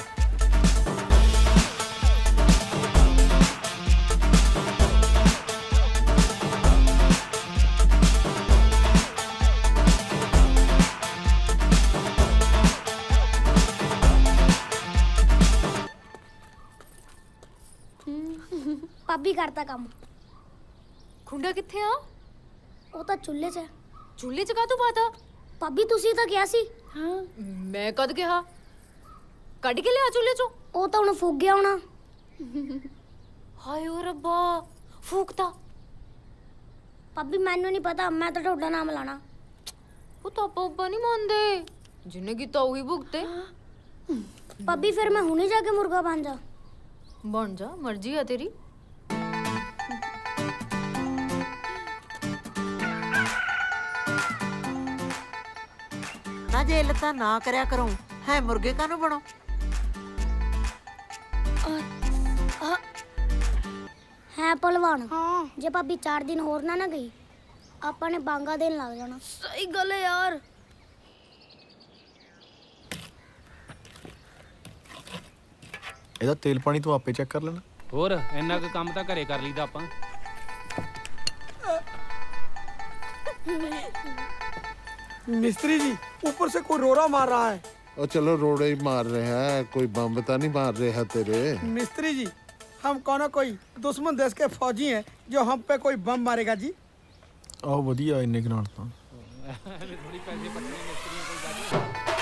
ਭਾਬੀ ਕਰਤਾ ਕੰਮ। ਖੁੰਡਾ ਕਿੱਥੇ ਆ? ਉਹ ਤਾਂ ਚੁੱਲ੍ਹੇ 'ਚ ਹੈ। ਚੁੱਲ੍ਹੇ 'ਚ ਕਾਹਤੋਂ ਪਾਤਾ? ਭਾਬੀ ਤੁਸੀਂ ਤਾਂ ਕਿਹਾ ਸੀ। ਹਾਂ, ਮੈਂ ਕਦ ਕਿਹਾ? ਕੱਢ ਕੇ ਲਿਆ ਚੁੱਲ੍ਹੇ 'ਚੋਂ। ਉਹ ਤਾਂ ਹੁਣ ਫੁੱਕ ਗਿਆ ਹੋਣਾ। ਹਾਏ ਓ ਰੱਬਾ, ਫੂਕਤਾ। ਭਾਬੀ ਮੈਨੂੰ ਨਹੀਂ ਪਤਾ, ਮੈਂ ਤਾਂ ਤੁਹਾਡਾ ਨਾਮ ਲਾਣਾ। ਉਹ ਤਾਂ ਪਾਪਾ ਨਹੀਂ ਮੰਨਦੇ, ਜਿਹਨੇ ਕੀਤਾ ਉਹੀ ਭੁਗਤੇ। ਭਾਬੀ ਫਿਰ ਮੈਂ ਹੁਣੇ ਜਾ ਕੇ ਮੁਰਗਾ ਬਣ ਜਾ। ਬਣ ਜਾ, ਮਰਜ਼ੀ ਆ ਤੇਰੀ। ਨਾ ਜੇ ਲੱਤਾਂ ਨਾ ਕਰਿਆ ਕਰੋ, ਹੈ ਮੁਰਗੇ ਕਾਹਨੂੰ ਬਣੋ? ਹੈ ਪਹਿਲਵਾਨ। ਜੇ ਭਾਬੀ ਚਾਰ ਦਿਨ ਹੋਰ ਨਾ ਨਾ ਗਈ, ਆਪਾਂ ਨੇ ਬਾਂਗਾ ਦੇਣ ਲੱਗ ਜਾਣਾ। ਸਹੀ ਗੱਲ ਹੈ ਯਾਰ। ਇਹਦਾ ਤੇਲ ਪਾਣੀ ਤੂੰ ਆਪੇ ਚੈੱਕ ਕਰ ਲੈਣਾ। ਹੋਰ ਇੰਨਾ ਕੁ ਕੰਮ ਤਾਂ ਘਰੇ ਕਰ ਲਈਦਾ ਆਪਾਂ। मिस्त्री जी, ऊपर से कोई रोड़ा मार रहा है। और चलो रोड़े ही मार रहे हैं, कोई बम तो नहीं मार रहे हैं तेरे। मिस्त्री जी, हम कौन कोई दुश्मन देश के फौजी हैं जो हम पे कोई बम मारेगा जी? ਆਹ ਵਧੀਆ, ਇੰਨੇ ਕੁ ਨਾਲ ਤਾਂ ਥੋੜੀ ਪੈਸੇ ਪੱਟਣੇ ਮਿਸਤਰੀਆਂ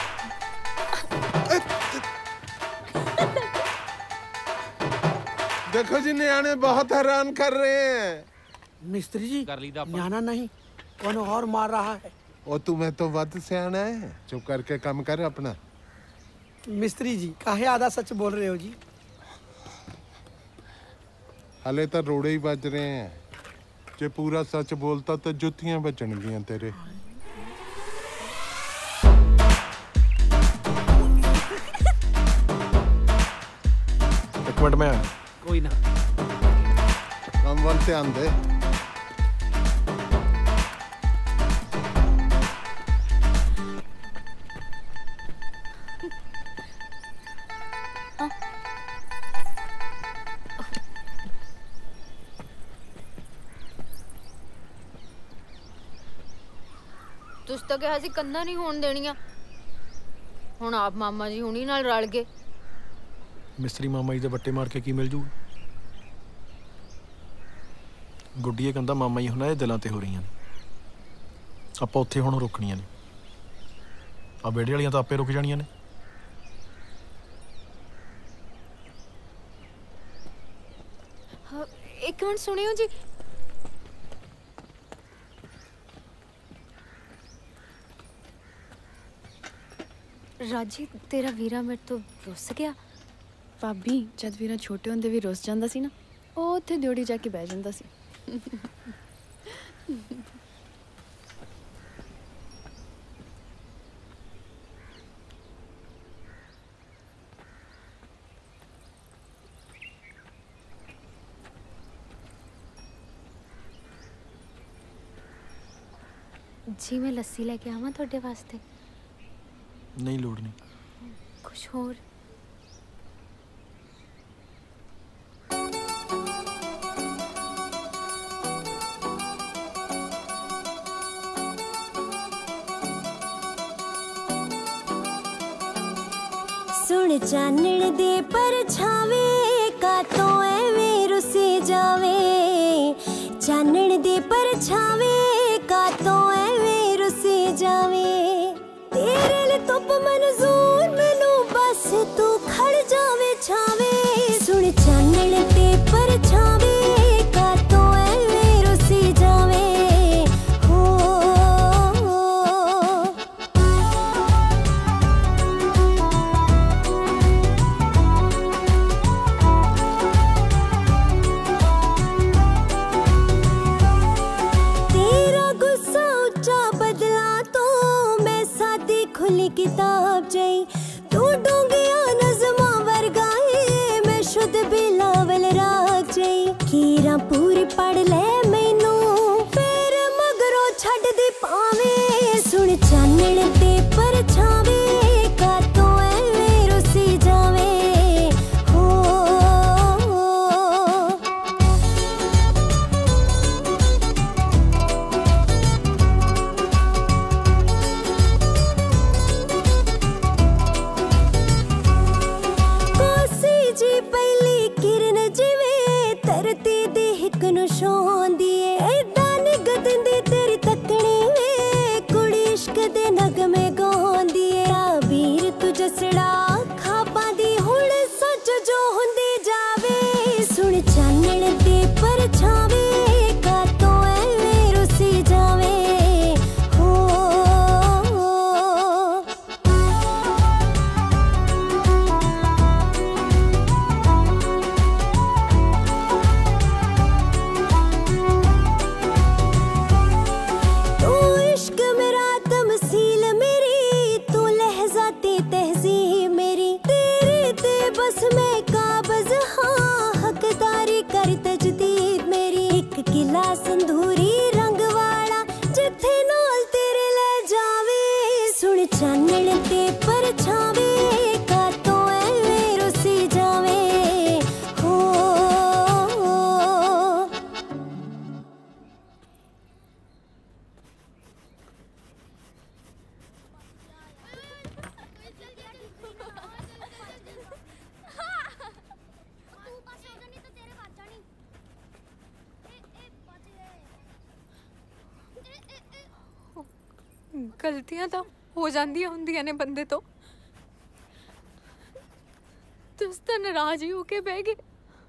कोई। देखो जी, न्याणे बहुत हैरान कर रहे हैं। मिस्त्री जी, कर लीदा न्याना नहीं, कौन और मार रहा है। और तुम्हें तो वध सियाना है, चुप करके काम कर अपना। मिस्त्री जी, काहे आधा सच बोल रहे हो जी? हले तो रोड़े ही बज रहे हैं, जे पूरा सच बोलता तो जुतियां बचनगियां तेरे। एक मिनट में आया। कोई ना, काम वाल ध्यान दे। ਤੁਸੀਂ ਤਾਂ ਕਿਹਾ ਸੀ ਕੰਧਾਂ ਨਹੀਂ ਹੋਣ ਦੇਣੀਆਂ, ਹੁਣ ਆਪ ਮਾਮਾ ਜੀ ਹੁਣੀ ਨਾਲ ਰਲ ਗਏ। ਮਿਸਤਰੀ ਮਾਮਾ ਜੀ ਦੇ ਬੱਟੇ ਮਾਰ ਕੇ ਕੀ ਮਿਲ ਜੂ? ਗੁੱਡੀਏ ਕੰਧਾ ਮਾਮਾ ਜੀ ਹੁਣਾਂ ਦੇ ਦਿਲਾਂ ਤੇ ਹੋ ਰਹੀਆਂ ਨੇ, ਆਪਾਂ ਉੱਥੇ ਹੁਣ ਰੁਕਣੀਆਂ ਨੇ। ਆ ਵਿਹੜੇ ਵਾਲੀਆਂ ਤਾਂ ਆਪੇ ਰੁਕ ਜਾਣੀਆਂ ਨੇ। ਇੱਕ ਮਿੰਟ ਸੁਣਿਓ ਜੀ। ਰਾਜੀ, ਤੇਰਾ ਵੀਰਾ ਮੇਰੇ ਤੋਂ ਰੁੱਸ ਗਿਆ। ਭਾਬੀ ਜਦ ਵੀਰਾ ਛੋਟੇ ਹੁੰਦੇ ਵੀ ਰੁੱਸ ਜਾਂਦਾ ਸੀ ਨਾ, ਉਹ ਉੱਥੇ ਦਿਉੜੀ ਜਾ ਕੇ ਬਹਿ ਜਾਂਦਾ ਸੀ। ਜੀ ਮੈਂ ਲੱਸੀ ਲੈ ਕੇ ਆਵਾਂ ਤੁਹਾਡੇ ਵਾਸਤੇ? ਨਹੀਂ, ਲੋੜ ਨਹੀਂ। ਕੁਛ ਹੋਰ? सुन चानण दे परछावे का तो एवें रुसी जावे चानण दे परछावे का तो एवें रुसी जावे तेरे लिए तुप मंजूर मैनू बस तू खड़ जावे छावे सुन चानण दे परछावे का तो एवें रुसी जावे हो तेरा गुस्सा ऊंचा बदला तो मैं सादी खुली किताब जई तू डूंगिया नज़मा वर्गाए मैं शुद्ध बिलावल राग जई कीरा पूरी पढ़ ले मैनू फिर मगरों छड़ दी पावे सुन चानण दे परछावे का तो एवें रुसी जावे हो कोसी जी पहली किरण जिवें धरती दी हिक नूं छाउंदी ऐ ऐदां निगत दी तेरी तकणी वे कुड़ी इश्क दे नगमे गाउंदी ऐ राबीर तू जसड़ा खापां दी हुण सच जो हुंदी जावे सुन चानण दे परछावे का तो एवें रुसी जावे हो तू इश्क मेरा तमसील मेरी तू लहजा ते तहजीब मेरी तेरे ते बस मैं काबज हाँ हकदारी कर तजदीद मेरी एक किला संधूरी रंग वाला जिथे नाल तेरे ले जावे सुन चानण ते परछावे का तो एवें रुसी जावे हो ਗਲਤੀਆਂ ਤਾਂ ਹੋ ਜਾਂਦੀਆਂ ਹੁੰਦੀਆਂ ਨੇ ਬੰਦੇ ਤੋਂ ਤੁਸੀਂ ਤਾਂ ਨਾਰਾਜ਼ ਹੀ ਹੋ ਕੇ ਬਹਿ ਗਏ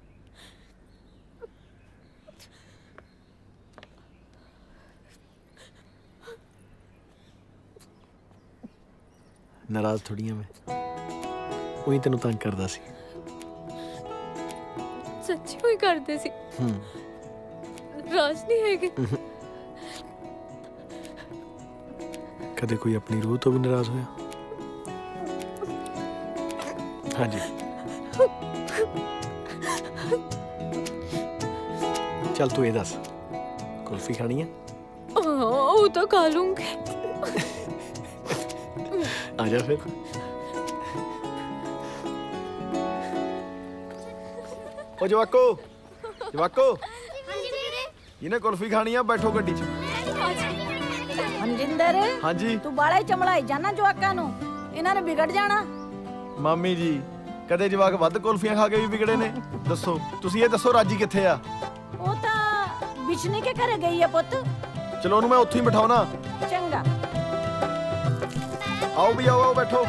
ਨਾਰਾਜ਼ ਥੋੜੀਆਂ ਮੈਂ ਉਹੀ ਤੈਨੂੰ ਤੰਗ ਕਰਦਾ ਸੀ ਸੱਚੀ ਹੋਈ ਕਰਦੇ ਸੀ ਹੂੰ ਰਾਜ ਨਹੀਂ ਹੈਗੇ ਕਦੇ ਕੋਈ ਆਪਣੀ ਰੂਹ ਤੋਂ ਵੀ ਨਾਰਾਜ਼ ਹੋਇਆ ਹਾਂਜੀ ਚੱਲ ਤੂੰ ਇਹ ਦੱਸ ਕੁਲਫੀ ਖਾਣੀ ਹੈ ਉਹ ਤਾਂ ਖਾ ਲੂੰਗੀ ਆ ਜਾ ਫਿਰ ਓ ਜਵਾਕੋ ਜਵਾਕੋ ਇਹਨੇ ਕੁਲਫੀ ਖਾਣੀ ਆ ਬੈਠੋ ਗੱਡੀ 'ਚ ਮਨਜਿੰਦਰ ਹਾਂਜੀ ਤੂੰ ਬਾਲਾ ਹੀ ਚਮਲਾਈ ਜਾਣਾ ਜਵਾਕਾਂ ਨੂੰ ਇਹਨਾਂ ਨੇ ਵਿਗੜ ਜਾਣਾ ਮਾਮੀ ਜੀ ਕਦੇ ਜਵਾਕ ਵੱਧ ਕੁਲਫੀਆਂ ਖਾ ਕੇ ਵੀ ਵਿਗੜੇ ਨੇ ਦੱਸੋ ਤੁਸੀਂ ਇਹ ਦੱਸੋ ਰਾਜੀ ਕਿੱਥੇ ਆ ਉਹ ਤਾਂ ਬਿਸ਼ਨੀ ਕੇ ਘਰੇ ਗਈ ਆ ਪੁੱਤ ਚਲੋ ਉਹਨੂੰ ਮੈਂ ਉੱਥੇ ਹੀ ਬਿਠਾਉਣਾ ਚੰਗਾ ਆਓ ਵੀ ਆਓ ਆਓ ਬੈਠੋ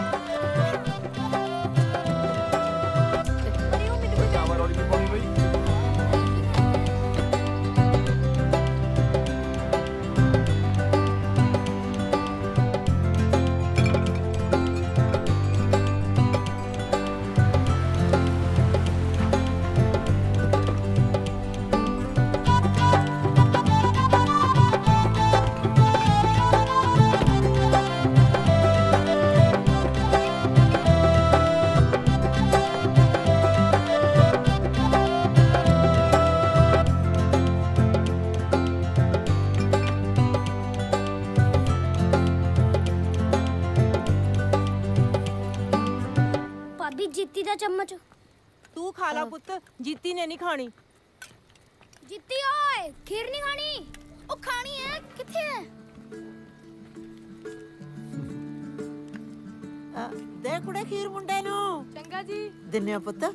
जीती दा चम्मच तू खा ला पुत्त जीती ने नहीं खानी जीती ओए खीर नहीं खानी ओ खानी है किथे है ਦੇ ਕੁੜੇ ਖੀਰ ਮੁੰਡੇ ਨੂੰ। ਚੰਗਾ ਜੀ। ਦਿੰਨੇ ਆ ਪੁੱਤ।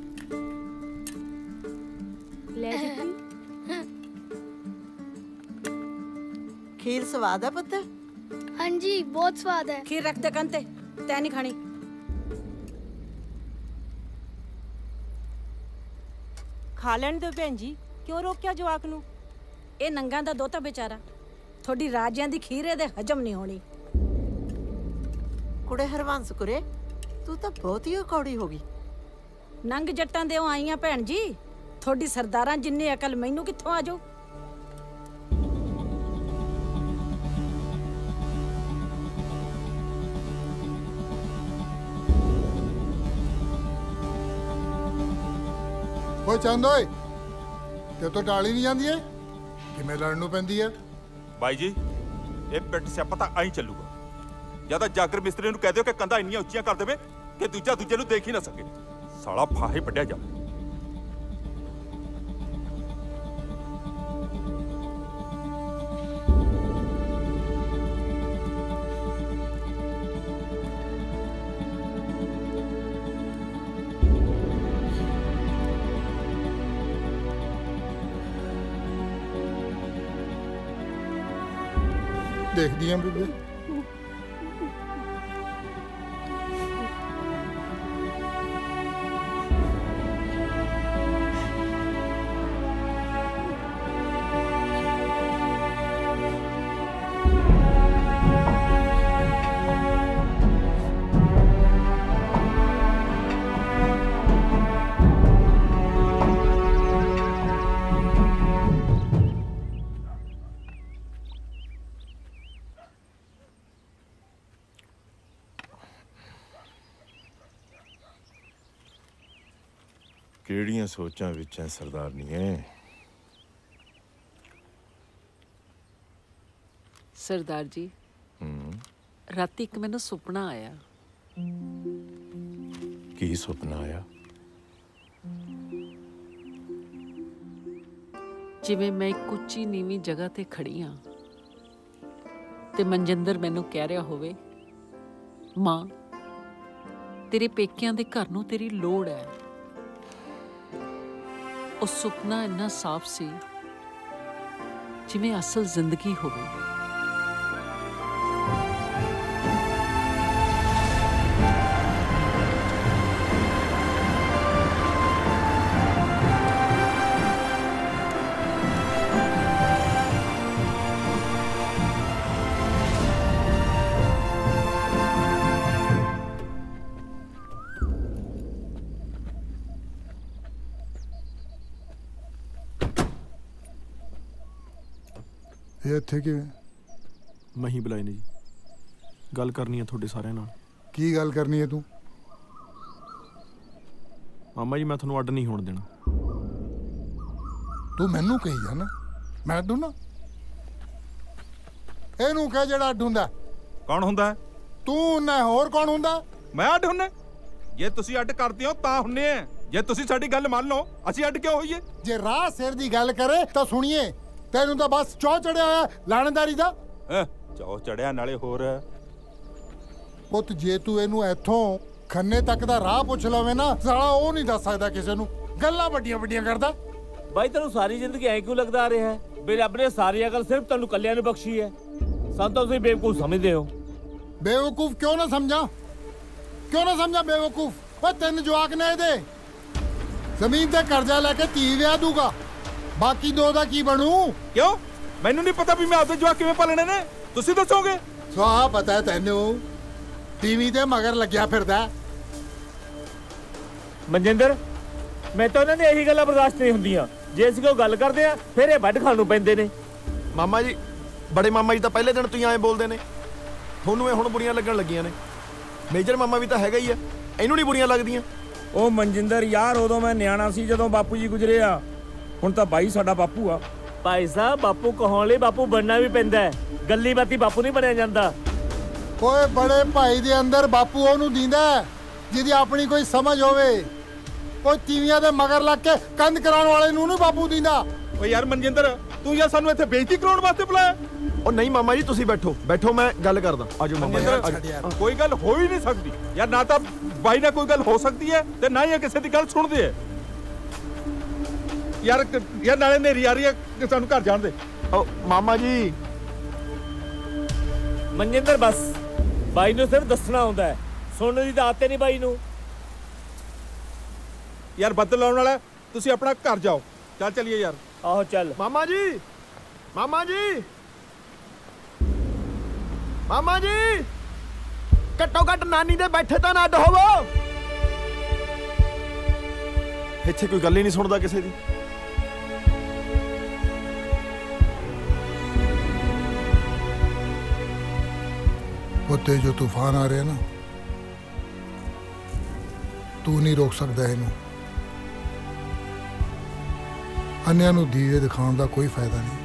ਲੈ ਜੀ खीर स्वाद है पुत्र? हाँ जी बहुत स्वाद है। खीर रख दे कंते, तै नहीं खानी। खा लैण दो भैन जी, क्यों रोकिया जवाक नू? ਇਹ ਨੰਗਾ ਦਾ ਦੋਤਾ बेचारा, थोड़ी राजियां दी खीर ਇਹਦੇ हजम नहीं होनी। कुड़े हरवंस कुरे, तू तो बहुत ही कौड़ी होगी। नंग जट्टां दे आई आ भैन जी, थोड़ी सरदारां जिन्नी अकल मैनू कित्थों आ जाओ। ਓਏ ਚੰਦ ਓਏ, ਤੇ ਤੋ ਟਾਲੀ ਨਹੀਂ ਜਾਂਦੀ ਏ, ਕਿਵੇਂ ਲੜਨ ਨੂੰ ਪੈਂਦੀ ਏ? ਬਾਈ ਜੀ ਇਹ ਪਿੱਟ ਸਿਆਪਾ ਤਾਂ ਆਈ ਚੱਲੂਗਾ। ਜਾਂ ਤਾਂ ਜਾਗਰ ਮਿਸਤਰੀ ਨੂੰ ਕਹਿ ਦਿਓ ਕਿ ਕੰਧਾਂ ਇੰਨੀਆਂ ਉੱਚੀਆਂ ਕਰ ਦੇਵੇ ਕਿ ਦੂਜਾ ਦੂਜੇ ਨੂੰ ਦੇਖ ਹੀ ਨਾ ਸਕੇ। ਸਾਲਾ ਫਾਹੇ ਵੱਢਿਆ ਜਾਵੇ। देखती हैं बीबी। ਕਿਹੜੀਆਂ ਸੋਚਾਂ ਵਿੱਚ ਐ ਸਰਦਾਰਨੀਏ? सरदार जी राती एक मैनू सुपना आया। ਕੀ ਸੁਪਨਾ ਆਇਆ? जिवें मैं एक उच्ची नीवी जगह ते खड़ी हाँ ते मनजिंदर मैनू कह रहा होवे, मां तेरे पेकियां दे घर नूं तेरी लोड़ है। ਉਹ ਸੁਪਨਾ ਇੰਨਾ ਸਾਫ਼ ਸੀ ਜਿਵੇਂ ਅਸਲ ਜ਼ਿੰਦਗੀ ਹੋਵੇ। ਇਹ ਇੱਥੇ ਕਿਵੇਂ? ਮੈਂ ਹੀ ਬੁਲਾਏ ਨੇ ਜੀ, ਗੱਲ ਕਰਨੀ ਹੈ ਤੁਹਾਡੇ ਸਾਰਿਆਂ ਨਾਲ। ਕੀ ਗੱਲ ਕਰਨੀ ਹੈ ਤੂੰ? ਮਾਮਾ ਜੀ ਮੈਂ ਤੁਹਾਨੂੰ ਅੱਡ ਨਹੀਂ ਹੋਣ ਦੇਣਾ। ਤੂੰ ਮੈਨੂੰ ਕਹੀ ਜਾਣਾ, ਮੈਂ ਅੱਡ ਹੁੰਦਾ? ਇਹਨੂੰ ਕਹਿ ਜਿਹੜਾ ਅੱਡ ਹੁੰਦਾ। ਕੌਣ ਹੁੰਦਾ? ਤੂੰ ਹੁੰਦਾ, ਹੋਰ ਕੌਣ ਹੁੰਦਾ? ਮੈਂ ਅੱਡ ਹੁੰਨਾ? ਜੇ ਤੁਸੀਂ ਅੱਡ ਕਰਦੇ ਹੋ ਤਾਂ ਹੁੰਨੇ ਆ, ਜੇ ਤੁਸੀਂ ਸਾਡੀ ਗੱਲ ਮੰਨ ਲਓ ਅਸੀਂ ਅੱਡ ਕਿਉਂ ਹੋਈਏ? ਜੇ ਰਾਹ ਸਿਰ ਦੀ ਗੱਲ ਕਰੇ ਤਾਂ ਸੁਣੀਏ। ਤੈਨੂੰ ਤਾਂ ਬਸ ਚੌ ਚੜਿਆ ਹੋਇਆ ਲਾਣੇਦਾਰੀ ਦਾ। ਚੌ ਚੜਿਆ ਨਾਲੇ ਹੋਰ ਪੁੱਤ, ਜੇ ਤੂੰ ਇਹਨੂੰ ਇੱਥੋਂ ਖੰਨੇ ਤੱਕ ਦਾ ਰਾਹ ਪੁੱਛ ਲਵੇਂ ਨਾ, ਸਾਲਾ ਉਹ ਨਹੀਂ ਦੱਸ ਸਕਦਾ ਕਿਸੇ ਨੂੰ, ਗੱਲਾਂ ਵੱਡੀਆਂ ਵੱਡੀਆਂ ਕਰਦਾ। ਬਾਈ ਤੈਨੂੰ ਸਾਰੀ ਜ਼ਿੰਦਗੀ ਐਂ ਕਿਉਂ ਲੱਗਦਾ ਆ ਰਿਹਾ ਹੈ ਵੀ ਰੱਬ ਨੇ ਸਾਰੀ ਅਕਲ ਸਿਰਫ ਤੁਹਾਨੂੰ ਕੱਲਿਆਂ ਨੂੰ ਬਖਸ਼ੀ ਹੈ? ਸਾਨੂੰ ਤਾਂ ਤੁਸੀਂ ਬੇਵਕੂਫ ਸਮਝਦੇ ਹੋ। ਬੇਵਕੂਫ ਕਿਉਂ ਨਾ ਸਮਝਾਂ, ਕਿਉਂ ਨਾ ਸਮਝਾਂ ਬੇਵਕੂਫ? ਓਏ ਤਿੰਨ ਜਵਾਕ ਨੇ ਇਹਦੇ, ਜ਼ਮੀਨ ਤੇ ਕਰਜ਼ਾ ਲੈ ਕੇ ਧੀ ਵਿਆਹ ਦੂਗਾ, ਬਾਕੀ ਦੋ ਦਾ ਕੀ ਬਣੂ? ਕਿਉਂ? ਮੈਨੂੰ ਨਹੀਂ ਪਤਾ ਵੀ ਮੈਂ ਆਪਦੇ ਜਵਾਕ ਕਿਵੇਂ ਪਾਲਣੇ ਨੇ, ਤੁਸੀਂ ਦੱਸੋਗੇ? ਸਵਾਹ ਪਤਾ ਤੈਨੂੰ, ਟੀਵੀ ਤੇ ਮਗਰ ਲੱਗਿਆ ਫਿਰਦਾ। ਮਨਜਿੰਦਰ, ਮੈਂ ਤਾਂ ਉਹਨਾਂ ਦੀ ਇਹੀ ਗੱਲਾਂ ਬਰਦਾਸ਼ਤ ਨਹੀਂ ਹੁੰਦੀਆਂ। ਜੇ ਅਸੀਂ ਕੋਈ ਗੱਲ ਕਰਦੇ ਆ ਫਿਰ ਇਹ ਵੱਢ ਖਾਣ ਨੂੰ ਪੈਂਦੇ ਨੇ। ਮਾਮਾ ਜੀ, ਬੜੇ ਮਾਮਾ ਜੀ ਤਾਂ ਪਹਿਲੇ ਦਿਨ ਤੁਸੀਂ ਐਂ ਬੋਲਦੇ ਨੇ, ਤੁਹਾਨੂੰ ਇਹ ਹੁਣ ਬੁਰੀਆਂ ਲੱਗਣ ਲੱਗੀਆਂ ਨੇ। ਮੇਜਰ ਮਾਮਾ ਵੀ ਤਾਂ ਹੈਗਾ ਹੀ ਆ, ਇਹਨੂੰ ਨਹੀਂ ਬੁਰੀਆਂ ਲੱਗਦੀਆਂ? ਉਹ ਮਨਜਿੰਦਰ ਯਾਰ, ਉਦੋਂ ਮੈਂ ਨਿਆਣਾ ਸੀ ਜਦੋਂ ਬਾਪੂ ਜੀ ਗੁਜਰੇ ਆ, ਹੁਣ ਤਾਂ ਬਾਈ ਸਾਡਾ ਬਾਪੂ ਆ। ਭਾਈ ਸਾਹਿਬ, ਬਾਪੂ ਕਹਾਉਣ ਲਈ ਬਾਪੂ ਬਣਨਾ ਵੀ ਪੈਂਦਾ ਹੈ, ਗੱਲੀ ਬਾਤੀ ਬਾਪੂ ਨਹੀਂ ਬਣਿਆ ਜਾਂਦਾ। ਓਏ ਬੜੇ ਭਾਈ ਦੇ ਅੰਦਰ ਬਾਪੂ ਉਹਨੂੰ ਦਿੰਦਾ ਜਿਹਦੀ ਆਪਣੀ ਕੋਈ ਸਮਝ ਹੋਵੇ। ਓਏ ਤੀਵੀਆਂ ਦੇ ਮਗਰ ਲੱਗ ਕੇ ਕੰਧ ਕਰਾਉਣ ਵਾਲੇ ਨੂੰ ਨਹੀਂ ਬਾਪੂ ਦਿੰਦਾ। ਓ ਯਾਰ ਮਨਜਿੰਦਰ, ਤੂੰ ਯਾਰ ਸਾਨੂੰ ਇੱਥੇ ਬੇਇੱਜ਼ਤੀ ਕਰਾਉਣ ਵਾਸਤੇ ਬੁਲਾਇਆ? ਉਹ ਨਹੀਂ ਮਾਮਾ ਜੀ ਤੁਸੀਂ ਬੈਠੋ ਬੈਠੋ ਮੈਂ ਗੱਲ ਕਰਦਾ ਆਜੋ ਮਾਮਾ ਜੀ ਕੋਈ ਗੱਲ ਹੋ ਹੀ ਨਹੀਂ ਸਕਦੀ ਯਾਰ ਨਾ ਤਾਂ ਬਾਈ ਨਾਲ ਕੋਈ ਗੱਲ ਹੋ ਸਕਦੀ ਹੈ ਤੇ ਨਾ ਹੀ ਇਹ ਕਿਸੇ ਦੀ ਗੱਲ ਸੁਣਦੇ ਹੈ ਯਾਰ ਯਾਰ ਨਾਲੇ ਨੇਰੀ ਆ ਰਹੀ ਹੈ ਕਿ ਸਾਨੂੰ ਘਰ ਜਾਣ ਦੇ ਓ ਮਾਮਾ ਜੀ ਮਨਜਿੰਦਰ ਬਸ ਬਾਈ ਨੂੰ ਸਿਰਫ ਦੱਸਣਾ ਆਉਂਦਾ ਹੈ ਸੁਣਨ ਦੀ ਤਾਂ ਆਦਤ ਨਹੀਂ ਬਾਈ ਨੂੰ ਯਾਰ ਬੱਦਲ ਆਉਣ ਵਾਲਾ ਤੁਸੀਂ ਆਪਣਾ ਘਰ ਜਾਓ ਚੱਲ ਚੱਲੀਏ ਯਾਰ ਆਹੋ ਚੱਲ ਮਾਮਾ ਜੀ ਮਾਮਾ ਜੀ ਮਾਮਾ ਜੀ ਘੱਟੋ ਘੱਟ ਨਾਨੀ ਦੇ ਬੈਠੇ ਤਾਂ ਨਾ ਅੱਡ ਹੋਵੋ ਇੱਥੇ ਕੋਈ ਗੱਲ ਹੀ ਨਹੀਂ ਸੁਣਦਾ ਕਿਸੇ ਦੀ ਉੱਤੇ ਜੋ ਤੂਫਾਨ ਆ ਰਿਹਾ ਨਾ ਤੂੰ ਨਹੀਂ ਰੋਕ ਸਕਦਾ ਇਹਨੂੰ ਅੰਨਿਆਂ ਨੂੰ ਦੀਵੇ ਦਿਖਾਉਣ ਦਾ ਕੋਈ ਫਾਇਦਾ ਨਹੀਂ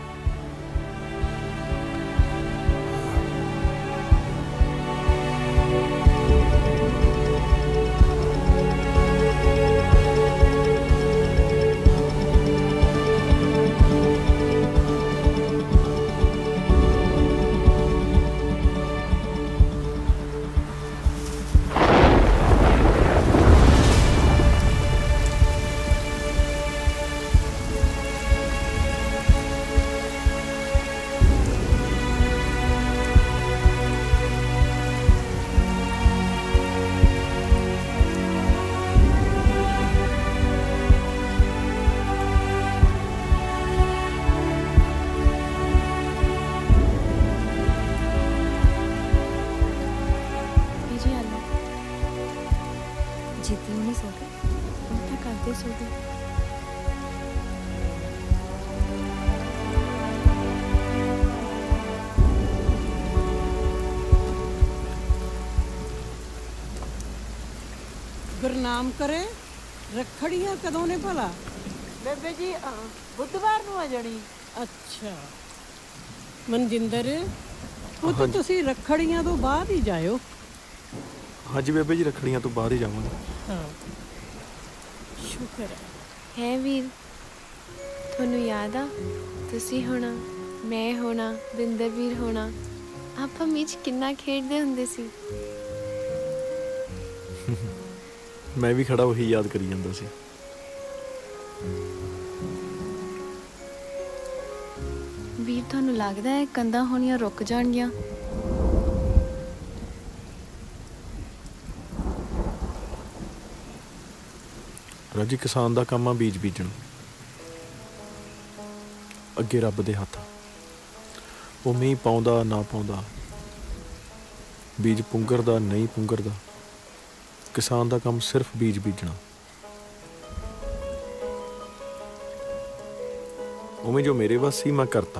ਗੁਰਨਾਮ ਕਰੇ ਰੱਖੜੀਆਂ ਕਦੋਂ ਨੇ ਭਲਾ ਬੇਬੇ ਜੀ ਬੁੱਧਵਾਰ ਨੂੰ ਆ ਜਾਣੀ ਅੱਛਾ ਮਨਜਿੰਦਰ ਪੁੱਤ ਤੁਸੀਂ ਰੱਖੜੀਆਂ ਤੋਂ ਬਾਅਦ ਹੀ ਜਾਇਓ ਹਾਂਜੀ ਬੇਬੇ ਜੀ ਰੱਖੜੀਆਂ ਤੋਂ ਬਾਅਦ ਹੀ ਜਾਵਾਂਗੇ ਹਾਂ ਸ਼ੁਕਰ ਹੈ ਹੈ ਵੀਰ ਤੁਹਾਨੂੰ ਯਾਦ ਆ ਤੁਸੀਂ ਹੋਣਾ ਮੈਂ ਹੋਣਾ ਬਿੰਦਰ ਵੀਰ ਹੋਣਾ ਆਪਾਂ ਮੀਚ ਕਿੰਨਾ ਖੇਡਦੇ ਹੁੰਦੇ ਸੀ ਮੈਂ ਵੀ ਖੜਾ ਉਹੀ ਯਾਦ ਕਰੀ ਜਾਂਦਾ ਸੀ ਵੀਰ ਤੁਹਾਨੂੰ ਲੱਗਦਾ ਹੈ ਕੰਧਾਂ ਹੋਣੀਆਂ ਰੁਕ ਜਾਣਗੀਆਂ ਰਾਜੀ ਕਿਸਾਨ ਦਾ ਕੰਮ ਆ ਬੀਜ ਬੀਜਣਾ ਅੱਗੇ ਰੱਬ ਦੇ ਹੱਥ ਉਹ ਮੀਂਹ ਪਾਉਂਦਾ ਨਾ ਪਾਉਂਦਾ ਬੀਜ ਪੁੰਗਰਦਾ ਨਹੀਂ ਪੁੰਗਰਦਾ ਕਿਸਾਨ ਦਾ ਕੰਮ ਸਿਰਫ ਬੀਜ ਬੀਜਣਾ ਉਵੇਂ ਜੋ ਮੇਰੇ ਵੱਸ ਸੀ ਮੈਂ ਕਰਤਾ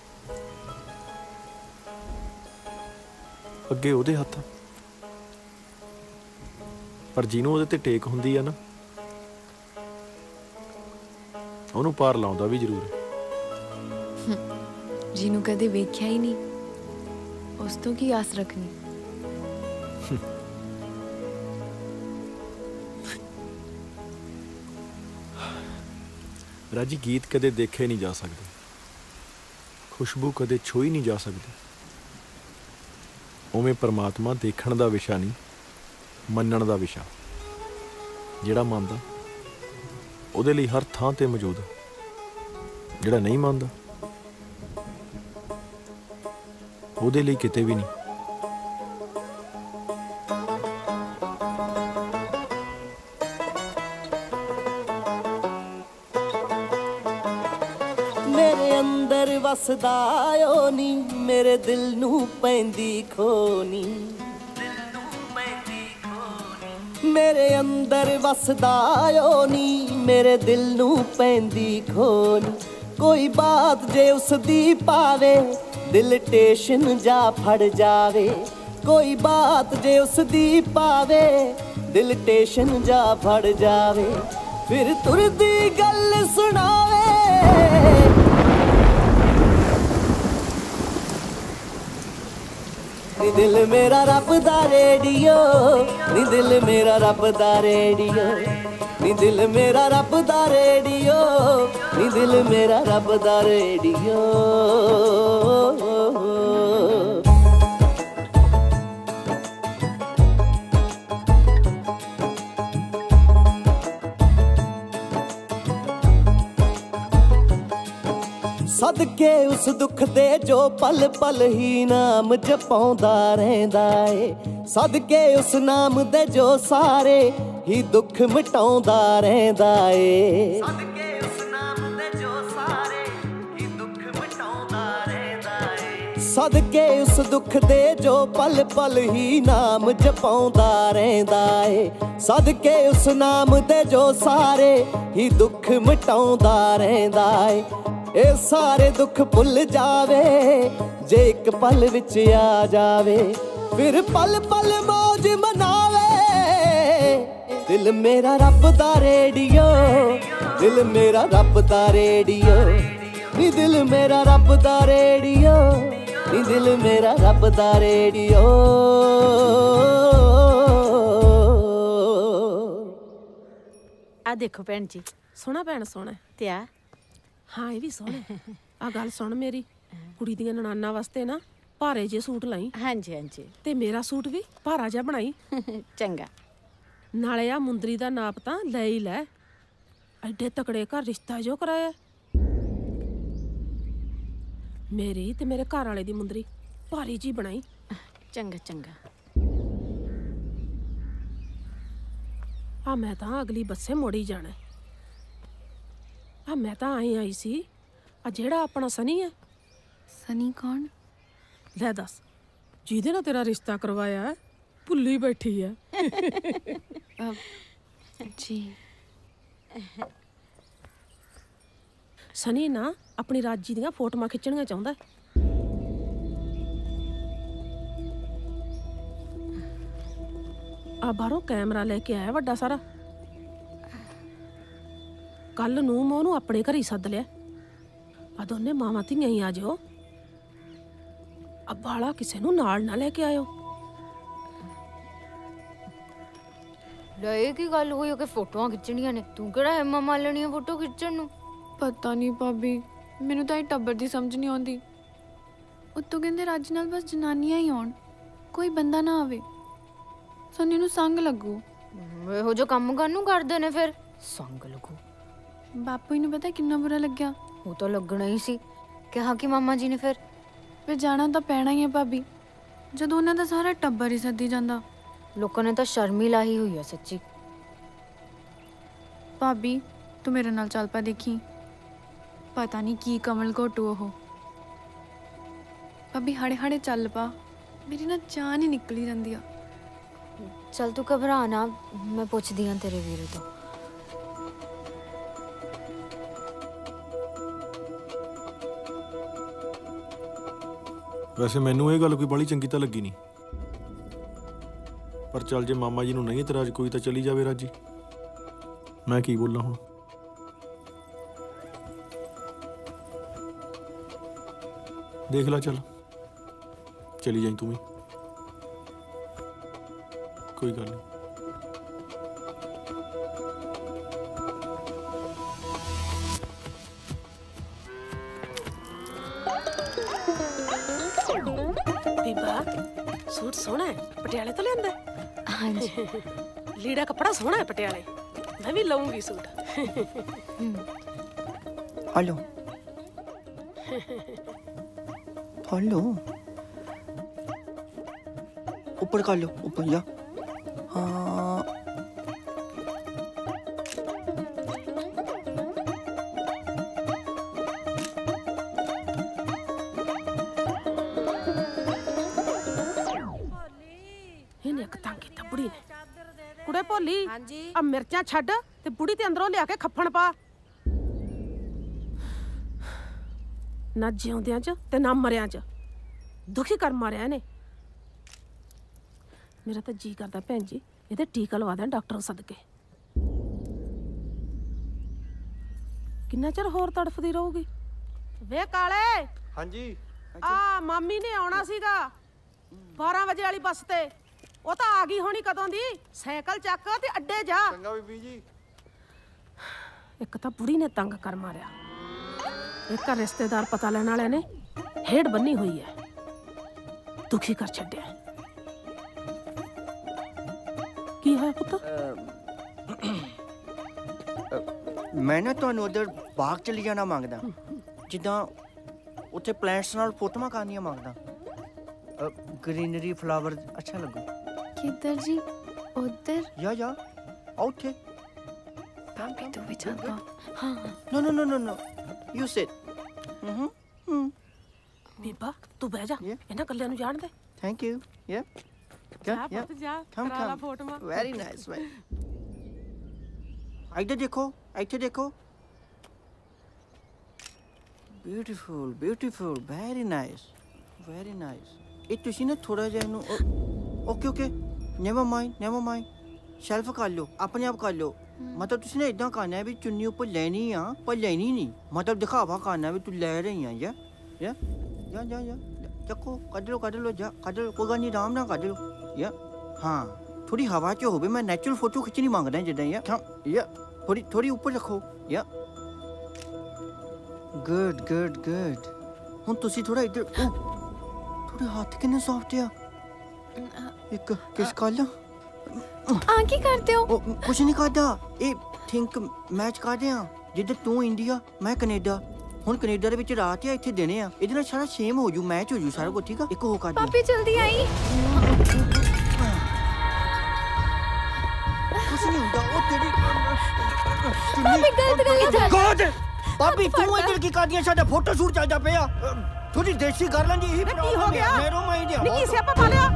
ਅੱਗੇ ਉਹਦੇ ਹੱਥ ਪਰ ਜਿਹਨੂੰ ਉਹਦੇ ਤੇ ਟੇਕ ਹੁੰਦੀ ਆ ਨਾ ਉਹਨੂੰ ਪਾਰ ਲਾਉਂਦਾ ਵੀ ਜ਼ਰੂਰ ਜਿਹਨੂੰ ਕਦੇ ਵੇਖਿਆ ਹੀ ਨਹੀਂ ਉਸ ਤੋਂ ਕੀ ਆਸ ਰੱਖਣੀ ਰਾਜੀ ਗੀਤ ਕਦੇ ਦੇਖੇ ਨਹੀਂ ਜਾ ਸਕਦੇ ਖੁਸ਼ਬੂ ਕਦੇ ਛੋਈ ਨਹੀਂ ਜਾ ਸਕਦੀ ਉਵੇਂ ਪਰਮਾਤਮਾ ਦੇਖਣ ਦਾ ਵਿਸ਼ਾ ਨਹੀਂ ਮੰਨਣ ਦਾ ਵਿਸ਼ਾ ਜਿਹੜਾ ਮੰਨਦਾ ਉਹਦੇ ਲਈ ਹਰ ਥਾਂ ਤੇ ਮੌਜੂਦ ਜਿਹੜਾ ਨਹੀਂ ਮੰਨਦਾ ਉਹਦੇ ਲਈ ਕਿਤੇ ਵੀ ਨਹੀਂ ਮੇਰੇ ਅੰਦਰ ਵਸਦਾ ਓ ਨੀ ਮੇਰੇ ਦਿਲ ਨੂੰ ਪੈਂਦੀ ਖੋਨੀ ਮੇਰੇ ਅੰਦਰ ਵਸਦਾ ਓ ਨੀ ਮੇਰੇ ਦਿਲ ਨੂੰ ਪੈਂਦੀ ਖੋਨੀ ਕੋਈ ਬਾਤ ਜੇ ਉਸ ਦੀ ਪਾਵੇ ਦਿਲ ਟੇਸ਼ਨ ਜਾ ਫੜ ਜਾਵੇ ਕੋਈ ਬਾਤ ਜੇ ਉਸ ਦੀ ਪਾਵੇ ਦਿਲ ਟੇਸ਼ਨ ਜਾ ਫੜ ਜਾਵੇ ਫਿਰ ਤੁਰਦੀ ਗੱਲ ਸੁਣਾਵੇ ਨੀ ਦਿਲ ਮੇਰਾ ਰੱਬ ਦਾ ਰੇਡੀਓ ਨੀ ਦਿਲ ਮੇਰਾ ਰੱਬ ਦਾ ਰੇਡੀਓ ਨੀ ਦਿਲ ਮੇਰਾ ਰੱਬ ਦਾ ਰੇਡੀਓ ਨੀ ਦਿਲ ਮੇਰਾ ਰੱਬ ਦਾ ਰੇਡੀਓ ਸਦਕੇ ਉਸ ਦੁੱਖ ਦੇ ਜੋ ਪਲ ਪਲ ਹੀ ਨਾਮ ਜਪਾਉਂਦਾ ਰਹਿੰਦਾ ਏ ਸਦਕੇ ਉਸ ਨਾਮ ਦੇ ਜੋ ਸਾਰੇ ਹੀ ਦੁੱਖ ਮਿਟਾਉਂਦਾ ਰਹਿੰਦਾ ਏ ਸਦਕੇ ਉਸ ਨਾਮ ਦੇ ਜੋ ਸਾਰੇ ਹੀ ਦੁੱਖ ਮਿਟਾਉਂਦਾ ਰਹਿੰਦਾ ਏ ਸਦਕੇ ਉਸ ਦੁੱਖ ਦੇ ਜੋ ਪਲ ਪਲ ਹੀ ਨਾਮ ਜਪਾਉਂਦਾ ਰਹਿੰਦਾ ਏ ਸਦਕੇ ਉਸ ਨਾਮ ਦੇ ਜੋ ਸਾਰੇ ਹੀ ਦੁੱਖ ਮਿਟਾਉਂਦਾ ਰਹਿੰਦਾ ਏ ਇਹ ਸਾਰੇ ਦੁੱਖ ਭੁੱਲ ਜਾਵੇ ਜੇ ਇੱਕ ਪਲ ਵਿੱਚ ਆ ਜਾਵੇ ਫਿਰ ਪਲ ਪਲ ਮੌਜ ਮਨਾਵੇ ਦਿਲ ਮੇਰਾ ਰੱਬ ਦਾ ਰੇਡੀਓ ਦਿਲ ਮੇਰਾ ਰੱਬ ਦਾ ਰੇਡੀਓ ਨੀ ਦਿਲ ਮੇਰਾ ਰੱਬ ਦਾ ਰੇਡੀਓ ਨੀ ਦਿਲ ਮੇਰਾ ਰੱਬ ਦਾ ਰੇਡੀਓ ਆ ਦੇਖੋ ਭੈਣ ਜੀ ਸੋਹਣਾ ਭੈਣ ਸੋਹਣਾ ਤੇ ਆ ਹਾਂ ਇਹ ਵੀ ਸੋਹਣਾ ਆ ਗੱਲ ਸੁਣ ਮੇਰੀ ਕੁੜੀ ਦੀਆਂ ਨਨਾਨਾ ਵਾਸਤੇ ਨਾ ਭਾਰੇ ਜੇ ਸੂਟ ਲਈ ਹਾਂਜੀ ਹਾਂਜੀ ਤੇ ਮੇਰਾ ਸੂਟ ਵੀ ਭਾਰਾ ਜਿਹਾ ਬਣਾਈ ਚੰਗਾ ਨਾਲੇ ਆ ਮੁੰਦਰੀ ਦਾ ਨਾਪ ਤਾਂ ਲੈ ਹੀ ਲੈ ਐਡੇ ਤਕੜੇ ਘਰ ਰਿਸ਼ਤਾ ਜੋ ਕਰਾਇਆ ਮੇਰੀ ਤੇ ਮੇਰੇ ਘਰ ਵਾਲੇ ਦੀ ਮੁੰਦਰੀ ਭਾਰੀ ਜੀ ਬਣਾਈ ਚੰਗਾ ਚੰਗਾ ਆ ਮੈਂ ਤਾਂ ਅਗਲੀ ਬੱਸੇ ਮੋੜੀ ਜਾਣਾ ਆ ਮੈਂ ਤਾਂ ਆਈ ਆਈ ਸੀ ਆ ਜਿਹੜਾ ਆਪਣਾ ਸਨੀ ਹੈ ਸਨੀ ਕੌਣ ਲੈ ਦੱਸ ਜਿਹਦੇ ਨਾਲ ਤੇਰਾ ਰਿਸ਼ਤਾ ਕਰਵਾਇਆ ਭੁੱਲੀ ਬੈਠੀ ਹੈ ਜੀ ਸਨੀ ਨਾ ਆਪਣੀ ਰਾਜੀ ਦੀਆਂ ਫੋਟੋਆਂ ਖਿੱਚਣੀਆਂ ਚਾਹੁੰਦਾ ਆ ਬਾਹਰੋਂ ਕੈਮਰਾ ਲੈ ਕੇ ਆਇਆ ਵੱਡਾ ਸਾਰਾ ਕੱਲ ਨੂੰ ਮੈਂ ਉਹਨੂੰ ਆਪਣੇ ਘਰ ਹੀ ਸੱਦ ਲਿਆ ਆ ਦੋਨੇ ਮਾਵਾਂ ਧੀਆਂ ਹੀ ਆ ਜਾਓ ਆ ਬਾਲਾ ਕਿਸੇ ਨੂੰ ਨਾਲ ਨਾ ਲੈ ਕੇ ਆਇਓ ਲੈ ਕੀ ਗੱਲ ਹੋਈ ਕਿ ਫੋਟੋਆਂ ਖਿੱਚਣੀਆਂ ਨੇ ਤੂੰ ਕਿਹੜਾ ਹਿੰਮਾ ਮਾਲਣੀ ਆ ਫੋਟੋ ਖਿੱਚਣ ਨੂੰ ਪਤਾ ਨਹੀਂ ਭਾਬੀ ਮੈਨੂੰ ਤਾਂ ਇਹ ਟੱਬਰ ਦੀ ਸਮਝ ਨਹੀਂ ਆਉਂਦੀ ਉੱਤੋਂ ਕਹਿੰਦੇ ਰਾਜ ਨਾਲ ਬਸ ਜਨਾਨੀਆਂ ਹੀ ਆਉਣ ਕੋਈ ਬੰਦਾ ਨਾ ਆਵੇ ਸਨੀ ਨੂੰ ਸੰਗ ਲੱਗੂ ਇਹੋ ਜੋ ਕੰਮ ਕਰਨ ਨੂੰ ਕਰਦੇ ਨੇ ਫਿਰ ਸੰਗ ਲੱਗੂ ਬਾਪੂ ਨੂੰ ਪਤਾ ਕਿੰਨਾ ਬੁਰਾ ਲੱਗਿਆ ਉਹ ਤਾਂ ਲੱਗਣਾ ਹੀ ਸੀ ਕਿਹਾ ਕਿ ਮਾਮਾ ਜੀ ਨੇ ਫਿਰ ਫਿਰ ਜਾਣਾ ਤਾਂ ਪੈਣਾ ਹੀ ਹੈ ਭਾਬੀ ਜਦੋਂ ਉਹਨਾਂ ਦਾ ਸਾਰਾ ਟੱਬਰ ਹੀ ਸੱਦੀ ਜਾਂਦਾ ਲੋਕਾਂ ਨੇ ਤਾਂ ਸ਼ਰਮ ਹੀ ਲਾਹੀ ਹੋਈ ਆ ਸੱਚੀ ਭਾਬੀ ਤੂੰ ਮੇਰੇ ਨਾਲ ਚੱਲ ਪਾ ਦੇਖੀ ਪਤਾ ਨਹੀਂ ਕੀ ਕਮਲ ਘੋਟੂ ਉਹ ਭਾਬੀ ਹੜੇ ਹੜੇ ਚੱਲ ਪਾ ਮੇਰੀ ਨਾ ਜਾਨ ਹੀ ਨਿਕਲੀ ਜਾਂਦੀ ਆ ਚੱਲ ਤੂੰ ਘਬਰਾ ਨਾ ਮੈਂ ਪੁੱਛਦੀ ਆਂ ਤੇਰੇ ਵੀਰੇ ਤੋਂ ਵੈਸੇ ਮੈਨੂੰ ਇਹ ਗੱਲ ਕੋਈ ਬੜੀ ਚੰਗੀ ਤਾਂ ਲੱਗੀ ਨਹੀਂ ਪਰ ਚੱਲ ਜੇ ਮਾਮਾ ਜੀ ਨੂੰ ਨਹੀਂ ਇਤਰਾਜ਼ ਕੋਈ ਤਾਂ ਚਲੀ ਜਾਵੇ ਰਾਜੀ ਮੈਂ ਕੀ ਬੋਲਾਂ ਹੁਣ ਦੇਖ ਲੈ ਚੱਲ ਚਲੀ ਜਾਈਂ ਤੂੰ ਵੀ ਕੋਈ ਗੱਲ ਨਹੀਂ ਬੀਬਾ ਸੂਟ ਸੋਹਣਾ ਹੈ ਪਟਿਆਲੇ ਤੋਂ ਲਿਆਂਦਾ ਹਾਂਜੀ ਲੀੜਾ ਕੱਪੜਾ ਸੋਹਣਾ ਹੈ ਪਟਿਆਲੇ ਮੈਂ ਵੀ ਲਵਾਂਗੀ ਸੂਟ हेलो हेलो ऊपर कर लो ऊपर जा हाँ ਇਹਨੇ ਇੱਕ ਤੰਗ ਕੀਤਾ ਬੁੜੀ ਨੇ ਕੁੜੇ ਭੋਲੀ ਹਾਂਜੀ ਆ ਮਿਰਚਾਂ ਛੱਡ ਤੇ ਬੁੜੀ ਤੇ ਅੰਦਰੋਂ ਲਿਆ ਕੇ ਖੱਫਣ ਪਾ ਨਾ ਜਿਉਂਦਿਆਂ ਚ ਤੇ ਨਾ ਮਰਿਆਂ ਚ ਦੁਖੀ ਕਰ ਮਾਰਿਆ ਇਹਨੇ ਮੇਰਾ ਤਾਂ ਜੀ ਕਰਦਾ ਭੈਣ ਜੀ ਇਹਦੇ ਟੀਕਾ ਲਵਾ ਦੇਣ ਡਾਕਟਰ ਸਦਕੇ ਕਿੰਨਾ ਚਿਰ ਹੋਰ ਤੜਫਦੀ ਰਹੂਗੀ ਵੇ ਕਾਲੇ ਹਾਂਜੀ ਆ ਮਾਮੀ ਨੇ ਆਉਣਾ ਸੀਗਾ ਬਾਰਾਂ ਵਜੇ ਵਾਲੀ ਬੱਸ ਤੇ। ਉਹ ਤਾਂ ਆ ਗਈ ਹੋਣੀ ਕਦੋਂ ਦੀ। ਸਾਈਕਲ ਚੱਕ ਤੇ ਅੱਡੇ ਜਾ। ਚੰਗਾ ਬੀਬੀ ਜੀ। ਇੱਕ ਤਾਂ ਬੁੜੀ ਨੇ ਤੰਗ ਕਰ ਮਾਰਿਆ, ਇੱਕ ਰਿਸ਼ਤੇਦਾਰ ਪਤਾ ਲੈਣ ਵਾਲਿਆਂ ਨੇ ਹੇੜ ਬੰਨੀ ਹੋਈ ਹੈ, ਦੁਖੀ ਕਰ ਛੱਡਿਆ। ਕੀ ਹੋਇਆ ਪੁੱਤ? ਮੈਂ ਨਾ ਤੁਹਾਨੂੰ ਉਧਰ ਬਾਗ ਚ ਲੈ ਜਾਣਾ ਮੰਗਦਾ, ਜਿੱਦਾਂ ਉੱਥੇ ਪਲਾਂਟਸ ਨਾਲ ਫੋਟੋਆਂ ਕਰਨੀਆਂ ਮੰਗਦਾ। ਗ੍ਰੀਨਰੀ ਫਲਾਵਰ ਅੱਛਾ ਲੱਗੂ। ਕਿੱਧਰ ਜੀ? ਉਧਰ? ਜਾ ਜਾ ਉੱਥੇ। ਭਾਬੀ ਤੂੰ ਵੀ ਚੱਲ। ਹਾਂ। No no no no no. You sit. Mhm. Hmm. ਬੀਬਾ ਤੂੰ ਬਹਿ ਜਾ, ਇਹਨਾਂ ਗੱਲਾਂ ਨੂੰ ਜਾਣ ਦੇ। Thank you. Yeah. ਜਾ Yeah. ਪੁੱਤ ਜਾ, Come ਕਰਾ ਲਾ come. ਫੋਟੋਆਂ। Very nice. Very. ਇੱਧਰ ਦੇਖੋ, ਇੱਥੇ ਦੇਖੋ। Beautiful, beautiful. Very nice. Very nice. ਇਹ ਤੁਸੀਂ ਨਾ ਥੋੜਾ ਜਿਹਾ ਇਹਨੂੰ okay okay never mind never mind shelf ਕਰ ਲਓ, ਆਪਣੇ ਆਪ ਕਰ ਲਓ। ਮਤਲਬ ਤੁਸੀਂ ਨਾ ਇਦਾਂ ਕਰਨਾ ਵੀ ਚੁੰਨੀ ਉੱਪਰ ਲੈਣੀ ਆ ਪਰ ਲੈਣੀ ਨਹੀਂ, ਮਤਲਬ ਦਿਖਾਵਾ ਕਰਨਾ ਵੀ ਤੂੰ ਲੈ ਰਹੀ ਆ। ਯਾ ਯਾ ਜਾ ਜਾ ਜਾ ਚੱਕੋ, ਕੱਢ ਲਓ ਕੱਢ ਲਓ, ਜਾ ਕੱਢ ਲਓ, ਕੋਈ ਗੱਲ ਨਹੀਂ, ਆਰਾਮ ਨਾਲ ਕੱਢ ਲਓ। ਯਾ ਹਾਂ ਥੋੜੀ ਹਵਾ 'ਚ ਹੋਵੇ, ਮੈਂ ਨੈਚੁਰਲ ਫੋਟੋ ਖਿੱਚਣੀ ਮੰਗਦਾ ਜਿੱਦਾਂ। ਯਾ ਯਾ ਥੋੜੀ ਥੋੜੀ ਉੱਪਰ ਰੱਖੋ। ਯਾ ਗੁੱਡ ਗੁੱਡ ਗੁੱਡ। ਹੁਣ ਤੁਸੀਂ ਥੋੜਾ ਇੱਧਰ, ਥੋੜੇ ਹੱਥ ਕਿੰਨੇ ਸੌਫਟ ਆ। ਇੱਕ ਕਿਸ ਕਰ ਲਾ। ਆ ਕੀ ਕਰਦੇ ਹੋ? ਕੁਛ ਨਹੀਂ ਕਰਦਾ, ਇਹ ਥਿੰਕ ਮੈਚ ਕਰਦੇ ਆ। ਜਿੱਦਾਂ ਤੂੰ ਇੰਡੀਆ ਮੈਂ ਕੈਨੇਡਾ, ਹੁਣ ਕੈਨੇਡਾ ਦੇ ਵਿੱਚ ਰਾਤ ਆ, ਇੱਥੇ ਦਿਨੇ ਆ, ਇਹਦੇ ਨਾਲ ਸਾਰਾ ਸੇਮ ਹੋ ਜੂ, ਮੈਚ ਹੋ ਜੂ ਸਾਰਾ ਕੁਝ। ਠੀਕ ਆ, ਇੱਕ ਹੋ ਕਰ ਦੇ। ਪਾਪੀ ਜਲਦੀ ਆਈ। ਕੁਛ ਨਹੀਂ ਹੁੰਦਾ, ਉਹ ਤੇਰੀ ਪਾਪੀ ਗਲਤ ਗਲਤ ਗੋਡ। ਪਾਪੀ ਤੂੰ ਇੱਧਰ ਕੀ ਕਰਦੀ ਆ? ਸਾਡਾ ਫੋਟੋ ਸ਼ੂਟ ਚੱਲਦਾ ਪਿਆ। ਥੋੜੀ ਦੇਸੀ ਕਰ ਲੈਂਦੀ। ਇਹ ਕੀ ਹੋ ਗਿਆ? ਮੇਰੋ ਮਾਈ ਦੇ ਨਿੱਕੀ ਸਿਆਪਾ ਪਾ ਲਿਆ।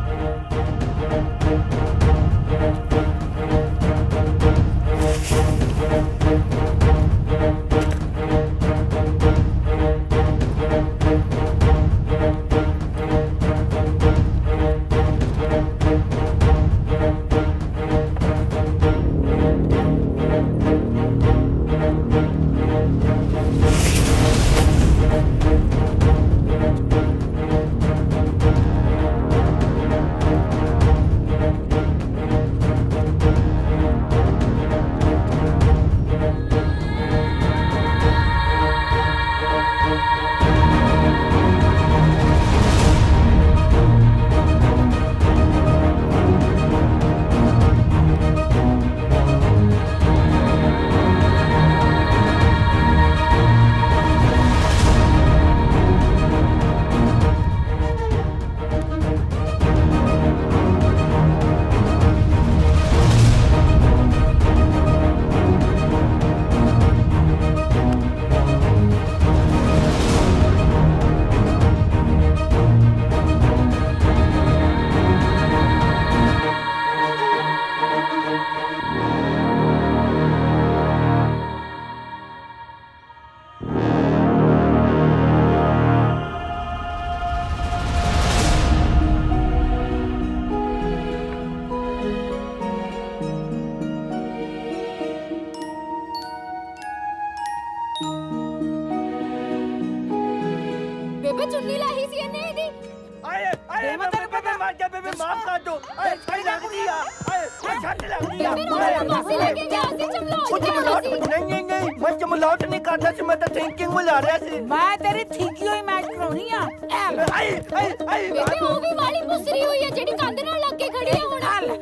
ਬੇਬੇ ਚੁੰਨੀ ਲਾਹੀ ਸੀ ਇਹਨੇ ਇਹਦੀ। ਆਏ ਆਏ ਬੇਬੇ ਬੇਬੇ ਮਾਰ ਜਾ, ਬੇਬੇ ਮਾਫ ਕਰ ਦੋ। ਆਏ ਸਹੀ ਲੱਗਦੀ ਆ। ਆਏ ਛੱਡ ਲੱਗਦੀ ਆ। ਬੇਬੇ ਮਾਸੀ ਲੈ ਕੇ ਗਿਆ ਸੀ ਚਮਲਾਉਟ। ਨਹੀਂ ਨਹੀਂ ਨਹੀਂ, ਮੈਂ ਚਮਲਾਉਟ ਨਹੀਂ ਕਰਦਾ ਸੀ, ਮੈਂ ਤਾਂ ਥਿੰਕਿੰਗ ਮਿਲਾ ਰਿਹਾ ਸੀ। ਮੈਂ ਤੇਰੀ ਠੀਕੀ ਹੋਈ ਮੈਚ ਕਰਾਉਣੀ ਆ। ਆਏ ਆਏ ਆਏ ਬੇਬੇ ਉਹ ਵੀ ਵਾਲੀ ਮੁਸਰੀ ਹੋਈ ਹੈ ਜਿਹੜੀ ਕੰਧ ਨਾਲ ਲੱਗ ਕੇ ਖੜੀ ਹੈ ਹੁਣ।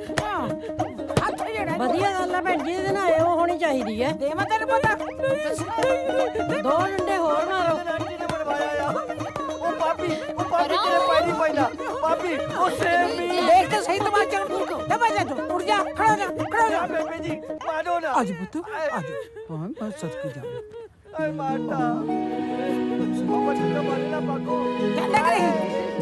ਵਧੀਆ ਗੱਲ ਆ ਭੈਣ ਜੀ, ਇਹਦੇ ਨਾਲ ਇਹੋ ਹੋਣੀ ਚਾਹੀਦੀ ਹੈ। ਦੇ ਮੈਂ ਤੈਨੂੰ ਪਤਾ ਦੋ ਡੰਡੇ ਹੋਰ ਮਾਰੋ। ਉਹ ਪਾਪੀ ਉਹ ਪਾਪੀ ਤੇਰੇ ਪੈਰੀ ਪੈਣਾ। ਪਾਪੀ ਉਹ ਸੇਮ ਵੀ ਦੇਖ ਤੇ ਸਹੀ ਤਮਾਚਾ ਦਬਾ ਜਾ ਤੂੰ। ਉੜ ਜਾ, ਖੜਾ ਜਾ ਖੜਾ ਜਾ। ਬੇਬੇ ਜੀ ਮਾਰੋ ਨਾ। ਅੱਜ ਪੁੱਤ ਅੱਜ ਹਾਂ ਮੈਂ ਸਦਕੇ ਜਾ। ਆਏ ਮਾਰਤਾ ਉਹ ਬੱਚਾ ਤਾਂ ਮਾਰੇ ਨਾ ਪਾਕੋ। ਚੱਲ ਕਰੇ।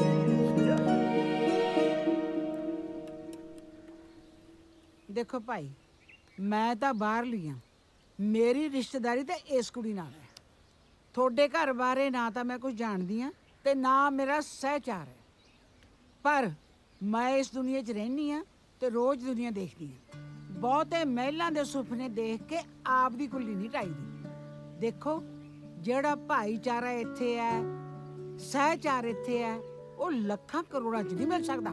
ਦੇਖੋ ਭਾਈ, ਮੈਂ ਤਾਂ ਬਾਹਰ ਲਈ ਆ, ਮੇਰੀ ਰਿਸ਼ਤੇਦਾਰੀ ਤੇ ਇਸ ਕੁੜੀ ਨਾਲ ਹੈ। ਤੁਹਾਡੇ ਘਰ ਬਾਰੇ ਨਾ ਤਾਂ ਮੈਂ ਕੁਝ ਜਾਣਦੀ ਆ ਤੇ ਨਾ ਮੇਰਾ ਸਹਿਚਾਰ ਹੈ, ਪਰ ਮੈਂ ਇਸ ਦੁਨੀਆ 'ਚ ਰਹਿੰਦੀ ਆ ਤੇ ਰੋਜ਼ ਦੁਨੀਆ ਦੇਖਦੀ ਆ। ਬਹੁਤੇ ਮਹਿਲਾਂ ਦੇ ਸੁਪਨੇ ਦੇਖ ਕੇ ਆਪ ਦੀ ਕੁੱਲੀ ਨਹੀਂ ਢਾਈਦੀ। ਦੇਖੋ, ਜਿਹੜਾ ਭਾਈਚਾਰਾ ਇੱਥੇ ਹੈ, ਸਹਿਚਾਰ ਇੱਥੇ ਹੈ, ਉਹ ਲੱਖਾਂ ਕਰੋੜਾਂ 'ਚ ਨਹੀਂ ਮਿਲ ਸਕਦਾ।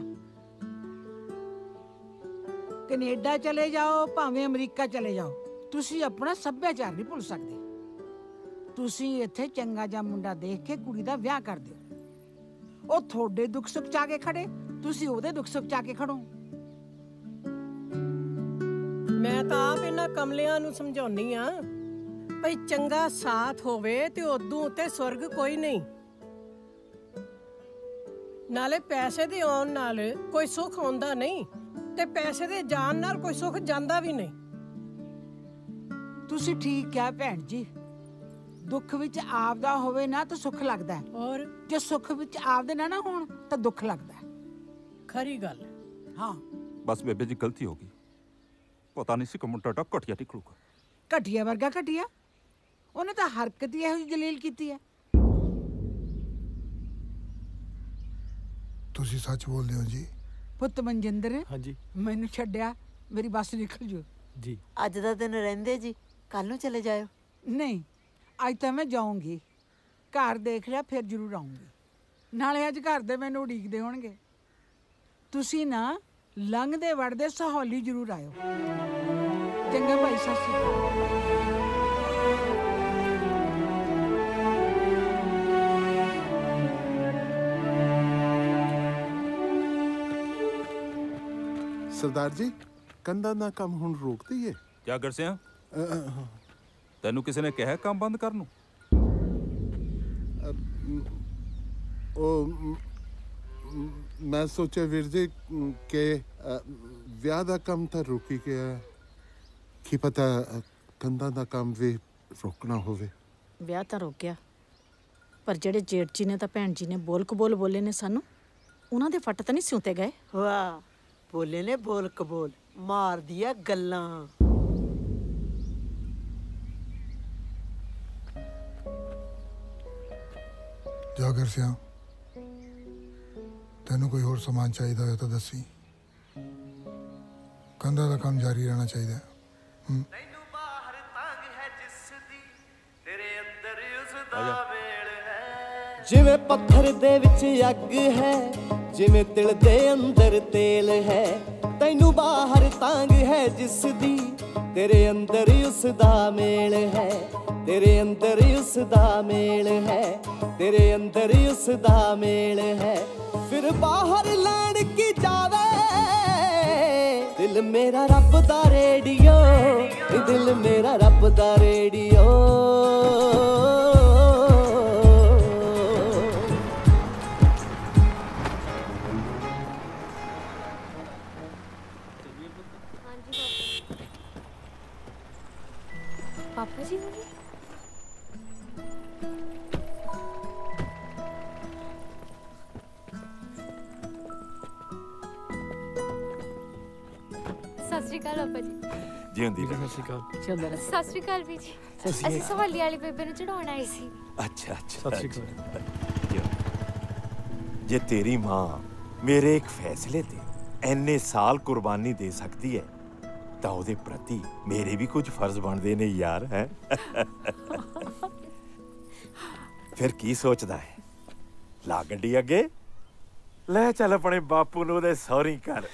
ਕੈਨੇਡਾ ਚਲੇ ਜਾਓ ਭਾਵੇਂ ਅਮਰੀਕਾ ਚਲੇ ਜਾਓ, ਤੁਸੀਂ ਆਪਣਾ ਸੱਭਿਆਚਾਰ ਨਹੀਂ ਭੁੱਲ ਸਕਦੇ। ਤੁਸੀਂ ਇੱਥੇ ਚੰਗਾ ਜਿਹਾ ਮੁੰਡਾ ਦੇਖ ਕੇ ਕੁੜੀ ਦਾ ਵਿਆਹ ਕਰ ਦਿਓ। ਉਹ ਤੁਹਾਡੇ ਦੁੱਖ ਸੁੱਖ 'ਚ ਆ ਕੇ ਖੜੇ, ਤੁਸੀਂ ਉਹਦੇ ਦੁੱਖ ਸੁੱਖ 'ਚ ਆ ਕੇ ਖੜੋ। ਮੈਂ ਤਾਂ ਆਪ ਇਹਨਾਂ ਕਮਲਿਆਂ ਨੂੰ ਸਮਝਾਉਣੀ ਆ ਭਈ ਚੰਗਾ ਸਾਥ ਹੋਵੇ ਤੇ ਉਦੋਂ ਉੱਤੇ ਸਵਰਗ ਕੋਈ ਨਹੀਂ। ਨਾਲੇ ਪੈਸੇ ਦੇ ਆਉਣ ਨਾਲ ਕੋਈ ਸੁੱਖ ਆਉਂਦਾ ਨਹੀਂ ਤੇ ਪੈਸੇ ਦੇ ਜਾਣ ਨਾਲ ਕੋਈ ਸੁੱਖ ਜਾਂਦਾ ਵੀ ਨਹੀਂ। ਤੁਸੀਂ ਠੀਕ ਕਿਹਾ ਭੈਣ ਜੀ, ਦੁੱਖ ਵਿੱਚ ਆਪਦਾ ਹੋਵੇ ਨਾ ਤਾਂ ਸੁੱਖ ਲੱਗਦਾ ਹੈ, ਔਰ ਜੇ ਸੁੱਖ ਵਿੱਚ ਆਪਦੇ ਨਾ ਨਾ ਹੋਣ ਤਾਂ ਦੁੱਖ ਲੱਗਦਾ ਹੈ। ਖਰੀ ਗੱਲ। ਹਾਂ ਬਸ ਬੇਬੇ ਜੀ ਗਲਤੀ ਹੋ ਗਈ। ਪਤਾ ਨਹੀਂ ਸੀ ਕਿ ਮੁੰਡਾ ਡਾ ਘਟਿਆ ਨਿਕਲੂਗਾ। ਘਟੀਆ ਵਰਗਾ ਘਟੀਆ, ਉਹਨੇ ਤਾਂ ਹਰਕਤ ਹੀ ਇਹੋ ਜਿਹੀ ਜਲੀਲ ਕੀਤੀ ਹੈ। ਤੁਸੀਂ ਸੱਚ ਬੋਲਦੇ ਹੋ ਜੀ? ਪੁੱਤ ਮਨਜਿੰਦਰ, ਹਾਂਜੀ ਮੈਨੂੰ ਛੱਡਿਆ, ਮੇਰੀ ਬੱਸ ਨਿਕਲ ਜੂ। ਜੀ ਅੱਜ ਦਾ ਦਿਨ ਰਹਿੰਦੇ ਜੀ, ਕੱਲ ਨੂੰ ਚਲੇ ਜਾਇਓ। ਨਹੀਂ, ਅੱਜ ਤਾਂ ਮੈਂ ਜਾਊਂਗੀ। ਘਰ ਦੇਖ ਲਿਆ ਫਿਰ ਜ਼ਰੂਰ ਆਉਂਗੀ। ਨਾਲੇ ਅੱਜ ਘਰ ਦੇ ਮੈਨੂੰ ਉਡੀਕਦੇ ਹੋਣਗੇ। ਤੁਸੀਂ ਨਾ ਲੰਘਦੇ ਵੜਦੇ ਸਹੌਲੀ ਜ਼ਰੂਰ ਆਇਓ। ਚੰਗਾ ਭਾਈ, ਸਤਿ ਸ਼੍ਰੀ ਅਕਾਲ। ਸਰਦਾਰ ਜੀ, ਕੰਧਾਂ ਦਾ ਕੰਮ ਹੁਣ ਰੋਕ ਦਈਏ? ਕਿਆ ਗਰਸਿਆ, ਤੈਨੂੰ ਕਿਸੇ ਨੇ ਕਿਹਾ ਕੰਮ ਬੰਦ ਕਰਨ ਨੂੰ? ਉਹ ਮੈਂ ਸੋਚਿਆ ਵੀਰ ਜੀ ਕਿ ਵਿਆਹ ਦਾ ਕੰਮ ਤਾਂ ਰੁਕ ਹੀ ਗਿਆ, ਕੀ ਪਤਾ ਕੰਧਾਂ ਦਾ ਕੰਮ ਵੀ ਰੋਕਣਾ ਹੋਵੇ। ਵਿਆਹ ਤਾਂ ਰੋਕਿਆ, ਪਰ ਜਿਹੜੇ ਜੇਠ ਜੀ ਨੇ ਤਾਂ ਭੈਣ ਜੀ ਨੇ ਬੋਲ ਕਬੋਲ ਬੋਲੇ ਨੇ ਸਾਨੂੰ, ਉਹਨਾਂ ਦੇ ਫੱਟ ਤਾਂ ਨਹੀਂ ਸਿਉਂਤੇ ਗਏ। ਵਾਹ, ਬੋਲੇ ਨੇ ਬੋਲ ਕਬੋਲ, ਮਾਰਦੀ ਆ ਗੱਲਾਂ। ਜਾਗਰ ਸਿਆ, ਤੈਨੂੰ ਕੋਈ ਹੋਰ ਸਮਾਨ ਚਾਹੀਦਾ ਹੋਇਆ ਤਾਂ ਦੱਸੀ। ਕੰਧਾਂ ਦਾ ਕੰਮ ਜਾਰੀ ਰਹਿਣਾ ਚਾਹੀਦਾ। ਹੂੰ, ਜਿਵੇਂ ਪੱਥਰ ਦੇ ਵਿੱਚ ਅੱਗ ਹੈ, ਜਿਵੇਂ ਤਿਲ ਦੇ ਅੰਦਰ ਤੇਲ ਹੈ, ਤੈਨੂੰ ਬਾਹਰ ਤਾਂਗ ਹੈ ਜਿਸ ਦੀ, ਤੇਰੇ ਅੰਦਰ ਉਸ ਦਾ ਮੇਲ ਹੈ, ਤੇਰੇ ਅੰਦਰ ਉਸ ਦਾ ਮੇਲ ਹੈ, ਤੇਰੇ ਅੰਦਰ ਉਸ ਦਾ ਮੇਲ ਹੈ। ਫਿਰ ਬਾਹਰ ਲੈਣ ਕੀ ਜਾਵੇ, ਦਿਲ ਮੇਰਾ ਰੱਬ ਦਾ ਰੇਡੀਓ, ਦਿਲ ਮੇਰਾ ਰੱਬ ਦਾ ਰੇਡੀਓ। पापा जी होंगे? सत श्री अकाल पापा जी। ਜਿਉਂਦੀ ਸਤਿ ਸ਼੍ਰੀ ਅਕਾਲ। सत श्री अकाल भी जी। ਅਸੀਂ ਸਹੌਲੀ ਵਾਲੀ ਬੇਬੇ ਨੂੰ ਚੜਾਉਣ ਆਏ ਸੀ। ਅੱਛਾ ਅੱਛਾ, ਸਤਿ ਸ਼੍ਰੀ ਅਕਾਲ। ਜੇ ਤੇਰੀ ਮਾਂ ਮੇਰੇ ਇੱਕ ਫੈਸਲੇ ਤੇ ਐਨੇ ਸਾਲ ਕੁਰਬਾਨੀ ਦੇ ਸਕਦੀ ਹੈ ਤਾਂ ਉਹਦੇ ਪ੍ਰਤੀ ਮੇਰੇ ਵੀ ਕੁਝ ਫਰਜ਼ ਬਣਦੇ ਨੇ ਯਾਰ। ਹੈ ਫਿਰ ਕੀ ਸੋਚਦਾ ਹੈ? ਲਾ ਗੱਡੀ ਅੱਗੇ, ਲੈ ਚੱਲ ਆਪਣੇ ਬਾਪੂ ਨੂੰ ਉਹਦੇ ਸਹੁਰੀ ਘਰ।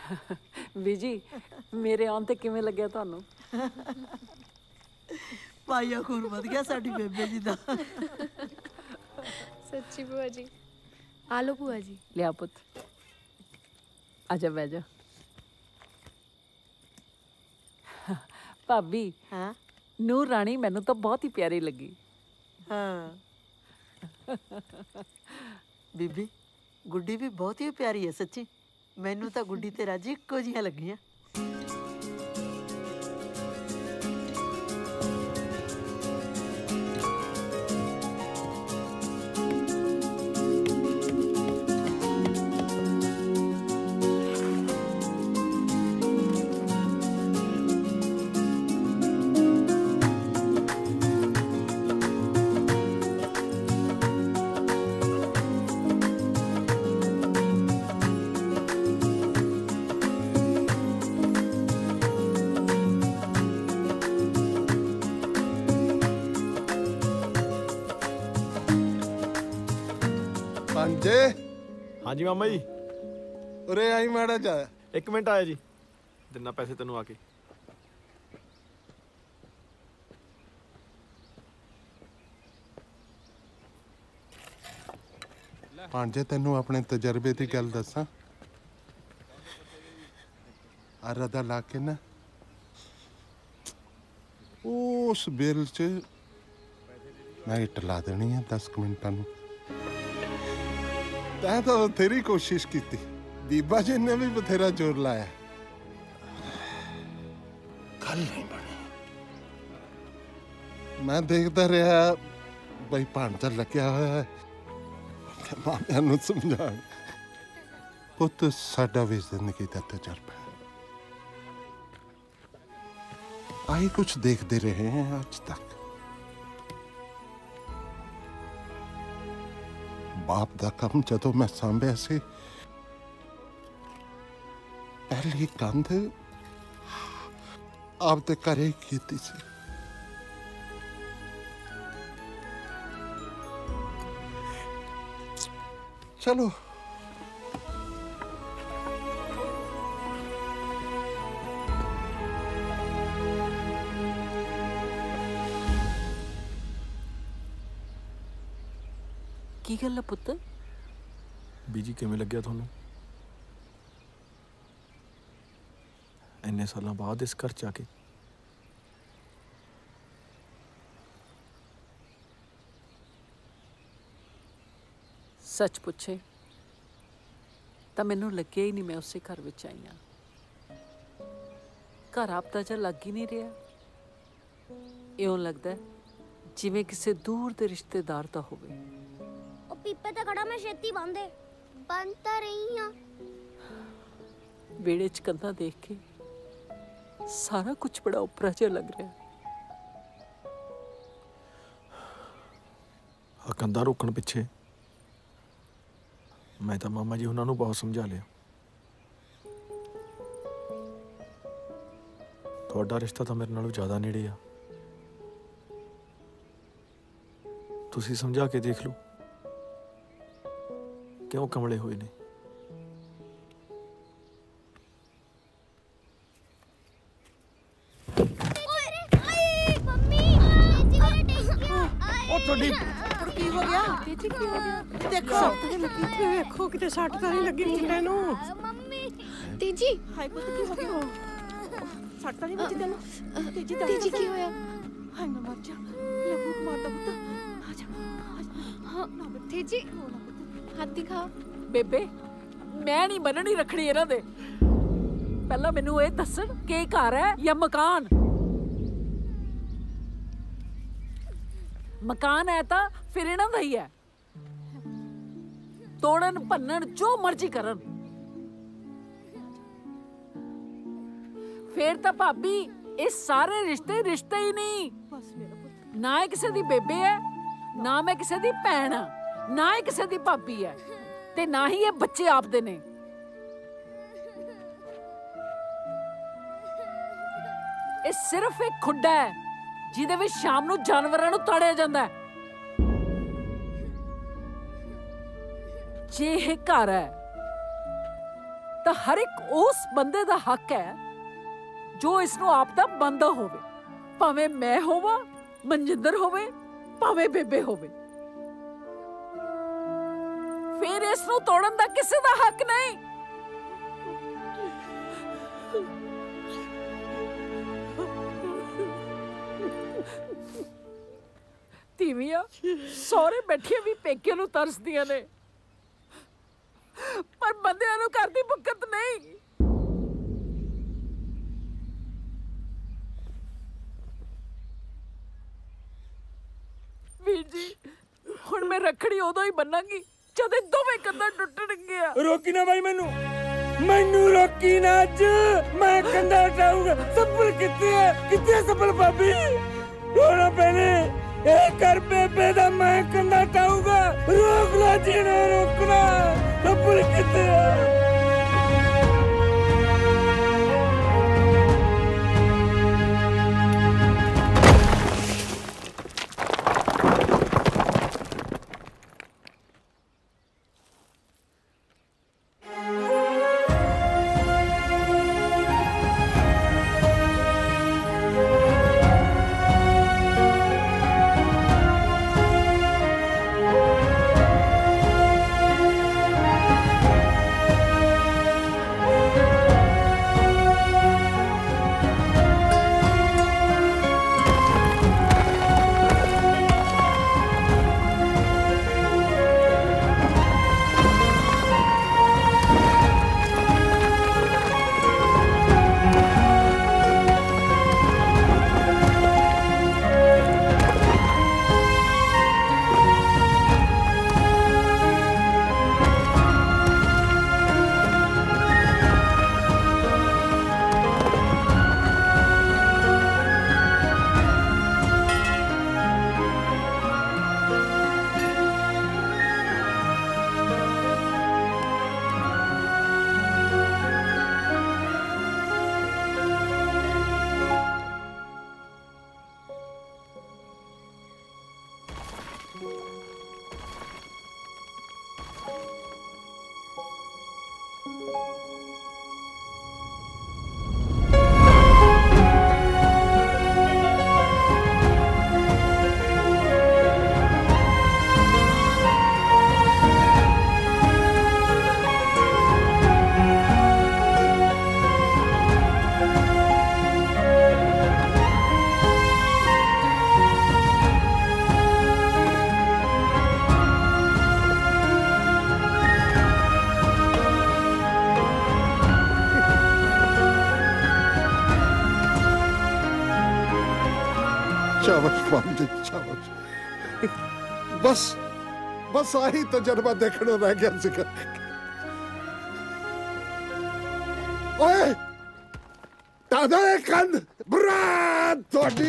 ਬੀਜੀ ਮੇਰੇ ਆਉਣ ਤੇ ਕਿਵੇਂ ਲੱਗਿਆ ਤੁਹਾਨੂੰ? ਪਾਈਆ ਖੂਨ ਵਧ ਗਿਆ ਸਾਡੀ ਬੇਬੇ ਜੀ ਦਾ। ਸੱਚੀ ਭੂਆ ਜੀ। ਆ ਲਓ ਭੂਆ ਜੀ। ਲਿਆ ਪੁੱਤ, ਆਜਾ ਬਹਿ ਜਾ। ਭਾਬੀ ਹਾਂ ਨੂਰ ਰਾਣੀ ਮੈਨੂੰ ਤਾਂ ਬਹੁਤ ਹੀ ਪਿਆਰੀ ਲੱਗੀ। ਹਾਂ ਬੀਬੀ ਗੁੱਡੀ ਵੀ ਬਹੁਤ ਹੀ ਪਿਆਰੀ ਹੈ ਸੱਚੀ। ਮੈਨੂੰ ਤਾਂ ਗੁੱਡੀ ਤੇ ਰਾਜੀ ਇੱਕੋ ਜਿਹੀਆਂ ਲੱਗੀਆਂ। ਪੰਜੇ ਹਾਂਜੀ ਮਾਮਾ ਜੀ। ਉਰੇ ਆਈ ਮਾੜਾ ਜਾ। ਇੱਕ ਮਿੰਟ ਆਇਆ ਜੀ, ਦਿਨਾ ਪੈਸੇ ਤੈਨੂੰ ਆ ਕੇ। ਪੰਜੇ ਤੈਨੂੰ ਆਪਣੇ ਤਜਰਬੇ ਦੀ ਗੱਲ ਦੱਸਾਂ। ਅਰਦਾ ਲਾ ਕੇ ਨਾ ਉਸ ਬਿੱਲ 'ਚ ਮੈਂ ਇੱਟ ਲਾ ਦੇਣੀ ਹੈ ਦਸ ਮਿੰਟਾਂ ਨੂੰ। ਤੈਂ ਤਾਂ ਬਥੇਰੀ ਕੋਸ਼ਿਸ਼ ਕੀਤੀ, ਬੀਬਾ ਜੀ ਨੇ ਵੀ ਬਥੇਰਾ ਜ਼ੋਰ ਲਾਇਆ, ਗੱਲ ਨਹੀਂ ਬਣੀ। ਮੈਂ ਦੇਖਦਾ ਰਿਹਾ ਬਈ ਭਾਂਡਾ ਲੱਗਿਆ ਹੋਇਆ ਹੈ ਤੇ ਮਾਮਿਆਂ ਨੂੰ ਸਮਝਾਣ। ਪੁੱਤ ਸਾਡਾ ਵੀ ਜ਼ਿੰਦਗੀ ਦਾ ਤਜਰਬਾ ਹੈ, ਆਹੀ ਕੁਛ ਦੇਖਦੇ ਰਹੇ हैं आज तक। बाप दा कम जदों मैं सांभिया सी, पहली कंध आपदे घरे कीती सी। चलो ਕੀ ਗੱਲ ਆ ਪੁੱਤ? ਬੀਜੀ ਕਿਵੇਂ ਲੱਗਿਆ ਤੁਹਾਨੂੰ ਇੰਨੇ ਸਾਲਾਂ ਬਾਅਦ ਇਸ ਘਰ ਚ ਆ ਕੇ? ਸੱਚ ਪੁੱਛੇ ਤਾਂ ਮੈਨੂੰ ਲੱਗਿਆ ਹੀ ਨਹੀਂ ਮੈਂ ਉਸੇ ਘਰ ਵਿੱਚ ਆਈ ਹਾਂ। ਘਰ ਆਪ ਤਾਂ ਜਿਹਾ ਲੱਗ ਹੀ ਨਹੀਂ ਰਿਹਾ। ਇਉਂ ਲੱਗਦਾ ਜਿਵੇਂ ਕਿਸੇ ਦੂਰ ਦੇ ਰਿਸ਼ਤੇਦਾਰ ਦਾ ਹੋਵੇ। ਪੀਪੇ ਤੇ ਖੜਾ ਮੈਂ ਛੇਤੀ ਬੰਦੇ ਬੰਦ ਤਾਂ ਰਹੀ ਹਾਂ। ਵਿਹੜੇ 'ਚ ਕੰਧਾਂ ਦੇਖ ਕੇ ਸਾਰਾ ਕੁਝ ਬੜਾ ਉਪਰਾ ਜਿਹਾ ਲੱਗ ਰਿਹਾ। ਆ ਕੰਧਾਂ ਰੋਕਣ ਪਿੱਛੇ ਮੈਂ ਤਾਂ ਮਾਮਾ ਜੀ ਉਹਨਾਂ ਨੂੰ ਬਹੁਤ ਸਮਝਾ ਲਿਆ। ਤੁਹਾਡਾ ਰਿਸ਼ਤਾ ਤਾਂ ਮੇਰੇ ਨਾਲੋਂ ਜ਼ਿਆਦਾ ਨੇੜੇ ਆ। ਤੁਸੀਂ ਸਮਝਾ ਕੇ ਦੇਖ ਲਓ ਕਿਉਂ ਕਮਲੇ ਹੋਏ ਨੇ। ਉਹ ਤੁਹਾਡੀ ਕੀ ਹੋ ਗਿਆ? ਤੇਜੀ ਕੀ ਹੋ ਗਿਆ? ਦੇਖੋ ਵੇਖੋ ਕਿਤੇ ਸੱਟ ਤਾਂ ਨਹੀਂ ਲੱਗੀ ਮੁੰਡੇ ਨੂੰ। ਤੇਜੀ ਹਾਏ ਪੁੱਤ ਕੀ ਹੋ ਗਿਆ? ਸੱਟ ਤਾਂ ਨਹੀਂ ਵੱਜੀ ਤੈਨੂੰ? ਤੇਜੀ ਤੇਜੀ ਕੀ ਹੋਇਆ? ਹਾਏ ਮੈਂ ਮਰ ਜਾ, ਲੱਭੂ ਮਾਰਦਾ ਪੁੱਤ। ਆ ਜਾ ਹਾਂ ਤੇਜੀ ਹੱਥ ਦਿਖਾ। ਬੇਬੇ ਮੈਂ ਨਹੀਂ ਬੰਨਣੀ ਰੱਖਣੀ ਇਹਨਾਂ ਦੇ। ਪਹਿਲਾਂ ਮੈਨੂੰ ਇਹ ਦੱਸਣ ਕਿ ਇਹ ਘਰ ਹੈ ਜਾਂ ਮਕਾਨ। ਮਕਾਨ ਹੈ ਤਾਂ ਫਿਰ ਇਹਨਾਂ ਦਾ ਹੀ ਹੈ। ਤੋੜਨ ਭੰਨਣ ਜੋ ਮਰਜ਼ੀ ਕਰਨ। ਫੇਰ ਤਾਂ ਭਾਬੀ ਇਹ ਸਾਰੇ ਰਿਸ਼ਤੇ ਰਿਸ਼ਤੇ ਹੀ ਨਹੀਂ। ਨਾ ਇਹ ਕਿਸੇ ਦੀ ਬੇਬੇ ਹੈ, ਨਾ ਮੈਂ ਕਿਸੇ ਦੀ ਭੈਣ ਆ, ਨਾ ਇਹ ਕਿਸੇ ਦੀ ਭਾਬੀ ਹੈ, ਤੇ ਨਾ ਹੀ ਇਹ ਬੱਚੇ ਆਪਦੇ ਨੇ। ਇਹ ਸਿਰਫ ਇੱਕ ਖੁੱਡਾ ਹੈ ਜਿਹਦੇ ਵਿੱਚ ਸ਼ਾਮ ਨੂੰ ਜਾਨਵਰਾਂ ਨੂੰ ਤਾੜਿਆ ਜਾਂਦਾ ਹੈ। ਜੇ ਇਹ ਘਰ ਹੈ ਤਾਂ ਹਰ ਇੱਕ ਉਸ ਬੰਦੇ ਦਾ ਹੱਕ ਹੈ ਜੋ ਇਸ ਨੂੰ ਆਪ ਦਾ ਬੰਦਾ ਹੋਵੇ, ਭਾਵੇਂ ਮੈਂ ਹੋਵਾਂ, ਮਨਜਿੰਦਰ ਹੋਵੇ, ਭਾਵੇਂ ਬੇਬੇ ਹੋਵੇ। ਫਿਰ ਇਸ ਨੂੰ ਤੋੜਨ ਦਾ ਕਿਸੇ ਦਾ ਹੱਕ ਨਹੀਂ। ਤੀਵੀਆਂ ਸਹੁਰੇ ਬੈਠੀਆਂ ਵੀ ਪੇਕੇ ਨੂੰ ਤਰਸਦੀਆਂ ਨੇ, ਪਰ ਬੰਦਿਆਂ ਨੂੰ ਕਰਦੀ ਬੁੱਕਤ ਨਹੀਂ। ਵੀਰ ਜੀ, ਹੁਣ ਮੈਂ ਰੱਖੜੀ ਉਦੋਂ ਹੀ ਬੰਨਾਂਗੀ ਜਦੋਂ ਦੋਵੇਂ ਕੰਧਾਂ ਟੁੱਟਣਗੀਆਂ। ਰੋਕੀ ਨਾ ਬਾਈ ਮੈਨੂੰ, ਮੈਨੂੰ ਰੋਕੀ ਨਾ ਅੱਜ। ਮੈਂ ਕੰਧਾਂ ਟਾਊਂਗਾ। ਸੱਪਲ ਕਿੱਥੇ ਹੈ? ਕਿੱਥੇ ਸੱਪਲ ਭਾਬੀ? ਰੋਣਾ ਪੈਣੇ ਇਹ ਕਰ ਬੇਬੇ ਦਾ, ਮੈਂ ਕੰਧਾਂ ਟਾਊਂਗਾ। ਰੋਕ ਲਾ ਜੀਣਾ, ਰੋਕਣਾ। ਸੱਪਲ ਕਿੱਥੇ ਹੈ? शाबाश पांडे, शाबाश। बस बस आही तजर्बा देखने रह गया सीगा। ओए दादा कंद ब्रांड थोड़ी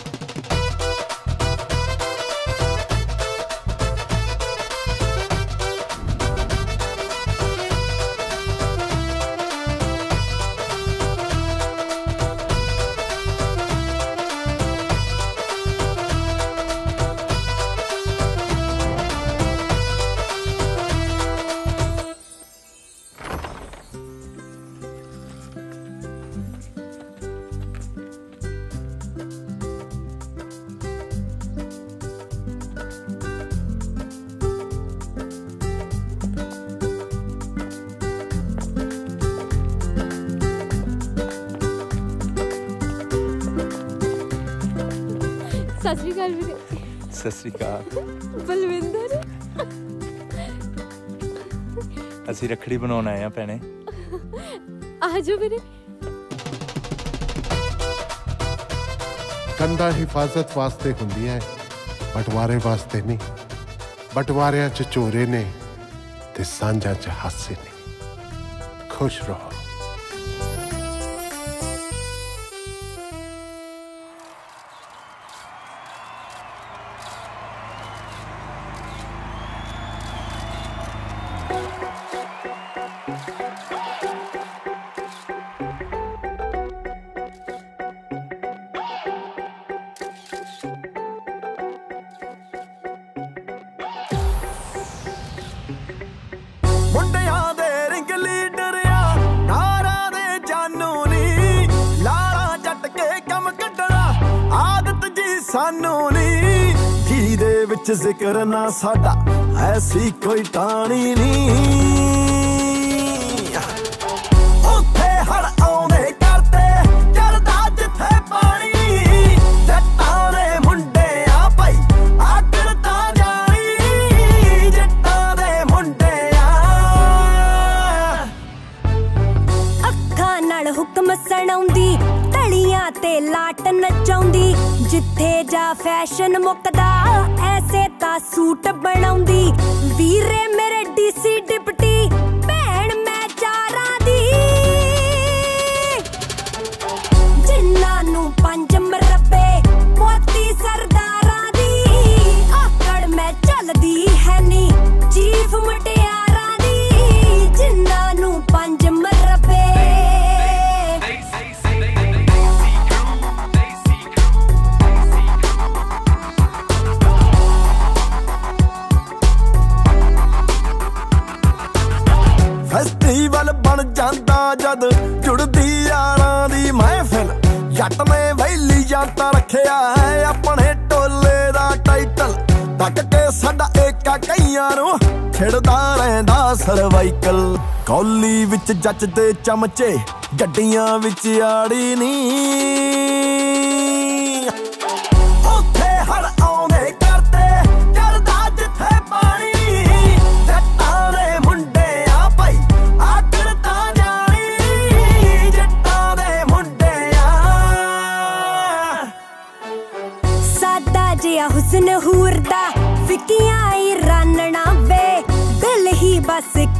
ਸਤਿ ਸ਼੍ਰੀ ਅਕਾਲ ਵੀਰੇ। ਸਤਿ ਸ਼੍ਰੀ ਅਕਾਲ ਬਲਵਿੰਦਰ। ਅਸੀਂ ਰੱਖੜੀ ਬਣਾਉਣ ਆਏ ਆ ਭੈਣੇ। ਆ ਜਾਓ ਵੀਰੇ। ਕੰਧਾਂ ਹਿਫਾਜ਼ਤ ਵਾਸਤੇ ਹੁੰਦੀਆਂ, ਬਟਵਾਰੇ ਵਾਸਤੇ ਨਹੀਂ। ਬਟਵਾਰਿਆਂ 'ਚ ਚੋਰੇ ਨੇ ਤੇ ਸਾਂਝਾਂ 'ਚ ਹਾਸੇ ਨੇ। ਖੁਸ਼ ਰਹੋ। ਮੁੰਡਿਆਂ ਦੇ ਰਿੰਗ ਲੀਡਰ ਆ सानू नी जी दे विच जिक्र ना साडा ऐसी कोई टाणी नी उत्थे हड़ आउंदे करते चलदा जिथे पानी जट्टां दे मुंडे आ भाई आकड़ तां जानी जट्टां दे मुंडे आ अखां नाल हुक्म सुणाउंदी तलियां ते लाट नचाउंदी जिथे जा फैशन मुकदा ऐसे ता सूट बनाउंदी वीरे मेरे डीसी डिप्टी भैन मैं चारां दी जिन्ना नू पंज मरबे मोती सरदारां दी आकड़ मैं चलदी है नी चीफ मुटियारां दी जिन्ना नू पंज मरबे फेस्टिवल बन जांदा जद जुड़दी यारां दी महफिल जट ने वैली जाता रखिया है अपने टोले दा टाइटल तक के साडा एका कईयां नू छिड़दा रहिंदा सर्वाइकल कौली विच जचदे चमचे गड्डियां विच आड़ी नी उत्थे हड़ आउंदे करते चलदा जिथे पानी जट्टां दे मुंडे आ भाई आकड़ तां जानी जट्टां दे मुंडे आ सादा जिहा हुस्न हूर दा फिकियां ही रानना वे दिल ही बस